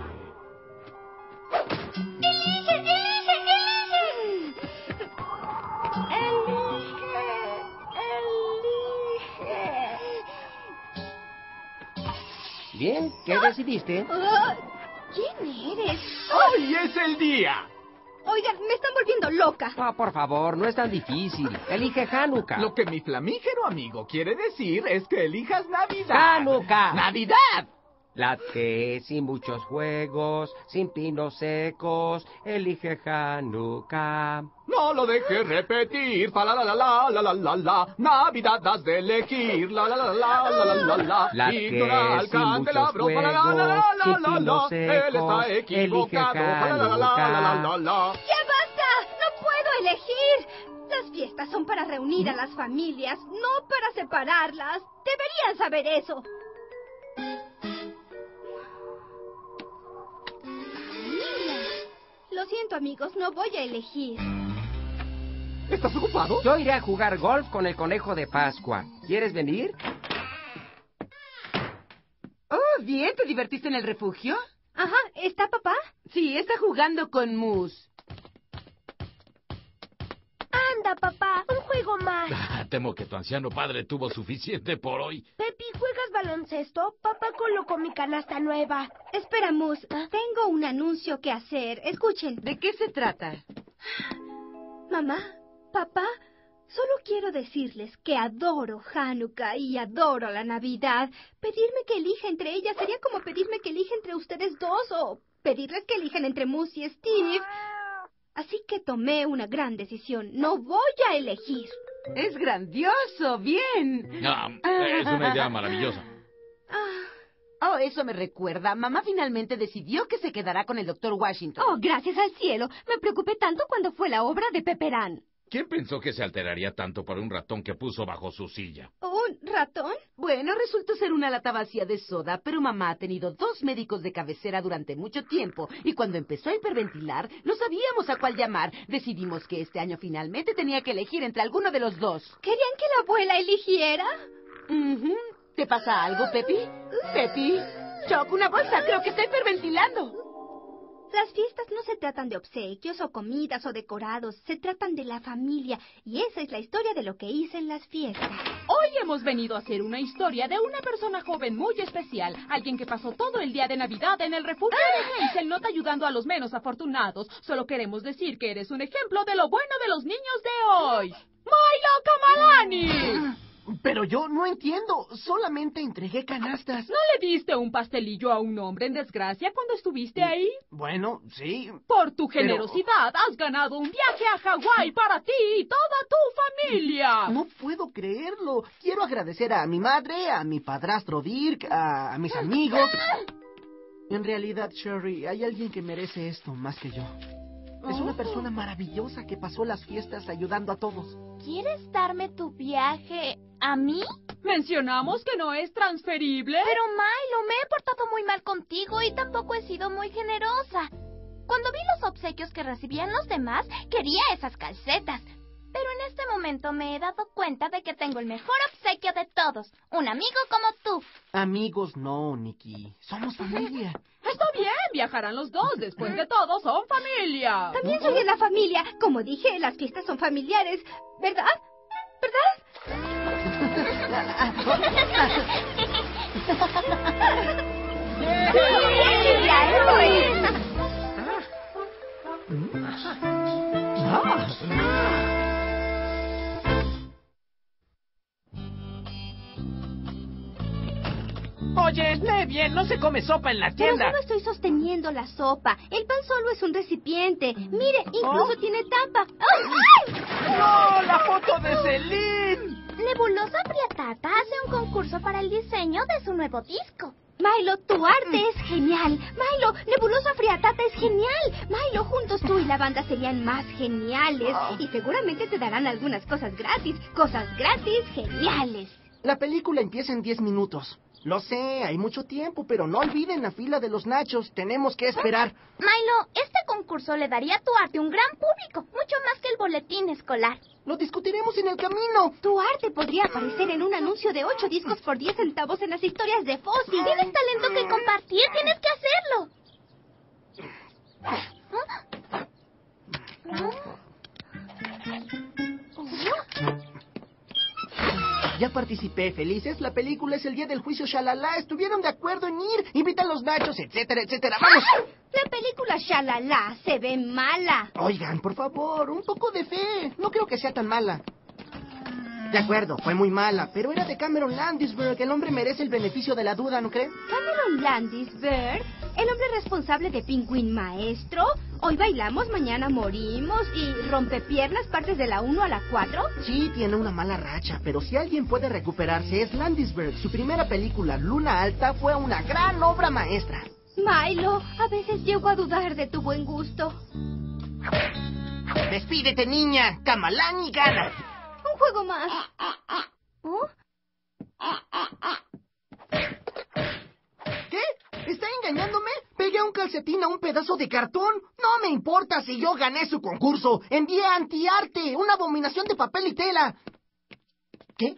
Bien, ¿qué decidiste? ¿Quién eres? ¡Hoy es el día! Oigan, me están volviendo loca. Oh, por favor, no es tan difícil. Elige Hanukkah. Lo que mi flamígero amigo quiere decir es que elijas Navidad. ¡Hanukkah! ¡Navidad! Latkes, sin muchos juegos, sin pinos secos. Elige Hanukkah. No lo dejes repetir. Fa la la la la la la la la. Navidad has de elegir. La la la la la la la la. Latkes, Ignora al sin muchos candelabro. Fa la la la juegos, la sin la la pinos la. Él está secos. Elige equivocado. Fa la la la la la la la. ¡Ya basta! ¡No puedo elegir! Las fiestas son para reunir a las familias, no para separarlas. Deberían saber eso. Lo siento, amigos, no voy a elegir. ¿Estás ocupado? Yo iré a jugar golf con el conejo de Pascua. ¿Quieres venir? Oh, bien, ¿te divertiste en el refugio? Ajá, ¿está papá? Sí, está jugando con Moose. Anda, papá, un juego más. Temo que tu anciano padre tuvo suficiente por hoy. Pepi, ¿juegas baloncesto? Papá colocó mi canasta nueva. Espera, Moose, tengo un anuncio que hacer. Escuchen. ¿De qué se trata? Mamá, papá, solo quiero decirles que adoro Hanukkah y adoro la Navidad. Pedirme que elija entre ellas sería como pedirme que elija entre ustedes dos o pedirles que elijan entre Moose y Steve. Así que tomé una gran decisión. No voy a elegir. Es grandioso, bien. Es una idea maravillosa. Oh, eso me recuerda. Mamá finalmente decidió que se quedará con el Dr. Washington. Oh, gracias al cielo. Me preocupé tanto cuando fue la obra de Pepperán. ¿Quién pensó que se alteraría tanto por un ratón que puso bajo su silla? ¿Un ratón? Bueno, resultó ser una lata vacía de soda, pero mamá ha tenido 2 médicos de cabecera durante mucho tiempo, y cuando empezó a hiperventilar, no sabíamos a cuál llamar. Decidimos que este año finalmente tenía que elegir entre alguno de los dos. ¿Querían que la abuela eligiera? ¿Te pasa algo, Pepi? Pepi, Choc, una bolsa, creo que está hiperventilando. Las fiestas no se tratan de obsequios o comidas o decorados, se tratan de la familia, y esa es la historia de lo que hice en las fiestas. Hoy hemos venido a hacer una historia de una persona joven muy especial, alguien que pasó todo el día de Navidad en el refugio de Hazelnut ayudando a los menos afortunados. Solo queremos decir que eres un ejemplo de lo bueno de los niños de hoy. ¡Milo Kamalani! Pero yo no entiendo. Solamente entregué canastas. ¿No le diste un pastelillo a un hombre en desgracia cuando estuviste ahí? Bueno, sí. Por tu generosidad has ganado un viaje a Hawái para ti y toda tu familia. No puedo creerlo. Quiero agradecer a mi madre, a mi padrastro Dirk, a mis amigos. En realidad, Sherry, hay alguien que merece esto más que yo. Es una persona maravillosa que pasó las fiestas ayudando a todos. ¿Quieres darme tu viaje a mí? Mencionamos que no es transferible. Pero Milo, me he portado muy mal contigo y tampoco he sido muy generosa. Cuando vi los obsequios que recibían los demás, quería esas calcetas. Pero en este momento me he dado cuenta de que tengo el mejor obsequio de todos. Un amigo como tú. Amigos no, Nikki. Somos familia. Está bien, viajarán los dos. Después de todo, son familia. También soy de la familia. Como dije, las fiestas son familiares. ¿Verdad? Oye, lee bien, no se come sopa en la Pero tienda. solo estoy sosteniendo la sopa. El pan solo es un recipiente. Mire, incluso tiene tapa. ¡Ay! ¡No! ¡La foto de Celine! Nebulosa Friatata hace un concurso para el diseño de su nuevo disco. Milo, tu arte es genial. Milo, Nebulosa Friatata es genial. Milo, juntos tú y la banda serían más geniales. Y seguramente te darán algunas cosas gratis. Cosas gratis geniales. La película empieza en 10 minutos. Lo sé, hay mucho tiempo, pero no olviden la fila de los nachos. Tenemos que esperar. Milo, este concurso le daría a tu arte un gran público, mucho más que el boletín escolar. Lo discutiremos en el camino. Tu arte podría aparecer en un anuncio de 8 discos por 10 centavos en las historias de Fozzie. Tienes talento que compartir, tienes que hacerlo. Ya participé, felices. La película es el día del juicio, shalala. Estuvieron de acuerdo en ir. Invitan los nachos, etcétera, etcétera. ¡Vamos! La película Shalala se ve mala. Oigan, por favor, un poco de fe. No creo que sea tan mala. De acuerdo, fue muy mala, pero era de Cameron Landisberg. El hombre merece el beneficio de la duda, ¿no cree? Cameron Landisberg, el hombre responsable de Pingüín Maestro. Hoy bailamos, mañana morimos y Rompepiernas partes de la 1 a la 4. Sí, tiene una mala racha, pero si alguien puede recuperarse es Landisberg. Su primera película, Luna Alta, fue una gran obra maestra. Milo, a veces llego a dudar de tu buen gusto. Despídete, niña. Kamalani gana. Un juego más. ¿Oh? ¿Qué? ¿Está engañándome? Pegué un calcetín a un pedazo de cartón. No me importa si yo gané su concurso. Envié antiarte, una abominación de papel y tela. ¿Qué?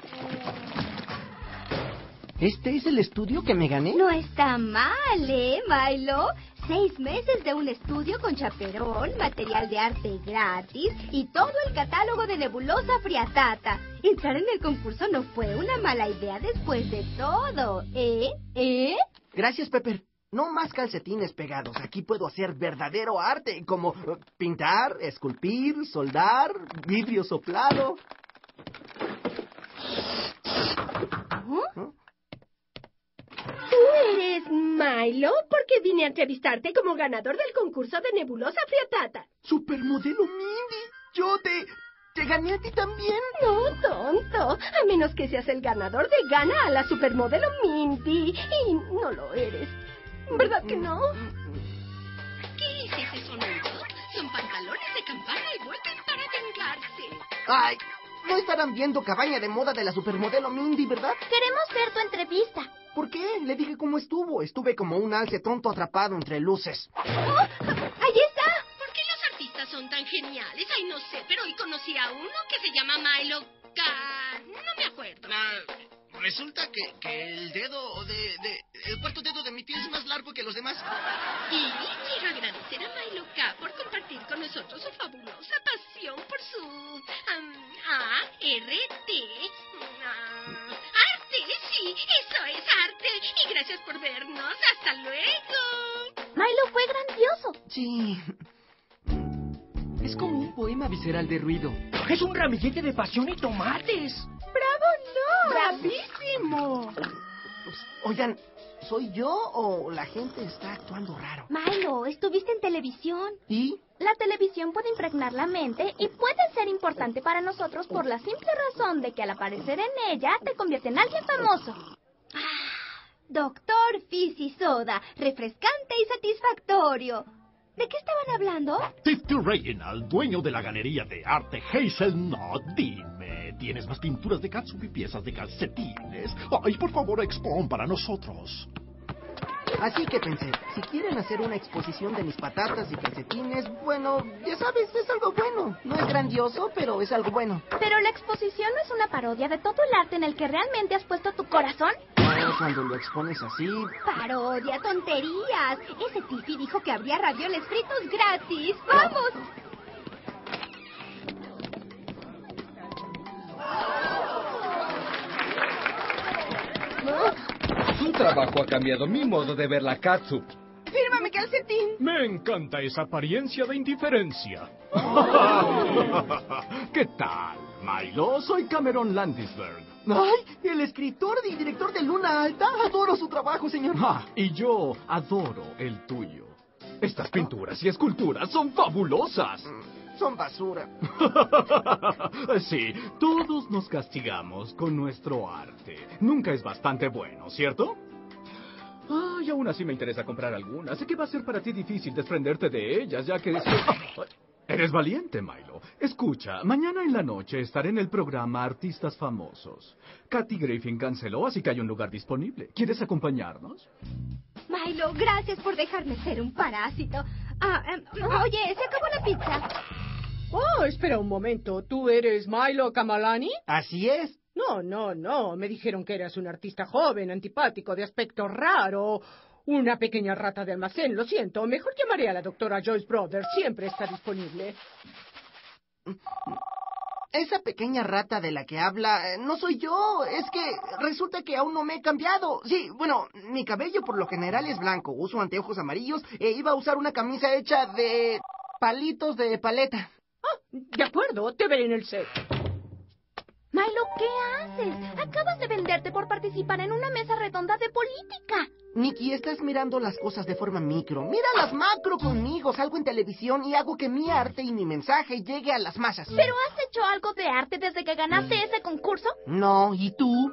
¿Este es el estudio que me gané? No está mal, Milo? 6 meses de un estudio con chaperón, material de arte gratis y todo el catálogo de Nebulosa Friatata. Entrar en el concurso no fue una mala idea después de todo, ¿eh? Gracias, Pepper. No más calcetines pegados. Aquí puedo hacer verdadero arte, como pintar, esculpir, soldar, vidrio soplado. ¿Oh? ¿Tú eres Milo? Porque vine a entrevistarte como ganador del concurso de Nebulosa Friatata. Supermodelo Mindy. Yo te gané a ti también. No, tonto. A menos que seas el ganador de Gana a la Supermodelo Mindy. Y no lo eres. ¿Verdad que no? ¿Qué es ese sonido? Son pantalones de campana y vuelven para vengarse. Ay, no estarán viendo Cabaña de Moda de la Supermodelo Mindy, ¿verdad? Queremos ver tu entrevista. ¿Por qué? Le dije cómo estuvo. Estuve como un alce tonto atrapado entre luces. ¡Oh! ¡Ahí está! ¿Por qué los artistas son tan geniales? Ay, no sé, pero hoy conocí a uno que se llama Milo no me acuerdo. Resulta que el dedo el cuarto dedo de mi pie es más largo que los demás. Y quiero agradecer a Milo K por compartir con nosotros su fabulosa pasión por su arte. ¡Arte! Sí, eso es arte. Y gracias por vernos. ¡Hasta luego! Milo fue grandioso. Sí. Es como un poema visceral de ruido. Es un ramillete de pasión y tomates. ¡Bravo, no! ¡Guapísimo! Oigan, ¿soy yo o la gente está actuando raro? Milo, estuviste en televisión. ¿Y? La televisión puede impregnar la mente y puede ser importante para nosotros por la simple razón de que al aparecer en ella te convierte en alguien famoso. Doctor Fizzy Soda, refrescante y satisfactorio. ¿De qué estaban hablando? Tito Reginald, dueño de la galería de arte Hazelnut, dime, ¿tienes más pinturas de catsup y piezas de calcetines? Ay, por favor, expon para nosotros. Así que pensé, si quieren hacer una exposición de mis patatas y calcetines, bueno, ya sabes, es algo bueno. No es grandioso, pero es algo bueno. Pero la exposición no es una parodia de todo el arte en el que realmente has puesto tu corazón. Cuando lo expones así... Parodia, tonterías. Ese Tiffy dijo que habría ravioles fritos gratis. ¡Vamos! Tu trabajo ha cambiado mi modo de ver la catsup. ¡Fírmame, calcetín! Me encanta esa apariencia de indiferencia. ¿Qué tal, Milo? Soy Cameron Landisberg. ¡Ay! ¿El escritor y director de Luna Alta? Adoro su trabajo, señor. Y yo adoro el tuyo. Estas pinturas y esculturas son fabulosas. Son basura. Sí, todos nos castigamos con nuestro arte. Nunca es bastante bueno, ¿cierto? Y aún así me interesa comprar algunas. Sé que va a ser para ti difícil desprenderte de ellas, ya que... Eres valiente, Milo. Escucha, mañana en la noche estaré en el programa Artistas Famosos. Kathy Griffin canceló, así que hay un lugar disponible. ¿Quieres acompañarnos? Milo, gracias por dejarme ser un parásito. Oye, se acabó la pizza. Oh, espera un momento. ¿Tú eres Milo Kamalani? Así es. No. Me dijeron que eras un artista joven, antipático, de aspecto raro. Una pequeña rata de almacén. Lo siento. Mejor llamaré a la doctora Joyce Brothers. Siempre está disponible. Esa pequeña rata de la que habla no soy yo. Es que resulta que aún no me he cambiado. Sí, bueno, mi cabello por lo general es blanco. Uso anteojos amarillos e iba a usar una camisa hecha de palitos de paleta. De acuerdo, te veré en el set. Milo, ¿qué haces? Acabas de venderte por participar en una mesa redonda de política. Nikki, estás mirando las cosas de forma micro. Mira las macro conmigo. Salgo en televisión y hago que mi arte y mi mensaje llegue a las masas. ¿Pero has hecho algo de arte desde que ganaste ese concurso? No, ¿y tú?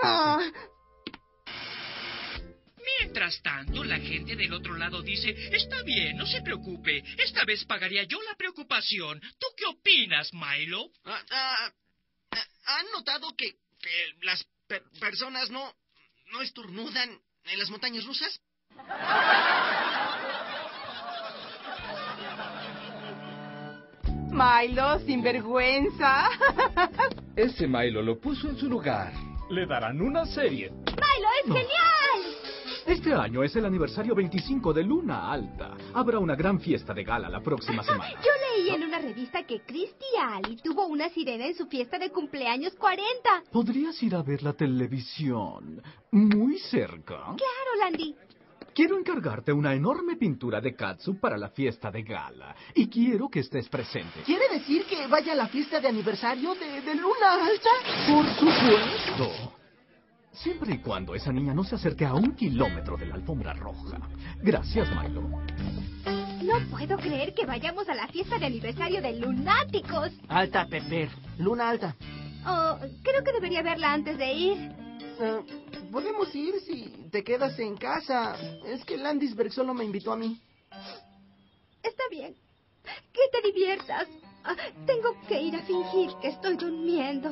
Mientras tanto, la gente del otro lado dice, está bien, no se preocupe, esta vez pagaría yo la preocupación. ¿Tú qué opinas, Milo? ¿Han notado que las personas no estornudan en las montañas rusas? Milo, sinvergüenza. Ese Milo lo puso en su lugar. Le darán una serie. ¡Milo es genial! Este año es el aniversario 25 de Luna Alta. Habrá una gran fiesta de gala la próxima semana. Yo leí en una revista que Christy Alley tuvo una sirena en su fiesta de cumpleaños 40. ¿Podrías ir a ver la televisión muy cerca? Claro, Landy. Quiero encargarte una enorme pintura de catsup para la fiesta de gala. Y quiero que estés presente. ¿Quiere decir que vaya a la fiesta de aniversario de Luna Alta? Por supuesto. Siempre y cuando esa niña no se acerque a 1 kilómetro de la alfombra roja. Gracias, Milo. No puedo creer que vayamos a la fiesta de aniversario de Lunáticos. Alta, Pepper. Luna Alta. Creo que debería verla antes de ir. Podemos ir si te quedas en casa. Es que Landisberg solo me invitó a mí. Está bien. Que te diviertas. Tengo que ir a fingir que estoy durmiendo.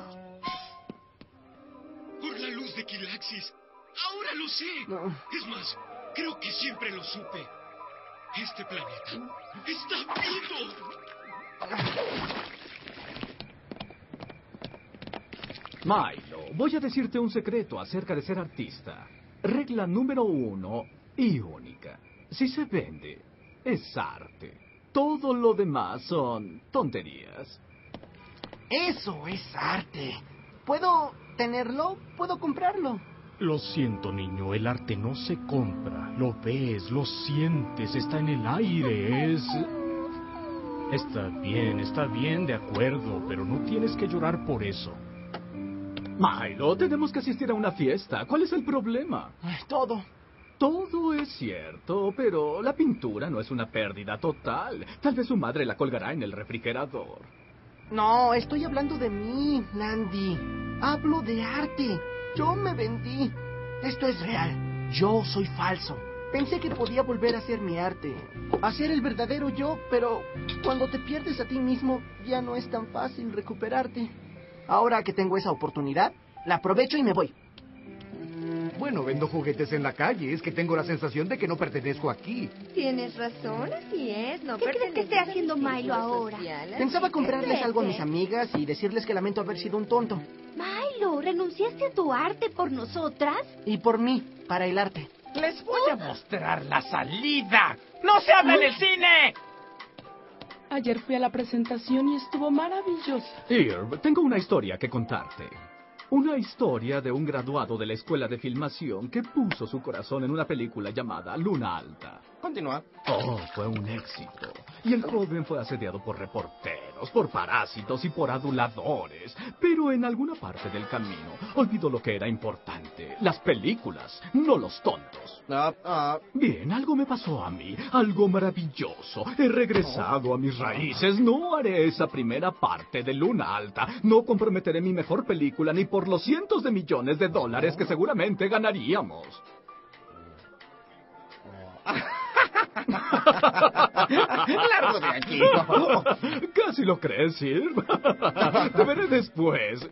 Por la luz de Kilaxis. Ahora lo sé. No. Es más, creo que siempre lo supe. Este planeta está vivo. Milo, voy a decirte un secreto acerca de ser artista. Regla número 1 y única. Si se vende, es arte. Todo lo demás son tonterías. Eso es arte. ¿Puedo tenerlo? ¿Puedo comprarlo? Lo siento, niño, el arte no se compra. Lo ves, lo sientes, está en el aire, Está bien, de acuerdo, pero no tienes que llorar por eso. Milo, tenemos que asistir a una fiesta. ¿Cuál es el problema? Todo. Todo es cierto, pero la pintura no es una pérdida total. Tal vez su madre la colgará en el refrigerador. No, estoy hablando de mí, Landy. Hablo de arte. Yo me vendí. Esto es real. Yo soy falso. Pensé que podía volver a ser mi arte. A ser el verdadero yo, pero cuando te pierdes a ti mismo, ya no es tan fácil recuperarte. Ahora que tengo esa oportunidad, la aprovecho y me voy. Bueno, vendo juguetes en la calle. Es que tengo la sensación de que no pertenezco aquí. Tienes razón, así es. No ¿Qué crees que esté haciendo Milo ahora? Pensaba comprarles algo a mis amigas y decirles que lamento haber sido un tonto. Milo, ¿renunciaste a tu arte por nosotras? Y por mí, para el arte. Les voy a mostrar la salida. ¡No se habla en el cine! Ayer fui a la presentación y estuvo maravillosa. Irv, tengo una historia que contarte. Una historia de un graduado de la escuela de filmación que puso su corazón en una película llamada Luna Alta. Continúa. Oh, fue un éxito. Y el joven fue asediado por reporteros, por parásitos y por aduladores. Pero en alguna parte del camino olvidó lo que era importante. Las películas, no los tontos. Bien, algo me pasó a mí. Algo maravilloso. He regresado a mis raíces. No haré esa primera parte de Luna Alta. No comprometeré mi mejor película ni por los cientos de millones de dólares que seguramente ganaríamos. ¡Largo de aquí! Casi lo crees, Irv. Te veré después.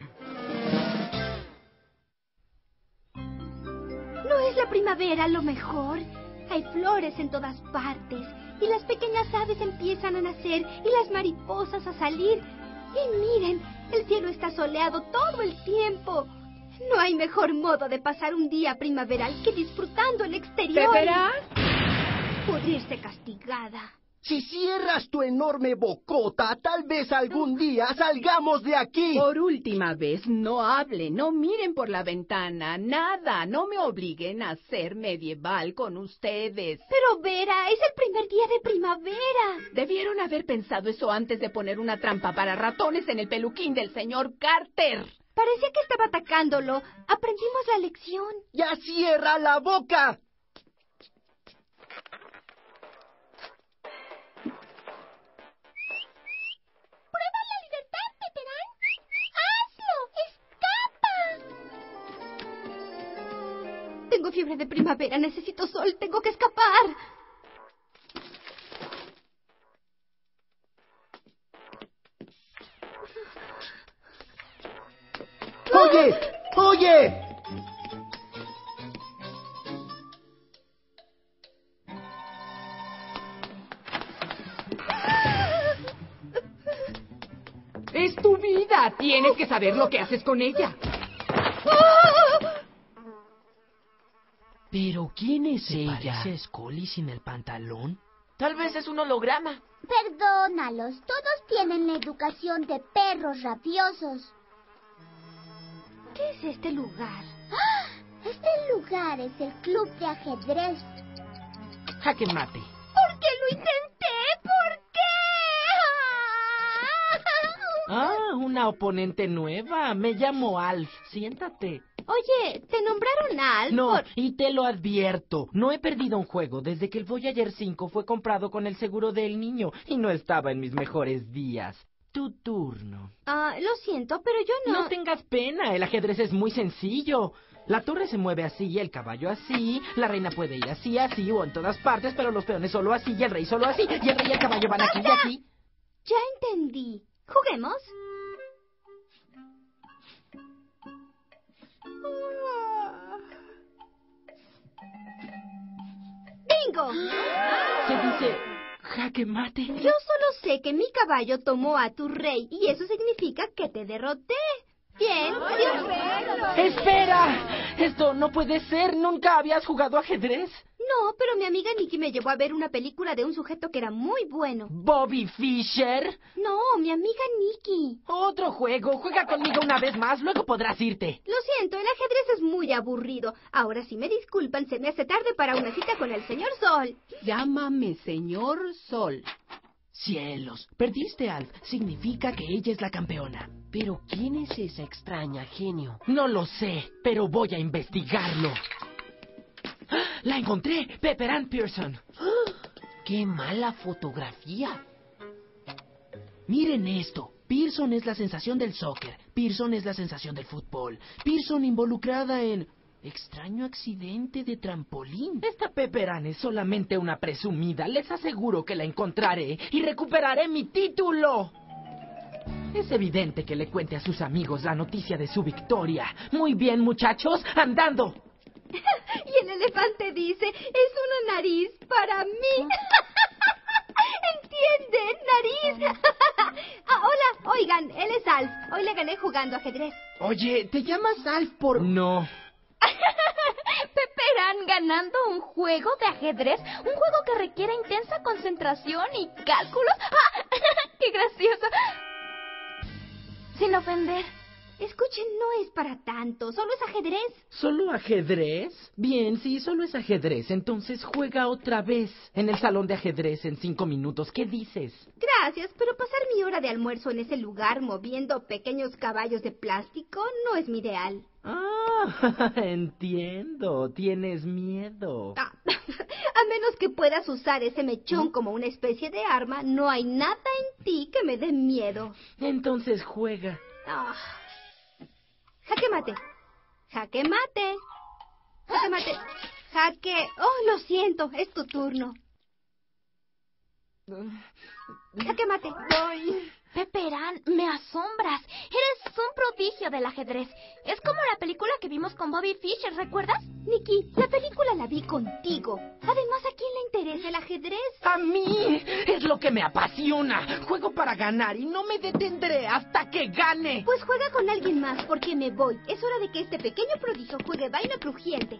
¿No es la primavera lo mejor? Hay flores en todas partes, y las pequeñas aves empiezan a nacer, y las mariposas a salir. Y miren, el cielo está soleado todo el tiempo. No hay mejor modo de pasar un día primaveral que disfrutando el exterior. ¿Beberás? Pudrirse castigada. Si cierras tu enorme bocota, tal vez algún día salgamos de aquí. Por última vez, no hablen, no miren por la ventana, nada, no me obliguen a ser medieval con ustedes. Pero Vera, es el primer día de primavera. Debieron haber pensado eso antes de poner una trampa para ratones en el peluquín del señor Carter. Parecía que estaba atacándolo. Aprendimos la lección. ¡Ya cierra la boca! Tengo fiebre de primavera, necesito sol, tengo que escapar. ¡Oye! ¡Oye! Es tu vida, tienes que saber lo que haces con ella. ¿Pero quién es ella? ¿Parece Scully sin el pantalón? Tal vez es un holograma. Perdónalos, todos tienen la educación de perros rabiosos. ¿Qué es este lugar? ¡Ah! Este lugar es el club de ajedrez. Jaque mate. ¿Por qué lo intenté? ¿Por qué? Ah, una oponente nueva. Me llamo Alf. Siéntate. Oye, ¿te nombraron Alf? No, y te lo advierto. No he perdido un juego desde que el Voyager 5 fue comprado con el seguro del niño y no estaba en mis mejores días. Tu turno. Lo siento, pero yo no... No tengas pena, el ajedrez es muy sencillo. La torre se mueve así, el caballo así, la reina puede ir así, así o en todas partes, pero los peones solo así y el rey solo así, y el rey y el caballo van aquí y aquí. Ya entendí. ¿Juguemos? ¡Bingo! Se dice jaque mate. Yo solo sé que mi caballo tomó a tu rey y eso significa que te derroté. Bien, adiós. ¡Espera! Esto no puede ser. ¿Nunca habías jugado ajedrez? No, pero mi amiga Nikki me llevó a ver una película de un sujeto que era muy bueno. ¿Bobby Fischer? No, mi amiga Nikki. Otro juego. Juega conmigo una vez más, luego podrás irte. Lo siento, el ajedrez es muy aburrido. Ahora sí me disculpan, se me hace tarde para una cita con el señor Sol. Llámame señor Sol. Cielos, perdiste, Alf. Significa que ella es la campeona. Pero ¿quién es esa extraña, genio? No lo sé, pero voy a investigarlo. ¡Ah! ¡La encontré! Pepper Ann Pearson. ¡Qué mala fotografía! Miren esto. Pearson es la sensación del soccer. Pearson es la sensación del fútbol. Pearson involucrada en... extraño accidente de trampolín. Esta Pepper Ann es solamente una presumida. Les aseguro que la encontraré y recuperaré mi título. Es evidente que le cuente a sus amigos la noticia de su victoria. Muy bien, muchachos, andando. Y el elefante dice, es una nariz para mí. ¿Entienden? ¡Nariz! Hola, oigan, él es Alf. Hoy le gané jugando ajedrez. Oye, ¿te llamas Alf por...? No. Pepper Ann ganando un juego de ajedrez, un juego que requiere intensa concentración y cálculos. ¡Ah! ¡Qué gracioso! Sin ofender. Escuchen, no es para tanto, solo es ajedrez. ¿Solo ajedrez? Bien, sí, solo es ajedrez, entonces juega otra vez en el salón de ajedrez en 5 minutos. ¿Qué dices? Gracias, pero pasar mi hora de almuerzo en ese lugar moviendo pequeños caballos de plástico no es mi ideal. Ah, entiendo, tienes miedo. A menos que puedas usar ese mechón como una especie de arma, no hay nada en ti que me dé miedo. Entonces juega. Jaque mate. Jaque mate. Jaque mate. Jaque... Oh, lo siento, es tu turno. Jaque mate. Pepper Ann, me asombras. Eres un prodigio del ajedrez. Es como la película que vimos con Bobby Fischer, ¿recuerdas? Nikki, la película la vi contigo. Además, ¿a quién le interesa el ajedrez? ¡A mí! Es lo que me apasiona. Juego para ganar y no me detendré hasta que gane. Pues juega con alguien más, porque me voy. Es hora de que este pequeño prodigio juegue vaina crujiente.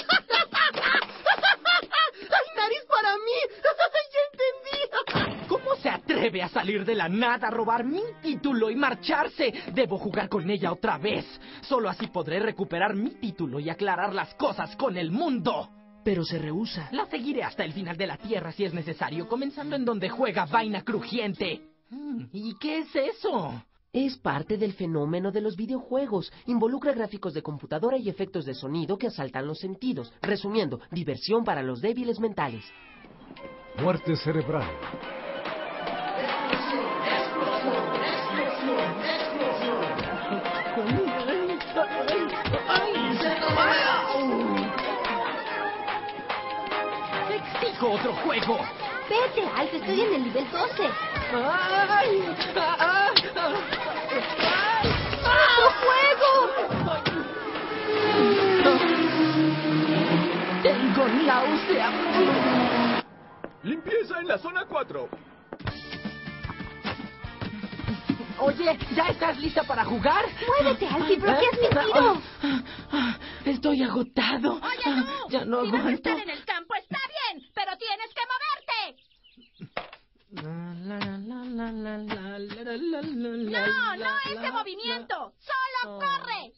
¡Ay, nariz para mí! ¡Ya entendí! ¿Cómo se atreve a salir de la nada, a robar mi título y marcharse? Debo jugar con ella otra vez. Solo así podré recuperar mi título y aclarar las cosas con el mundo. Pero se rehúsa. La seguiré hasta el final de la Tierra si es necesario, comenzando en donde juega vaina crujiente. ¿Y qué es eso? Es parte del fenómeno de los videojuegos. Involucra gráficos de computadora y efectos de sonido que asaltan los sentidos. Resumiendo, diversión para los débiles mentales. Muerte cerebral. ¡Exijo otro juego! Vete, Alf, estoy en el nivel 12. ¡Ay! ¡Otro juego! Tengo náusea. Limpieza en la zona 4. Oye, ¿ya estás lista para jugar? ¡Muévete, Alf, y bloqueas mi tiro! Estoy agotado. Oye, tú, ya no si vas a aguanto. estar en el campo está bien, pero tienes que moverte. No, ese movimiento. Solo corre.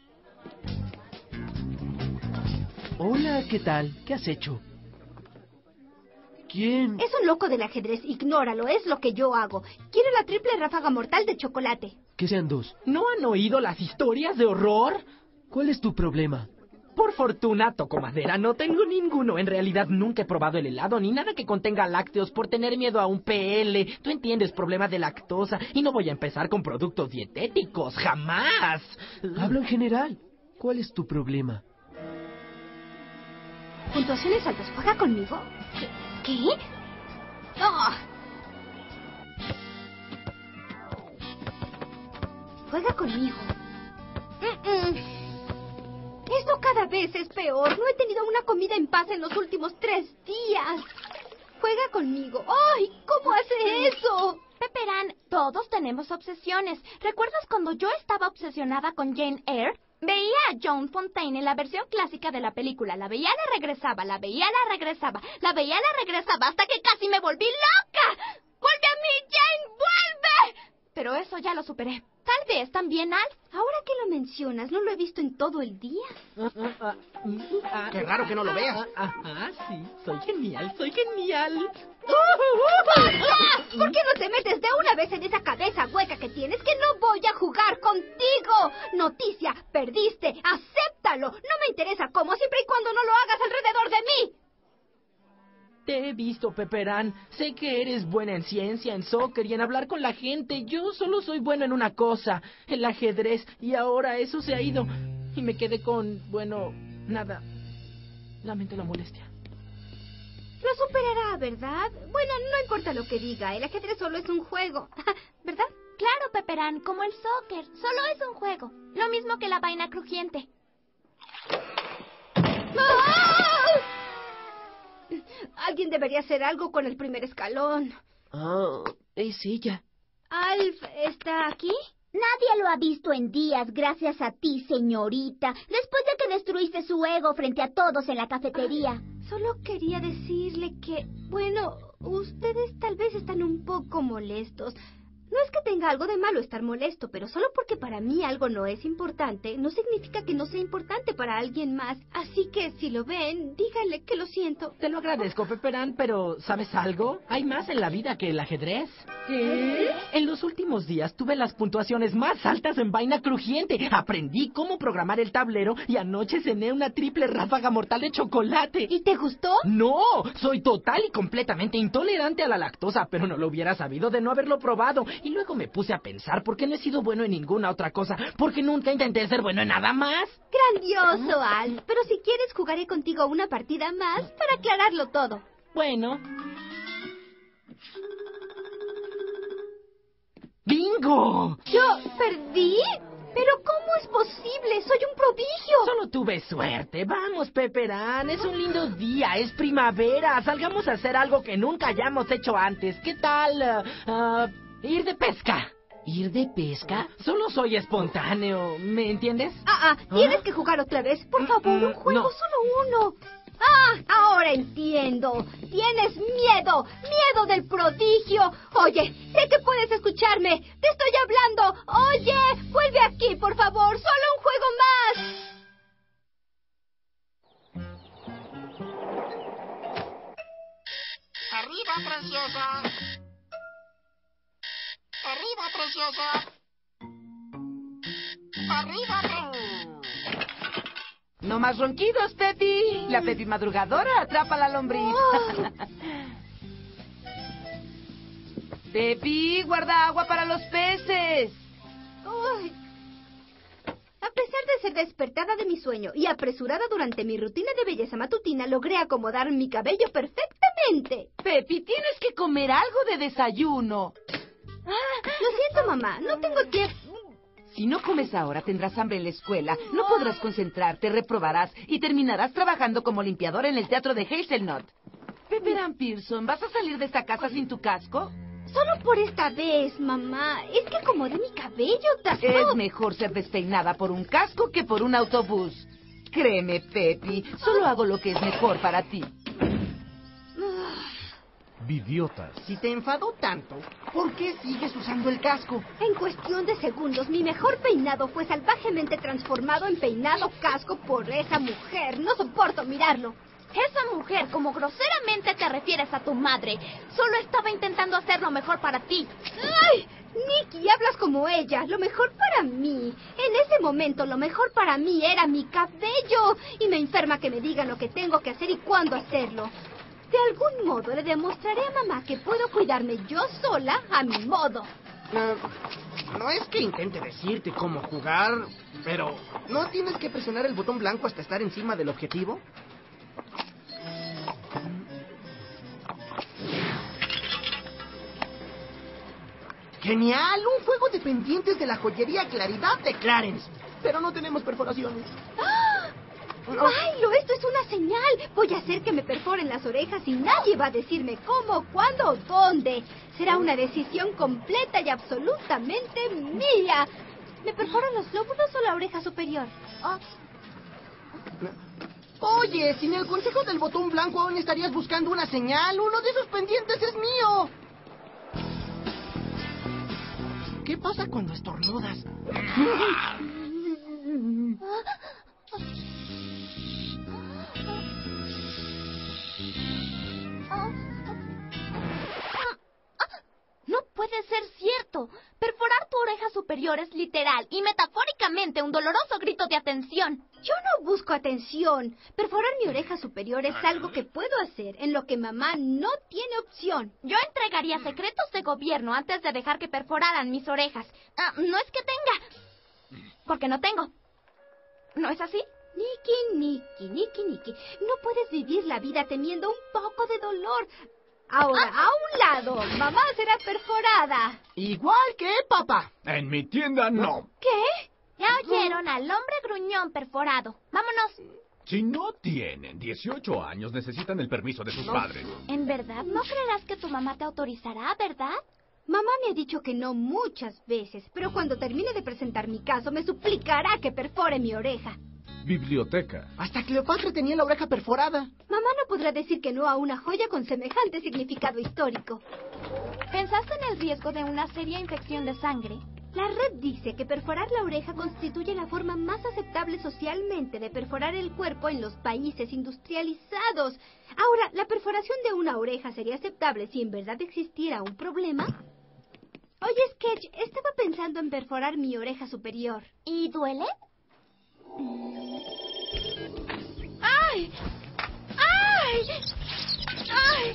Hola, ¿qué tal? ¿Qué has hecho? ¿Quién? Es un loco del ajedrez, ignóralo, es lo que yo hago. Quiero la triple ráfaga mortal de chocolate. Que sean 2. ¿No han oído las historias de horror? ¿Cuál es tu problema? Por fortuna, toco madera, no tengo ninguno. En realidad nunca he probado el helado ni nada que contenga lácteos por tener miedo a un PL. Tú entiendes, problema de lactosa. Y no voy a empezar con productos dietéticos, jamás. Hablo en general. ¿Cuál es tu problema? ¿Puntuaciones altas? ¿Juega conmigo? ¿Qué? ¡Oh! Juega conmigo. Esto cada vez es peor. No he tenido una comida en paz en los últimos 3 días. Juega conmigo. ¡Ay! ¿Cómo hace eso? Pepper Ann, todos tenemos obsesiones. ¿Recuerdas cuando yo estaba obsesionada con Jane Eyre? Veía a Joan Fontaine en la versión clásica de la película. La veía, la regresaba, la veía, la regresaba, la veía, la regresaba, hasta que casi me volví loca. ¡Vuelve a mí, Jane! ¡Vuelve! Pero eso ya lo superé. Tal vez también Alf. Ahora que lo mencionas, no lo he visto en todo el día. Qué raro que no lo veas. Sí, soy genial, soy genial. ¿Por qué no te metes de una vez en esa cabeza hueca que tienes? Que no voy a jugar contigo. Noticia, perdiste, acéptalo. No me interesa cómo, siempre y cuando no lo hagas alrededor de mí. Te he visto, Pepperán. Sé que eres buena en ciencia, en soccer y en hablar con la gente. Yo solo soy bueno en una cosa, el ajedrez. Y ahora eso se ha ido. Y me quedé con, bueno, nada. Lamento la molestia. Lo superará, ¿verdad? Bueno, no importa lo que diga. El ajedrez solo es un juego. ¿Verdad? Claro, Pepperán, como el soccer. Solo es un juego. Lo mismo que la vaina crujiente. Alguien debería hacer algo con el primer escalón. Es ella. ¿Alf está aquí? Nadie lo ha visto en días, gracias a ti, señorita. Después de que destruiste su ego frente a todos en la cafetería. Solo quería decirle que, bueno, ustedes tal vez están un poco molestos. No es que tenga algo de malo estar molesto, pero solo porque para mí algo no es importante, no significa que no sea importante para alguien más. Así que si lo ven, díganle que lo siento. Te lo agradezco, Pepperán, pero ¿sabes algo? Hay más en la vida que el ajedrez. ¿Qué? En los últimos días tuve las puntuaciones más altas en vaina crujiente. Aprendí cómo programar el tablero y anoche cené una triple ráfaga mortal de chocolate. ¿Y te gustó? No, soy total y completamente intolerante a la lactosa, pero no lo hubiera sabido de no haberlo probado. Y luego me puse a pensar, ¿por qué no he sido bueno en ninguna otra cosa? Porque nunca intenté ser bueno en nada más. Grandioso, Alf. Pero si quieres, jugaré contigo una partida más para aclararlo todo. Bueno. ¡Bingo! ¿Yo perdí? ¿Pero cómo es posible? ¡Soy un prodigio! Solo tuve suerte. Vamos, Pepperán, es un lindo día, es primavera. Salgamos a hacer algo que nunca hayamos hecho antes. ¿Qué tal? Ir de pesca. ¿Ir de pesca? Solo soy espontáneo, ¿me entiendes? Tienes que jugar otra vez. Por favor, un juego, no. solo uno. Ahora entiendo. Tienes miedo. Miedo del prodigio. Oye, sé que puedes escucharme. Te estoy hablando. Oye, vuelve aquí, por favor. Solo un juego más. ¡Arriba, preciosa! ¡Arriba, preciosa! ¡Arriba! No más ronquidos, Pepi. La Pepi madrugadora atrapa la lombriz. Pepi, guarda agua para los peces. A pesar de ser despertada de mi sueño y apresurada durante mi rutina de belleza matutina, logré acomodar mi cabello perfectamente. Pepi, tienes que comer algo de desayuno. Lo siento, mamá. No tengo tiempo. Si no comes ahora, tendrás hambre en la escuela. No podrás concentrarte, reprobarás y terminarás trabajando como limpiador en el teatro de Hazelnut. Pepperán Pearson, ¿vas a salir de esta casa sin tu casco? Solo por esta vez, mamá. Es que acomodé mi cabello, Es mejor ser despeinada por un casco que por un autobús. Créeme, Pepi, solo hago lo que es mejor para ti. Bidiotas. Si te enfadó tanto, ¿por qué sigues usando el casco? En cuestión de segundos, mi mejor peinado fue salvajemente transformado en peinado casco por esa mujer. No soporto mirarlo. Esa mujer, como groseramente te refieres a tu madre, solo estaba intentando hacer lo mejor para ti. ¡Ay! Nikki, hablas como ella. Lo mejor para mí. En ese momento, lo mejor para mí era mi cabello. Y me enferma que me digan lo que tengo que hacer y cuándo hacerlo. De algún modo le demostraré a mamá que puedo cuidarme yo sola a mi modo. No es que intente decirte cómo jugar, pero ¿no tienes que presionar el botón blanco hasta estar encima del objetivo? ¡Genial! Un juego de pendientes de la joyería Claridad de Clarence. Pero no tenemos perforaciones. ¡Milo, esto es una señal! Voy a hacer que me perforen las orejas y nadie va a decirme cómo, cuándo o dónde. Será una decisión completa y absolutamente mía. ¿Me perforan los lóbulos o la oreja superior? Oye, sin el consejo del botón blanco aún estarías buscando una señal. Uno de esos pendientes es mío. ¿Qué pasa cuando estornudas? No puede ser cierto. Perforar tu oreja superior es literal y metafóricamente un doloroso grito de atención. Yo no busco atención. Perforar mi oreja superior es algo que puedo hacer, en lo que mamá no tiene opción. Yo entregaría secretos de gobierno antes de dejar que perforaran mis orejas. No es que tenga, porque no tengo. ¿No es así? Nikki, no puedes vivir la vida temiendo un poco de dolor. Ahora, a un lado, mamá será perforada. Igual que papá. En mi tienda no. ¿Qué? Ya oyeron al hombre gruñón perforado. Vámonos. Si no tienen 18 años, necesitan el permiso de sus padres. ¿En verdad no creerás que tu mamá te autorizará, verdad? Mamá me ha dicho que no muchas veces, pero cuando termine de presentar mi caso, me suplicará que perfore mi oreja. Biblioteca. Hasta Cleopatra tenía la oreja perforada. Mamá no podrá decir que no a una joya con semejante significado histórico. ¿Pensaste en el riesgo de una seria infección de sangre? La red dice que perforar la oreja constituye la forma más aceptable socialmente de perforar el cuerpo en los países industrializados. Ahora, ¿la perforación de una oreja sería aceptable si en verdad existiera un problema? Oye, Sketch, estaba pensando en perforar mi oreja superior. ¿Y duele? ¡Ay! ¡Ay! ¡Ay!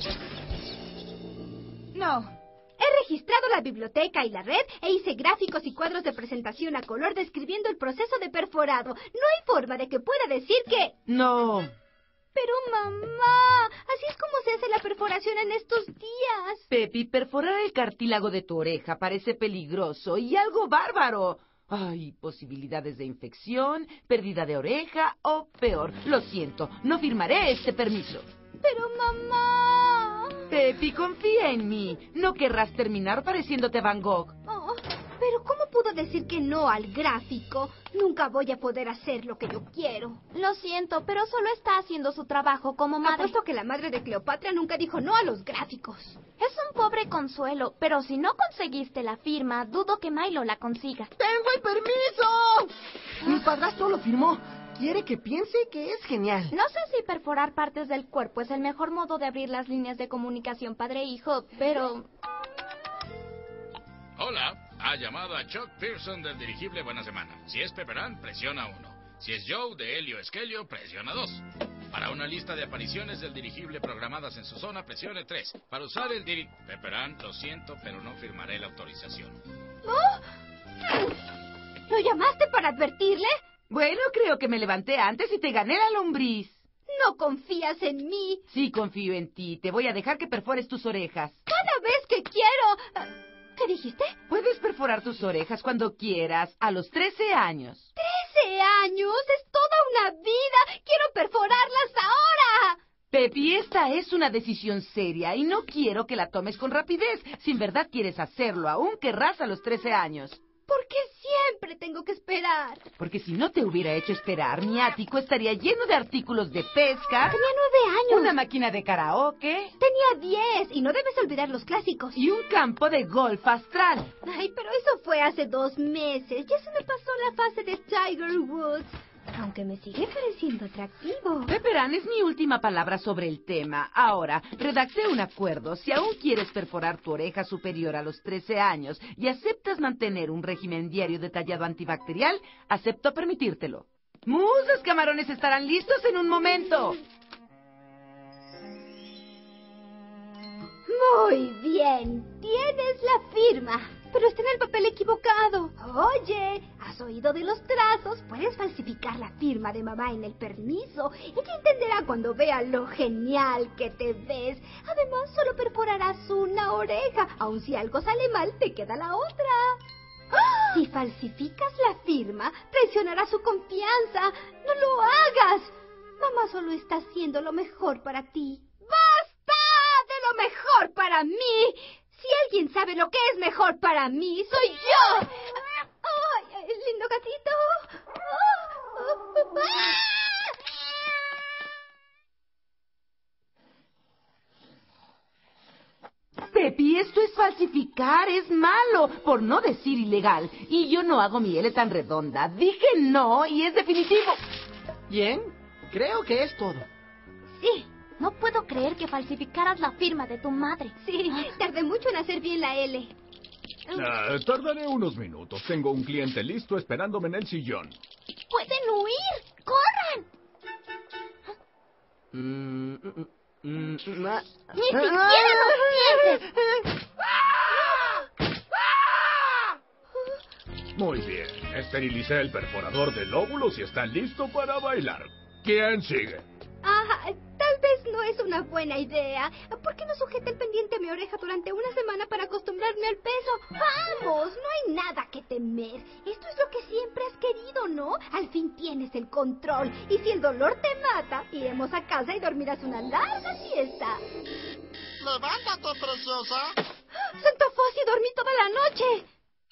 No. He registrado la biblioteca y la red e hice gráficos y cuadros de presentación a color describiendo el proceso de perforado. No hay forma de que pueda decir que... No. Pero mamá, así es como se hace la perforación en estos días. Pepi, perforar el cartílago de tu oreja parece peligroso y algo bárbaro. Hay posibilidades de infección, pérdida de oreja o peor. Lo siento, no firmaré este permiso. Pero mamá... Pepi, confía en mí. No querrás terminar pareciéndote Van Gogh. Oh, pero ¿cómo pudo decir que no al gráfico? Nunca voy a poder hacer lo que yo quiero. Lo siento, pero solo está haciendo su trabajo como madre. Apuesto que la madre de Cleopatra nunca dijo no a los gráficos. Es un pobre consuelo, pero si no conseguiste la firma, dudo que Milo la consiga. ¡Tengo el permiso! Mi padrastro lo firmó. Quiere que piense que es genial. No sé si perforar partes del cuerpo es el mejor modo de abrir las líneas de comunicación padre-hijo, pero... Hola, ha llamado a Chuck Pearson del dirigible Buena Semana. Si es Pepperán, presiona 1. Si es Joe de Helio Esquelio, presiona 2. Para una lista de apariciones del dirigible programadas en su zona, presione 3. Para usar el Pepperán, lo siento, pero no firmaré la autorización. ¿Oh? ¿Lo llamaste para advertirle? Bueno, creo que me levanté antes y te gané la lombriz. ¿No confías en mí? Sí, confío en ti. Te voy a dejar que perfores tus orejas. Cada vez que quiero... ¿Qué dijiste? Puedes perforar tus orejas cuando quieras, a los 13 años. ¿13 años? ¡Es toda una vida! ¡Quiero perforarlas ahora! Pepi, esta es una decisión seria y no quiero que la tomes con rapidez. Si en verdad quieres hacerlo, aún querrás a los 13 años. ¿Por qué siempre tengo que esperar? Porque si no te hubiera hecho esperar, mi ático estaría lleno de artículos de pesca. Tenía 9 años. Una máquina de karaoke. Tenía 10 y no debes olvidar los clásicos. Y un campo de golf astral. Ay, pero eso fue hace 2 meses. Ya se me pasó la fase de Tiger Woods. Aunque me sigue pareciendo atractivo. Pepperán, es mi última palabra sobre el tema. Ahora, redacté un acuerdo. Si aún quieres perforar tu oreja superior a los 13 años y aceptas mantener un régimen diario detallado antibacterial, acepto permitírtelo. Los camarones estarán listos en un momento. Muy bien. Tienes la firma. Pero está en el papel equivocado. Oye, ¿has oído de los trazos? Puedes falsificar la firma de mamá en el permiso. Ella entenderá cuando vea lo genial que te ves. Además, solo perforarás una oreja. Aun si algo sale mal, te queda la otra. ¡Ah! Si falsificas la firma, traicionarás su confianza. ¡No lo hagas! Mamá solo está haciendo lo mejor para ti. ¡Basta de lo mejor para mí! Si alguien sabe lo que es mejor para mí, soy yo. ¡Ay, lindo gatito! Pepi, esto es falsificar, es malo, por no decir ilegal. Y yo no hago mi L tan redonda. Dije no y es definitivo. Bien, creo que es todo. Sí, no puedo creer que falsificaras la firma de tu madre. Sí, tardé mucho en hacer bien la L. Tardaré unos minutos. Tengo un cliente listo esperándome en el sillón. ¡Pueden huir! ¡Corran! ¡Ni siquiera los pienses! Muy bien. Esterilicé el perforador del óvulo y está listo para bailar. ¿Quién sigue? Tal vez no es una buena idea. ¿Por qué no sujeta el pendiente a mi oreja durante una semana para acostumbrarme al peso? ¡Vamos! No hay nada que temer. Esto es lo que siempre has querido, ¿no? Al fin tienes el control. Y si el dolor te mata, iremos a casa y dormirás una larga siesta. ¡Levántate, preciosa! ¡Santo Fossi, dormí toda la noche!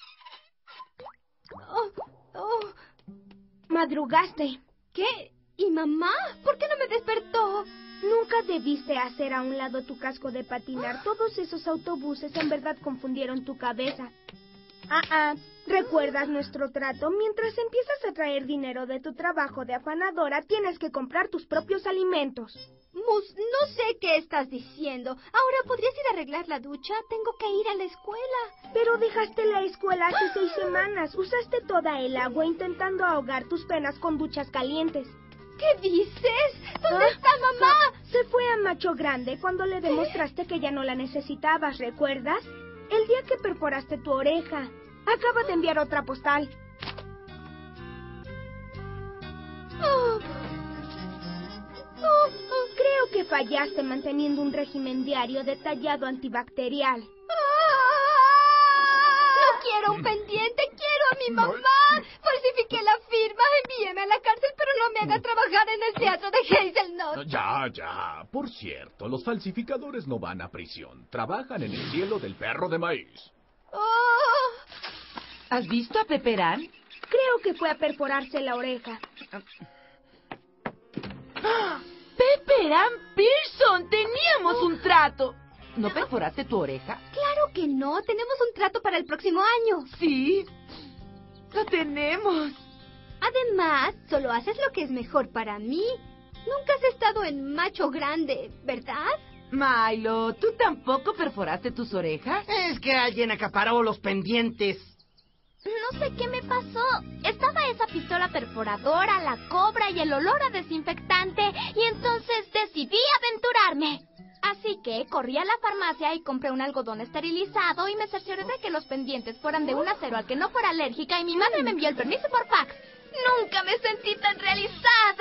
Madrugaste. ¿Qué? ¿Y mamá? ¿Por qué no me despertó? Nunca debiste hacer a un lado tu casco de patinar. Todos esos autobuses en verdad confundieron tu cabeza. ¿Recuerdas nuestro trato? Mientras empiezas a traer dinero de tu trabajo de afanadora, tienes que comprar tus propios alimentos. Mus, no sé qué estás diciendo. Ahora, ¿podrías ir a arreglar la ducha? Tengo que ir a la escuela. Pero dejaste la escuela hace 6 semanas. Usaste toda el agua intentando ahogar tus penas con duchas calientes. ¿Qué dices? ¿Dónde está mamá? Se fue a Macho Grande cuando le demostraste que ya no la necesitabas, ¿recuerdas? El día que perforaste tu oreja. Acaba de enviar otra postal. Creo que fallaste manteniendo un régimen diario detallado antibacterial. No quiero un pendiente, quiero a mi mamá. Falsifiqué la firma, envíeme a la cárcel, pero no me haga trabajar en el teatro de Hazelnut. Ya. Por cierto, los falsificadores no van a prisión. Trabajan en el cielo del perro de maíz. ¿Has visto a Pepperán? Creo que fue a perforarse la oreja. ¡Pepperán Pearson! ¡Teníamos un trato! ¿No perforaste tu oreja? Claro que no. Tenemos un trato para el próximo año. Sí, lo tenemos. Además, solo haces lo que es mejor para mí. Nunca has estado en Macho Grande, ¿verdad? Milo, ¿tú tampoco perforaste tus orejas? Es que alguien acaparó los pendientes. No sé qué me pasó. Estaba esa pistola perforadora, la cobra y el olor a desinfectante. Y entonces decidí aventurarme. Así que corrí a la farmacia y compré un algodón esterilizado y me cercioré de que los pendientes fueran de un acero al que no fuera alérgica y mi madre me envió el permiso por fax. Nunca me sentí tan realizada.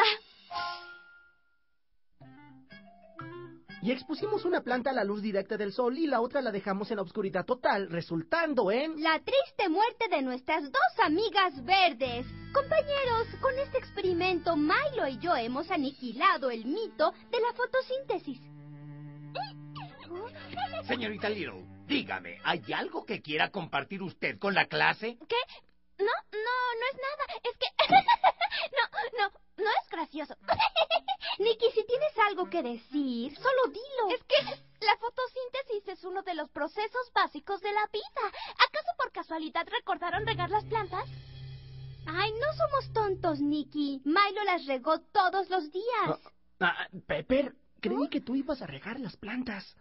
Y expusimos una planta a la luz directa del sol y la otra la dejamos en la oscuridad total, resultando en... La triste muerte de nuestras 2 amigas verdes. Compañeros, con este experimento, Milo y yo hemos aniquilado el mito de la fotosíntesis. Señorita Little, dígame, ¿hay algo que quiera compartir usted con la clase? ¿Qué? No es nada. Es que... no es gracioso. Nicky, si tienes algo que decir, solo dilo. Es que la fotosíntesis es uno de los procesos básicos de la vida. ¿Acaso por casualidad recordaron regar las plantas? Ay, no somos tontos, Nicky. Milo las regó todos los días. Pepper, creí que tú ibas a regar las plantas.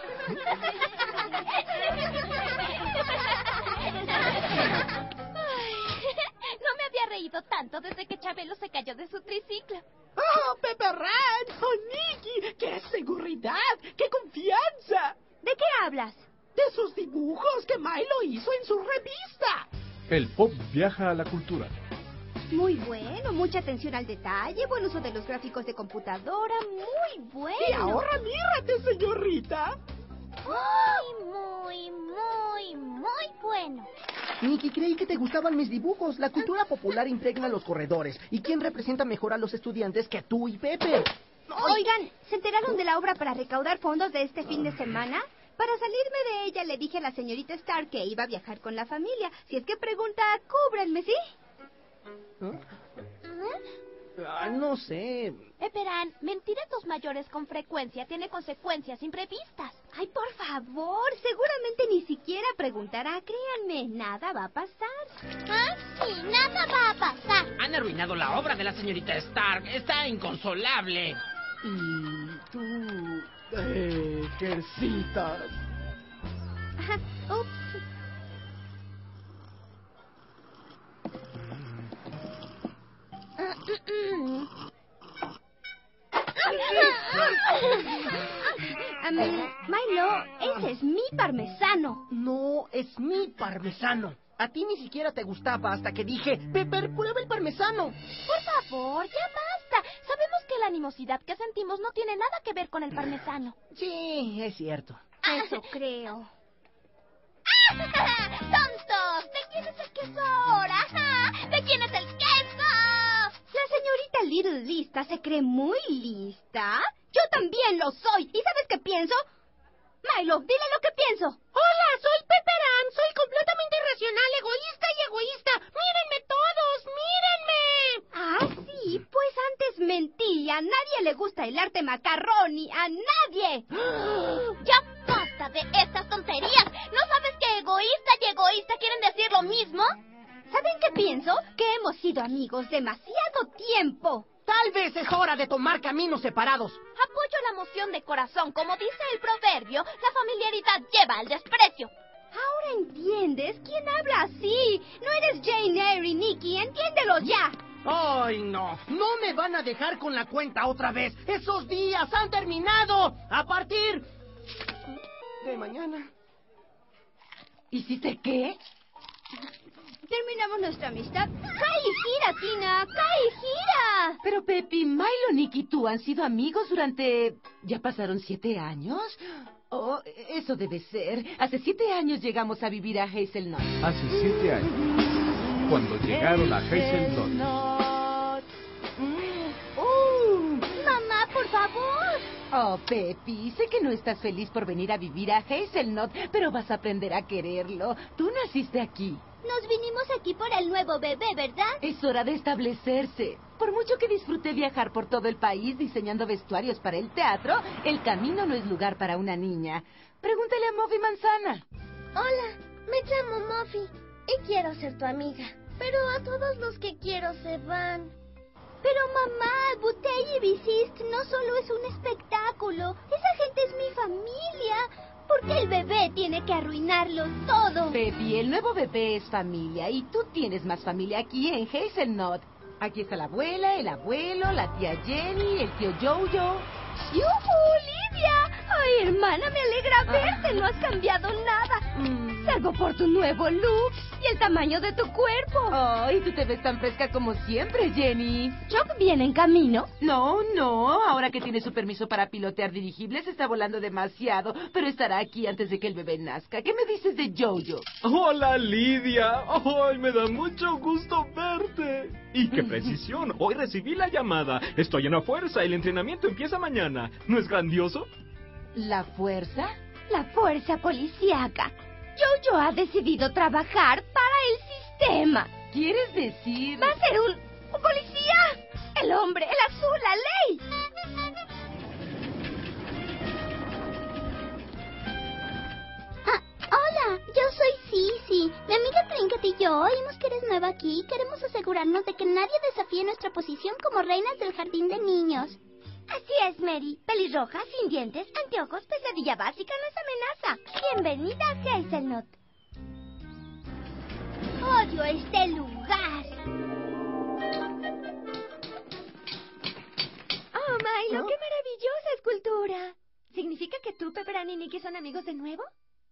No me había reído tanto desde que Chabelo se cayó de su triciclo. ¡Oh, Pepperán! ¡Oh, Nicky! ¡Qué seguridad! ¡Qué confianza! ¿De qué hablas? De sus dibujos que Milo hizo en su revista. El pop viaja a la cultura. Muy bueno, mucha atención al detalle, buen uso de los gráficos de computadora, muy bueno. Y ahora mírate, señorita. Muy bueno. Nicky, creí que te gustaban mis dibujos. La cultura popular impregna los corredores. ¿Y quién representa mejor a los estudiantes que tú y Pepper? Oigan, ¿se enteraron de la obra para recaudar fondos de este fin de semana? Para salirme de ella le dije a la señorita Stark que iba a viajar con la familia. Si es que pregunta, cúbranme, ¿sí? No sé. Esperan, mentir a tus mayores con frecuencia tiene consecuencias imprevistas. Ay, por favor, seguramente ni siquiera preguntará. Créanme, nada va a pasar. Ah, sí, nada va a pasar. Han arruinado la obra de la señorita Stark. Está inconsolable. Y tú... Ejercitas. Ups. Milo, ese es mi parmesano. No, es mi parmesano. A ti ni siquiera te gustaba hasta que dije, Pepper, prueba el parmesano. Por favor, ya basta. Sabemos que la animosidad que sentimos no tiene nada que ver con el parmesano. Sí, es cierto. Eso creo. ¡Tontos! ¿De quién es el queso ahora? ¿De quién es el queso? La señorita Little Lista se cree muy lista. Yo también lo soy. ¿Y sabes qué pienso? Milo, dile lo que pienso. Hola, soy Pepper Ann. Soy completamente irracional, egoísta y egoísta. ¡Mírenme todos! ¡Mírenme! Ah, sí, pues antes mentía. A nadie le gusta el arte macarroni. ¡A nadie! ¡Ya basta de estas tonterías! ¿No sabes que egoísta y egoísta quieren decir lo mismo? ¿Saben qué pienso? Que hemos sido amigos demasiado tiempo. Tal vez es hora de tomar caminos separados. Apoyo la moción de corazón. Como dice el proverbio, la familiaridad lleva al desprecio. Ahora entiendes. ¿Quién habla así? No eres Jane Eyre y Nikki. Entiéndelo ya. ¡Ay, no! ¡No me van a dejar con la cuenta otra vez! ¡Esos días han terminado! ¡A partir de mañana! ¿Hiciste qué? Terminamos nuestra amistad. ¡Cae y gira, Tina! ¡Cae y gira! Pero Pepi, Milo, Nick y tú han sido amigos durante... ¿Ya pasaron 7 años? Oh, eso debe ser. Hace 7 años llegamos a vivir a Hazelnut. Hace 7 años, cuando llegaron a Hazelnut. Mamá, por favor. Oh, Pepi, sé que no estás feliz por venir a vivir a Hazelnut, pero vas a aprender a quererlo. Tú naciste aquí. Nos vinimos aquí por el nuevo bebé, ¿verdad? Es hora de establecerse. Por mucho que disfruté viajar por todo el país diseñando vestuarios para el teatro, el camino no es lugar para una niña. Pregúntale a Muffy Manzana. Hola, me llamo Muffy y quiero ser tu amiga. Pero a todos los que quiero se van. Pero mamá, Bouteille y Bicist no solo es un espectáculo. Esa gente es mi familia. ¿Por qué el bebé tiene que arruinarlo todo? Pepi, el nuevo bebé es familia y tú tienes más familia aquí en Hazelnut. Aquí está la abuela, el abuelo, la tía Jenny, el tío Jojo. ¡Yujú, Olivia! ¡Ay, hermana, me alegra verte! No has cambiado nada. Salvo por tu nuevo look y el tamaño de tu cuerpo. ¡Ay, tú te ves tan fresca como siempre, Jenny! ¿Chuck viene en camino? No, ahora que tiene su permiso para pilotear dirigibles está volando demasiado, pero estará aquí antes de que el bebé nazca. ¿Qué me dices de Jojo? ¡Hola, Lidia! ¡Ay, me da mucho gusto verte! ¡Y qué precisión! Hoy recibí la llamada. Estoy en la fuerza. El entrenamiento empieza mañana. ¿No es grandioso? ¿La fuerza? La fuerza policíaca. Jojo ha decidido trabajar para el sistema. ¿Quieres decir? Va a ser un policía. El hombre, el azul, la ley. Hola, yo soy Sisi. Mi amiga Trinket y yo oímos que eres nueva aquí y queremos asegurarnos de que nadie desafíe nuestra posición como reinas del jardín de niños. Así es, Mary. Pelirroja, sin dientes, anteojos, pesadilla básica no es amenaza. Bienvenida a Hazelnut. Odio este lugar. Oh, Milo, qué maravillosa escultura. ¿Significa que tú, Pepper Ann y Nicky son amigos de nuevo?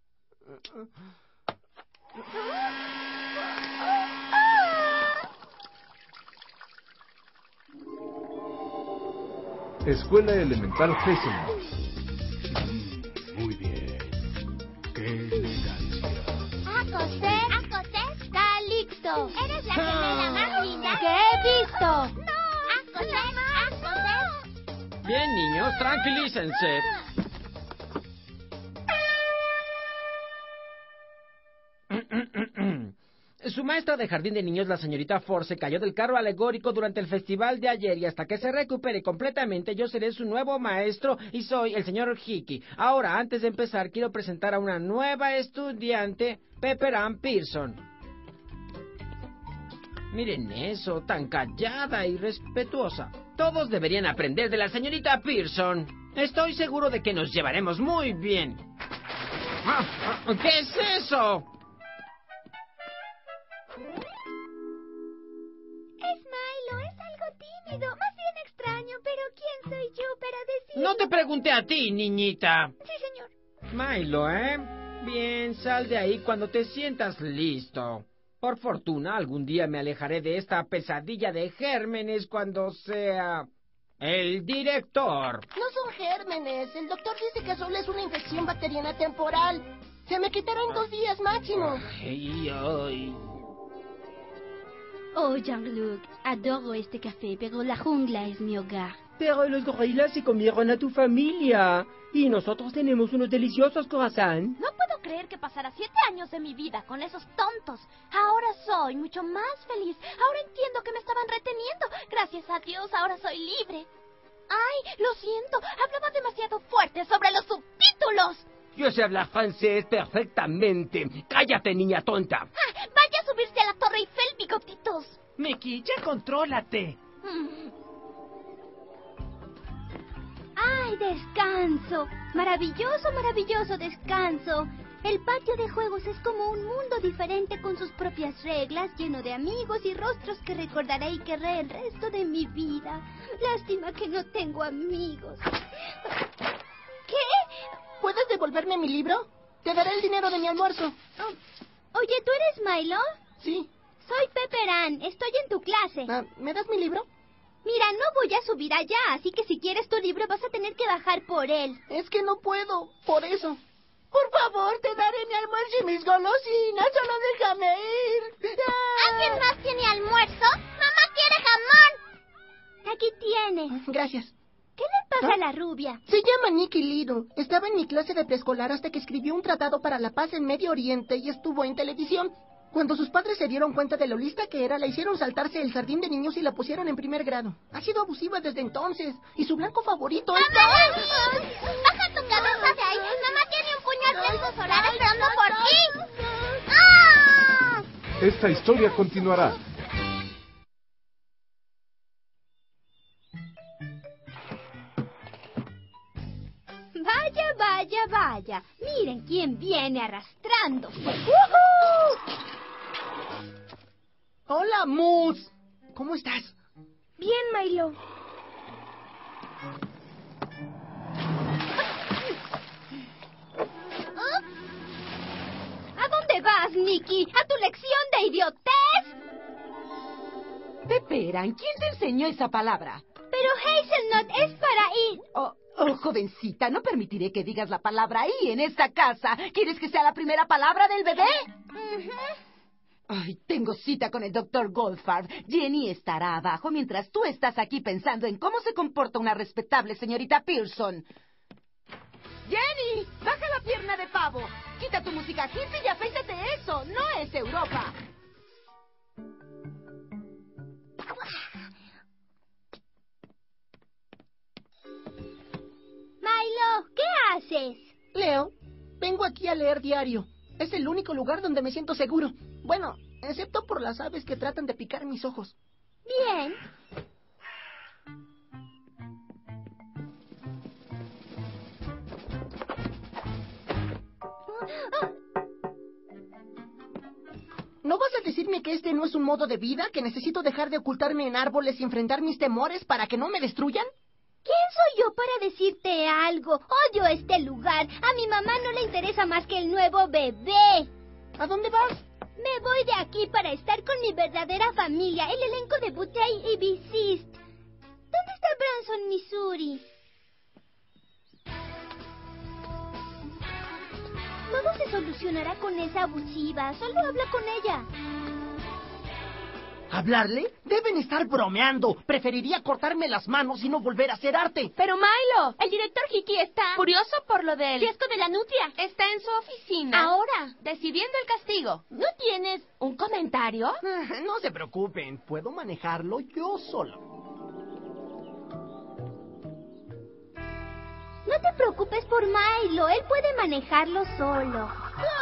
Escuela Elemental Hazelnut. Muy bien. ¡Qué elegancia! Acosé, Calixto. Eres la gemela más linda que he visto. ¡No! Acosé. Bien, niños, tranquilícense. Su maestra de jardín de niños, la señorita Ford, se cayó del carro alegórico durante el festival de ayer y hasta que se recupere completamente yo seré su nuevo maestro y soy el señor Hickey. Ahora, antes de empezar, quiero presentar a una nueva estudiante, Pepper Ann Pearson. Miren eso, tan callada y respetuosa. Todos deberían aprender de la señorita Pearson. Estoy seguro de que nos llevaremos muy bien. ¿Qué es eso? Es Milo, es algo tímido, más bien extraño, pero ¿quién soy yo para decir? No te pregunté a ti, niñita. Sí, señor. Milo, ¿eh? Bien, sal de ahí cuando te sientas listo. Por fortuna, algún día me alejaré de esta pesadilla de gérmenes cuando sea el director. No son gérmenes. El doctor dice que solo es una infección bacteriana temporal. Se me quitará en 2 días máximo. Ay. Oh, Jean-Luc, adoro este café, pero la jungla es mi hogar. Pero los gorilas se comieron a tu familia. Y nosotros tenemos unos deliciosos croissants. No puedo creer que pasara 7 años de mi vida con esos tontos. Ahora soy mucho más feliz. Ahora entiendo que me estaban reteniendo. Gracias a Dios, ahora soy libre. Ay, lo siento. Hablaba demasiado fuerte sobre los subtítulos. Yo sé hablar francés perfectamente. Cállate, niña tonta. Ah, vaya a subirse a la Torre Eiffel, bigotitos. Mickey, ya contrólate. ¡Ay, descanso! Maravilloso, maravilloso descanso. El patio de juegos es como un mundo diferente con sus propias reglas, lleno de amigos y rostros que recordaré y querré el resto de mi vida. Lástima que no tengo amigos. ¿Qué? ¿Puedes devolverme mi libro? Te daré el dinero de mi almuerzo. Oye, ¿tú eres Milo? Sí. Soy Pepper Ann. Estoy en tu clase. ¿Me das mi libro? Mira, no voy a subir allá, así que si quieres tu libro vas a tener que bajar por él. Es que no puedo, por eso. Por favor, te daré mi almuerzo y mis golosinas, solo déjame ir. ¿Alguien más tiene almuerzo? ¡Mamá quiere jamón! Aquí tiene. Gracias. ¿Qué le pasa a la rubia? Se llama Nikki Little. Estaba en mi clase de preescolar hasta que escribió un tratado para la paz en Medio Oriente y estuvo en televisión. Cuando sus padres se dieron cuenta de lo lista que era, la hicieron saltarse el jardín de niños y la pusieron en primer grado. Ha sido abusiva desde entonces. Y su blanco favorito es... ¡Baja tu cabeza de ahí! ¡Mamá tiene un puñal de esos solar esperando por ti! ¡Ah! Esta historia continuará. Vaya, vaya, vaya. Miren quién viene arrastrándose. Hola, Moose. ¿Cómo estás? Bien, Milo. ¿A dónde vas, Nicky? ¿A tu lección de idiotez? Pepper Ann, ¿quién te enseñó esa palabra? Pero Hazelnut es para ir... Oh, jovencita, no permitiré que digas la palabra ahí, en esta casa. ¿Quieres que sea la primera palabra del bebé? Ay, tengo cita con el Dr. Goldfarb. Jenny estará abajo mientras tú estás aquí pensando en cómo se comporta una respetable señorita Pearson. ¡Jenny! ¡Baja la pierna de pavo! Quita tu música hippie y afeítate eso. No es Europa. Milo, ¿qué haces? Leo, vengo aquí a leer diario. Es el único lugar donde me siento seguro. Bueno, excepto por las aves que tratan de picar mis ojos. Bien. ¿No vas a decirme que este no es un modo de vida? ¿Que necesito dejar de ocultarme en árboles y enfrentar mis temores para que no me destruyan? ¿Quién soy yo para decirte algo? Odio este lugar. A mi mamá no le interesa más que el nuevo bebé. ¿A dónde vas? Me voy de aquí para estar con mi verdadera familia, el elenco de Bouteille y Bisist. ¿Dónde está Branson, Missouri? Todo se solucionará con esa abusiva. Solo habla con ella. ¿Hablarle? Deben estar bromeando. Preferiría cortarme las manos y no volver a hacer arte. Pero Milo, el director Hickey está Furioso por lo del fiasco de la nutria. Está en su oficina. Ahora, Decidiendo el castigo. ¿no tienes un comentario? No se preocupen, puedo manejarlo yo solo. No te preocupes por Milo, él puede manejarlo solo.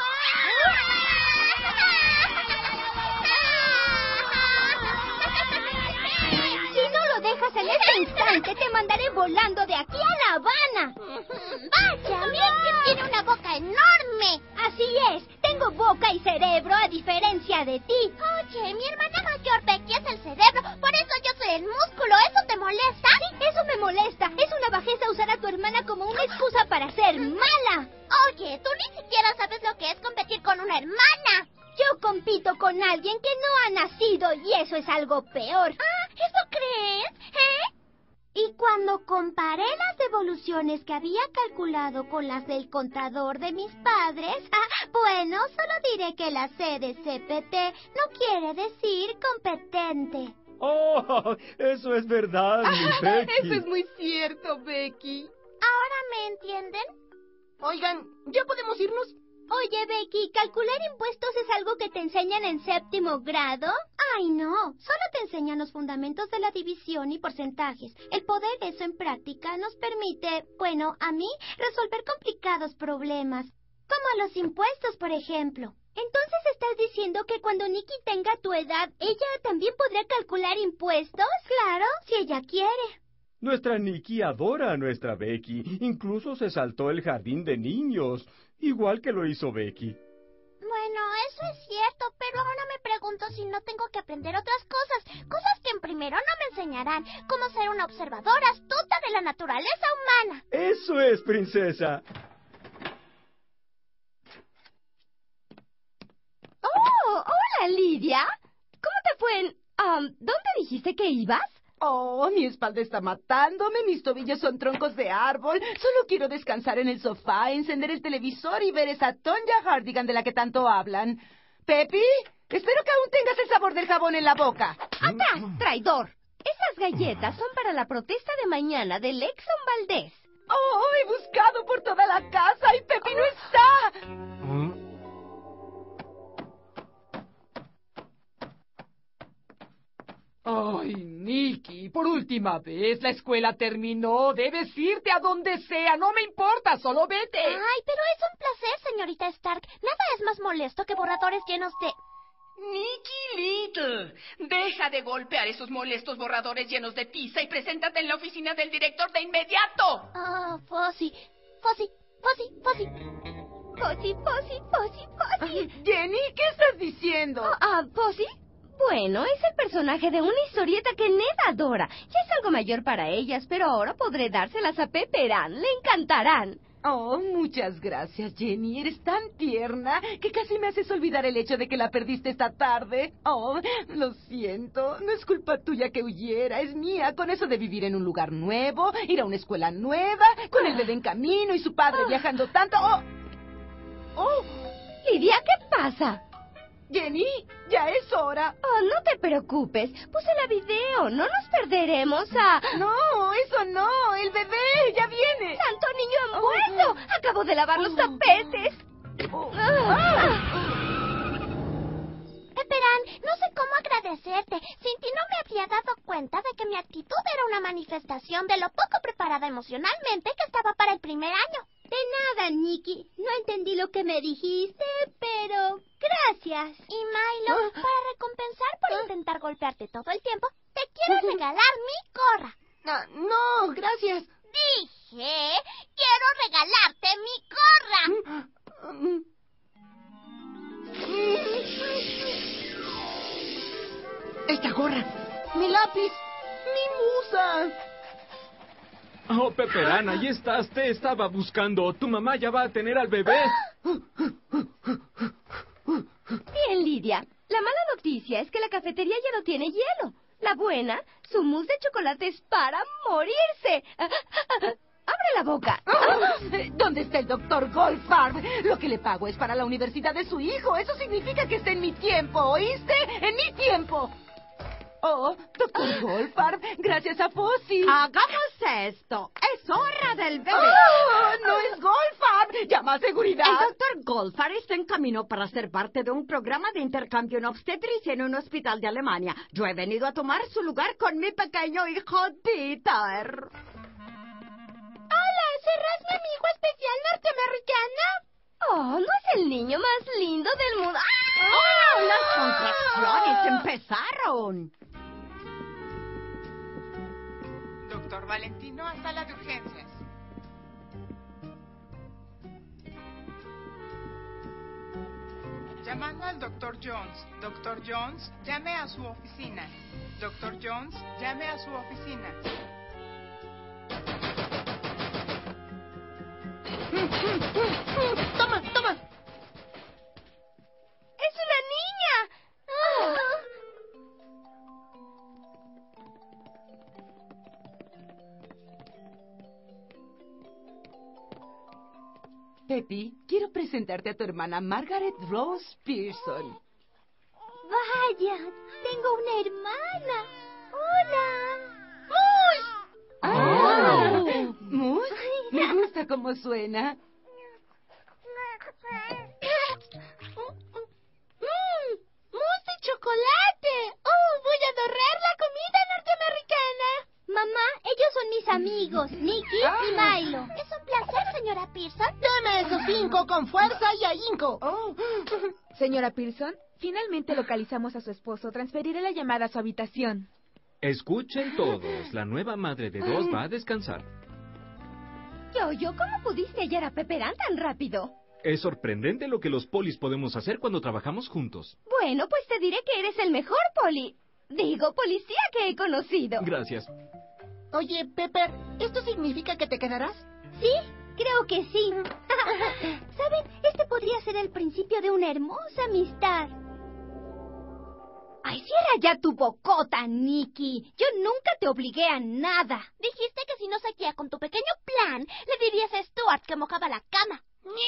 Si no lo dejas en este instante, te mandaré volando de aquí a La Habana. Vaya, mira que tiene una boca enorme. Así es, tengo boca y cerebro a diferencia de ti. Oye, mi hermana mayor Becky es el cerebro, por eso yo soy el músculo. ¿Eso te molesta? Sí, eso me molesta. Es una bajeza usar a tu hermana como una excusa para ser mala. Oye, tú ni siquiera sabes lo que es competir con una hermana. Yo compito con alguien que no ha nacido y eso es algo peor. Ah, ¿eso crees? Y cuando comparé las devoluciones que había calculado con las del contador de mis padres, bueno, solo diré que la C de CPT no quiere decir competente. Oh, eso es verdad, mi Becky. Eso es muy cierto, Becky. ¿Ahora me entienden? Oigan, ¿ya podemos irnos? Oye, Becky, ¿calcular impuestos es algo que te enseñan en 7º grado? Ay, no. Solo te enseñan los fundamentos de la división y porcentajes. El poder eso en práctica nos permite, bueno, a mí, resolver complicados problemas. Como los impuestos, por ejemplo. Entonces, ¿estás diciendo que cuando Nikki tenga tu edad, ella también podrá calcular impuestos? Claro, si ella quiere. Nuestra Nikki adora a nuestra Becky. Incluso se saltó el jardín de niños, igual que lo hizo Becky. Bueno, eso es cierto, pero ahora me pregunto si no tengo que aprender otras cosas. Cosas que en primero no me enseñarán. Como ser una observadora astuta de la naturaleza humana. Eso es, princesa. Oh, hola, Lidia. ¿Cómo te fue en... ¿dónde dijiste que ibas? Oh, mi espalda está matándome, mis tobillos son troncos de árbol. Solo quiero descansar en el sofá, encender el televisor y ver esa Tonya Hardigan de la que tanto hablan. Pepi, espero que aún tengas el sabor del jabón en la boca. ¡Atrás, traidor! Esas galletas son para la protesta de mañana del Exxon Valdez. Oh, he buscado por toda la casa y Pepi no está. Ay, Nikki, por última vez, la escuela terminó. Debes irte a donde sea, no me importa, solo vete. Ay, pero es un placer, señorita Stark. Nada es más molesto que borradores llenos de... Nikki Little, deja de golpear esos molestos borradores llenos de tiza y preséntate en la oficina del director de inmediato. Ah, Fuzzy. Jenny, ¿qué estás diciendo? ¿Fuzzy? Bueno, es el personaje de una historieta que Ned adora. Ya es algo mayor para ellas, pero ahora podré dárselas a Pepperan. Le encantarán. Oh, muchas gracias, Jenny. Eres tan tierna que casi me haces olvidar el hecho de que la perdiste esta tarde. Oh, lo siento. No es culpa tuya que huyera, es mía. Con eso de vivir en un lugar nuevo, ir a una escuela nueva, con el bebé en camino y su padre viajando tanto. Oh. Lidia, ¿qué pasa? Jenny, ya es hora. Oh, no te preocupes. Puse la video. No nos perderemos a... No, eso no. El bebé ya viene. ¡Santo niño envuelto! Acabo de lavar los tapetes. Pepperan, no sé cómo agradecerte. Sin ti no me habría dado cuenta de que mi actitud era una manifestación de lo poco preparada emocionalmente que estaba para el primer año. De nada, Nikki. No entendí lo que me dijiste, pero gracias. Y Milo, para recompensar por intentar golpearte todo el tiempo, te quiero regalar mi gorra. No, gracias. Dije, quiero regalarte mi gorra. Esta gorra, mi lápiz, mi musa. Oh, Pepperan, ahí estás. Te estaba buscando. Tu mamá ya va a tener al bebé. Bien, Lidia. La mala noticia es que la cafetería ya no tiene hielo. La buena, su mousse de chocolate es para morirse. ¡Abre la boca! ¿Dónde está el doctor Goldfarb? Lo que le pago es para la universidad de su hijo. Eso significa que está en mi tiempo, ¿oíste? ¡En mi tiempo! Oh, Dr. Goldfarb, gracias a Fossi. Hagamos esto. Es hora del bebé. ¡Oh, no es Goldfarb! ¡Llama a seguridad! El doctor Goldfarb está en camino para ser parte de un programa de intercambio en obstetricia en un hospital de Alemania. Yo he venido a tomar su lugar con mi pequeño hijo Peter. Hola, ¿serás mi amigo especial norteamericano? Oh, ¿no es el niño más lindo del mundo? ¡Oh! ¡Las contracciones empezaron! Doctor Valentino, a sala de urgencias. Llamando al Dr. Jones. Dr. Jones, llame a su oficina. Dr. Jones, llame a su oficina. ¡Toma, toma! ¡Es una niña! Peppy, quiero presentarte a tu hermana Margaret Rose Pearson. Vaya, tengo una hermana. ¡Hola! ¿Mus? Me gusta cómo suena. ¡Mousse de chocolate! ¡Oh, voy a adorar la comida norteamericana! Mamá, ellos son mis amigos, Nicky y Milo. Es un placer, señora Pearson. ¡Deme esos 5 con fuerza y ahínco! Señora Pearson, finalmente localizamos a su esposo. Transferiré la llamada a su habitación. Escuchen todos, la nueva madre de 2 va a descansar. ¿Cómo pudiste hallar a Pepperán tan rápido? Es sorprendente lo que los polis podemos hacer cuando trabajamos juntos. Bueno, pues te diré que eres el mejor policía que he conocido. Gracias. Oye, Pepper, ¿esto significa que te quedarás? Sí, creo que sí. ¿Saben? Este podría ser el principio de una hermosa amistad. ¡Ay, cierra ya tu bocota, Nicky! Yo nunca te obligué a nada. Dijiste que si no seguía con tu pequeño plan, le dirías a Stuart que mojaba la cama.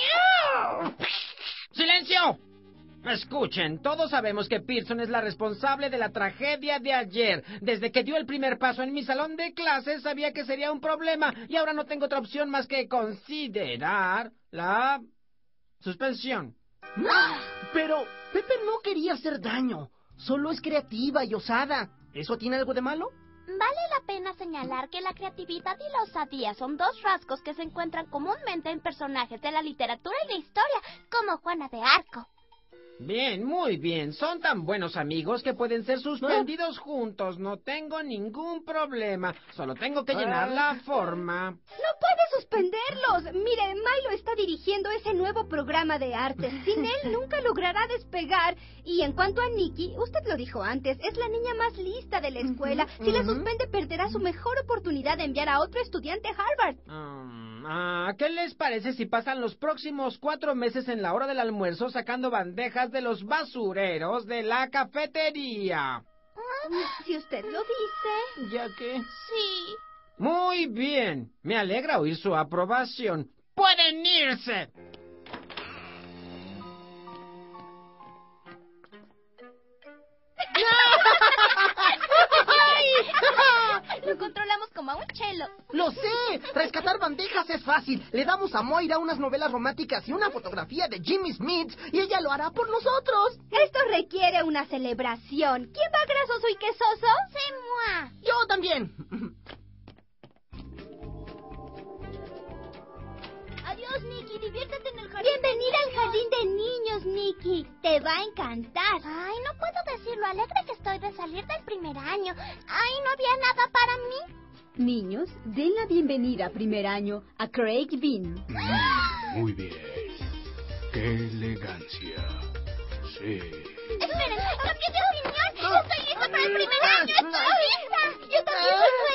¡Silencio! Escuchen, todos sabemos que Pearson es la responsable de la tragedia de ayer. Desde que dio el primer paso en mi salón de clases sabía que sería un problema y ahora no tengo otra opción más que considerar la suspensión. Pero Pepper no quería hacer daño. Solo es creativa y osada. ¿Eso tiene algo de malo? Vale la pena señalar que la creatividad y la osadía son 2 rasgos que se encuentran comúnmente en personajes de la literatura y la historia, como Juana de Arco. Bien, muy bien. Son tan buenos amigos que pueden ser suspendidos juntos. No tengo ningún problema. Solo tengo que llenar la forma. ¡No puede suspenderlos! Mire, Milo está dirigiendo ese nuevo programa de arte. Sin él nunca logrará despegar. Y en cuanto a Nicky, usted lo dijo antes, es la niña más lista de la escuela. Si la suspende, perderá su mejor oportunidad de enviar a otro estudiante a Harvard. ¿Qué les parece si pasan los próximos 4 meses en la hora del almuerzo sacando bandejas de los basureros de la cafetería? Si usted lo dice. ¿Ya que? Sí. Muy bien. Me alegra oír su aprobación. ¡Pueden irse! Lo controlamos como a un chelo. ¡Lo sé! Rescatar bandejas es fácil. Le damos a Moira unas novelas románticas y una fotografía de Jimmy Smith y ella lo hará por nosotros. Esto requiere una celebración. ¿Quién va grasoso y quesoso? ¡C'est moi! Yo también. Adiós, Nicky. Diviértete en el jardín. Bienvenida al jardín de niños, Nicky. Te va a encantar. Ay, no puedo decir lo alegre que estoy de salir del primer año. Ay, no había nada para mí. Niños, den la bienvenida a primer año a Craig Bean. Muy bien. ¡Qué elegancia! Sí. Esperen, cambié de opinión. Estoy lista para el primer año. Estoy lista. Yo también soy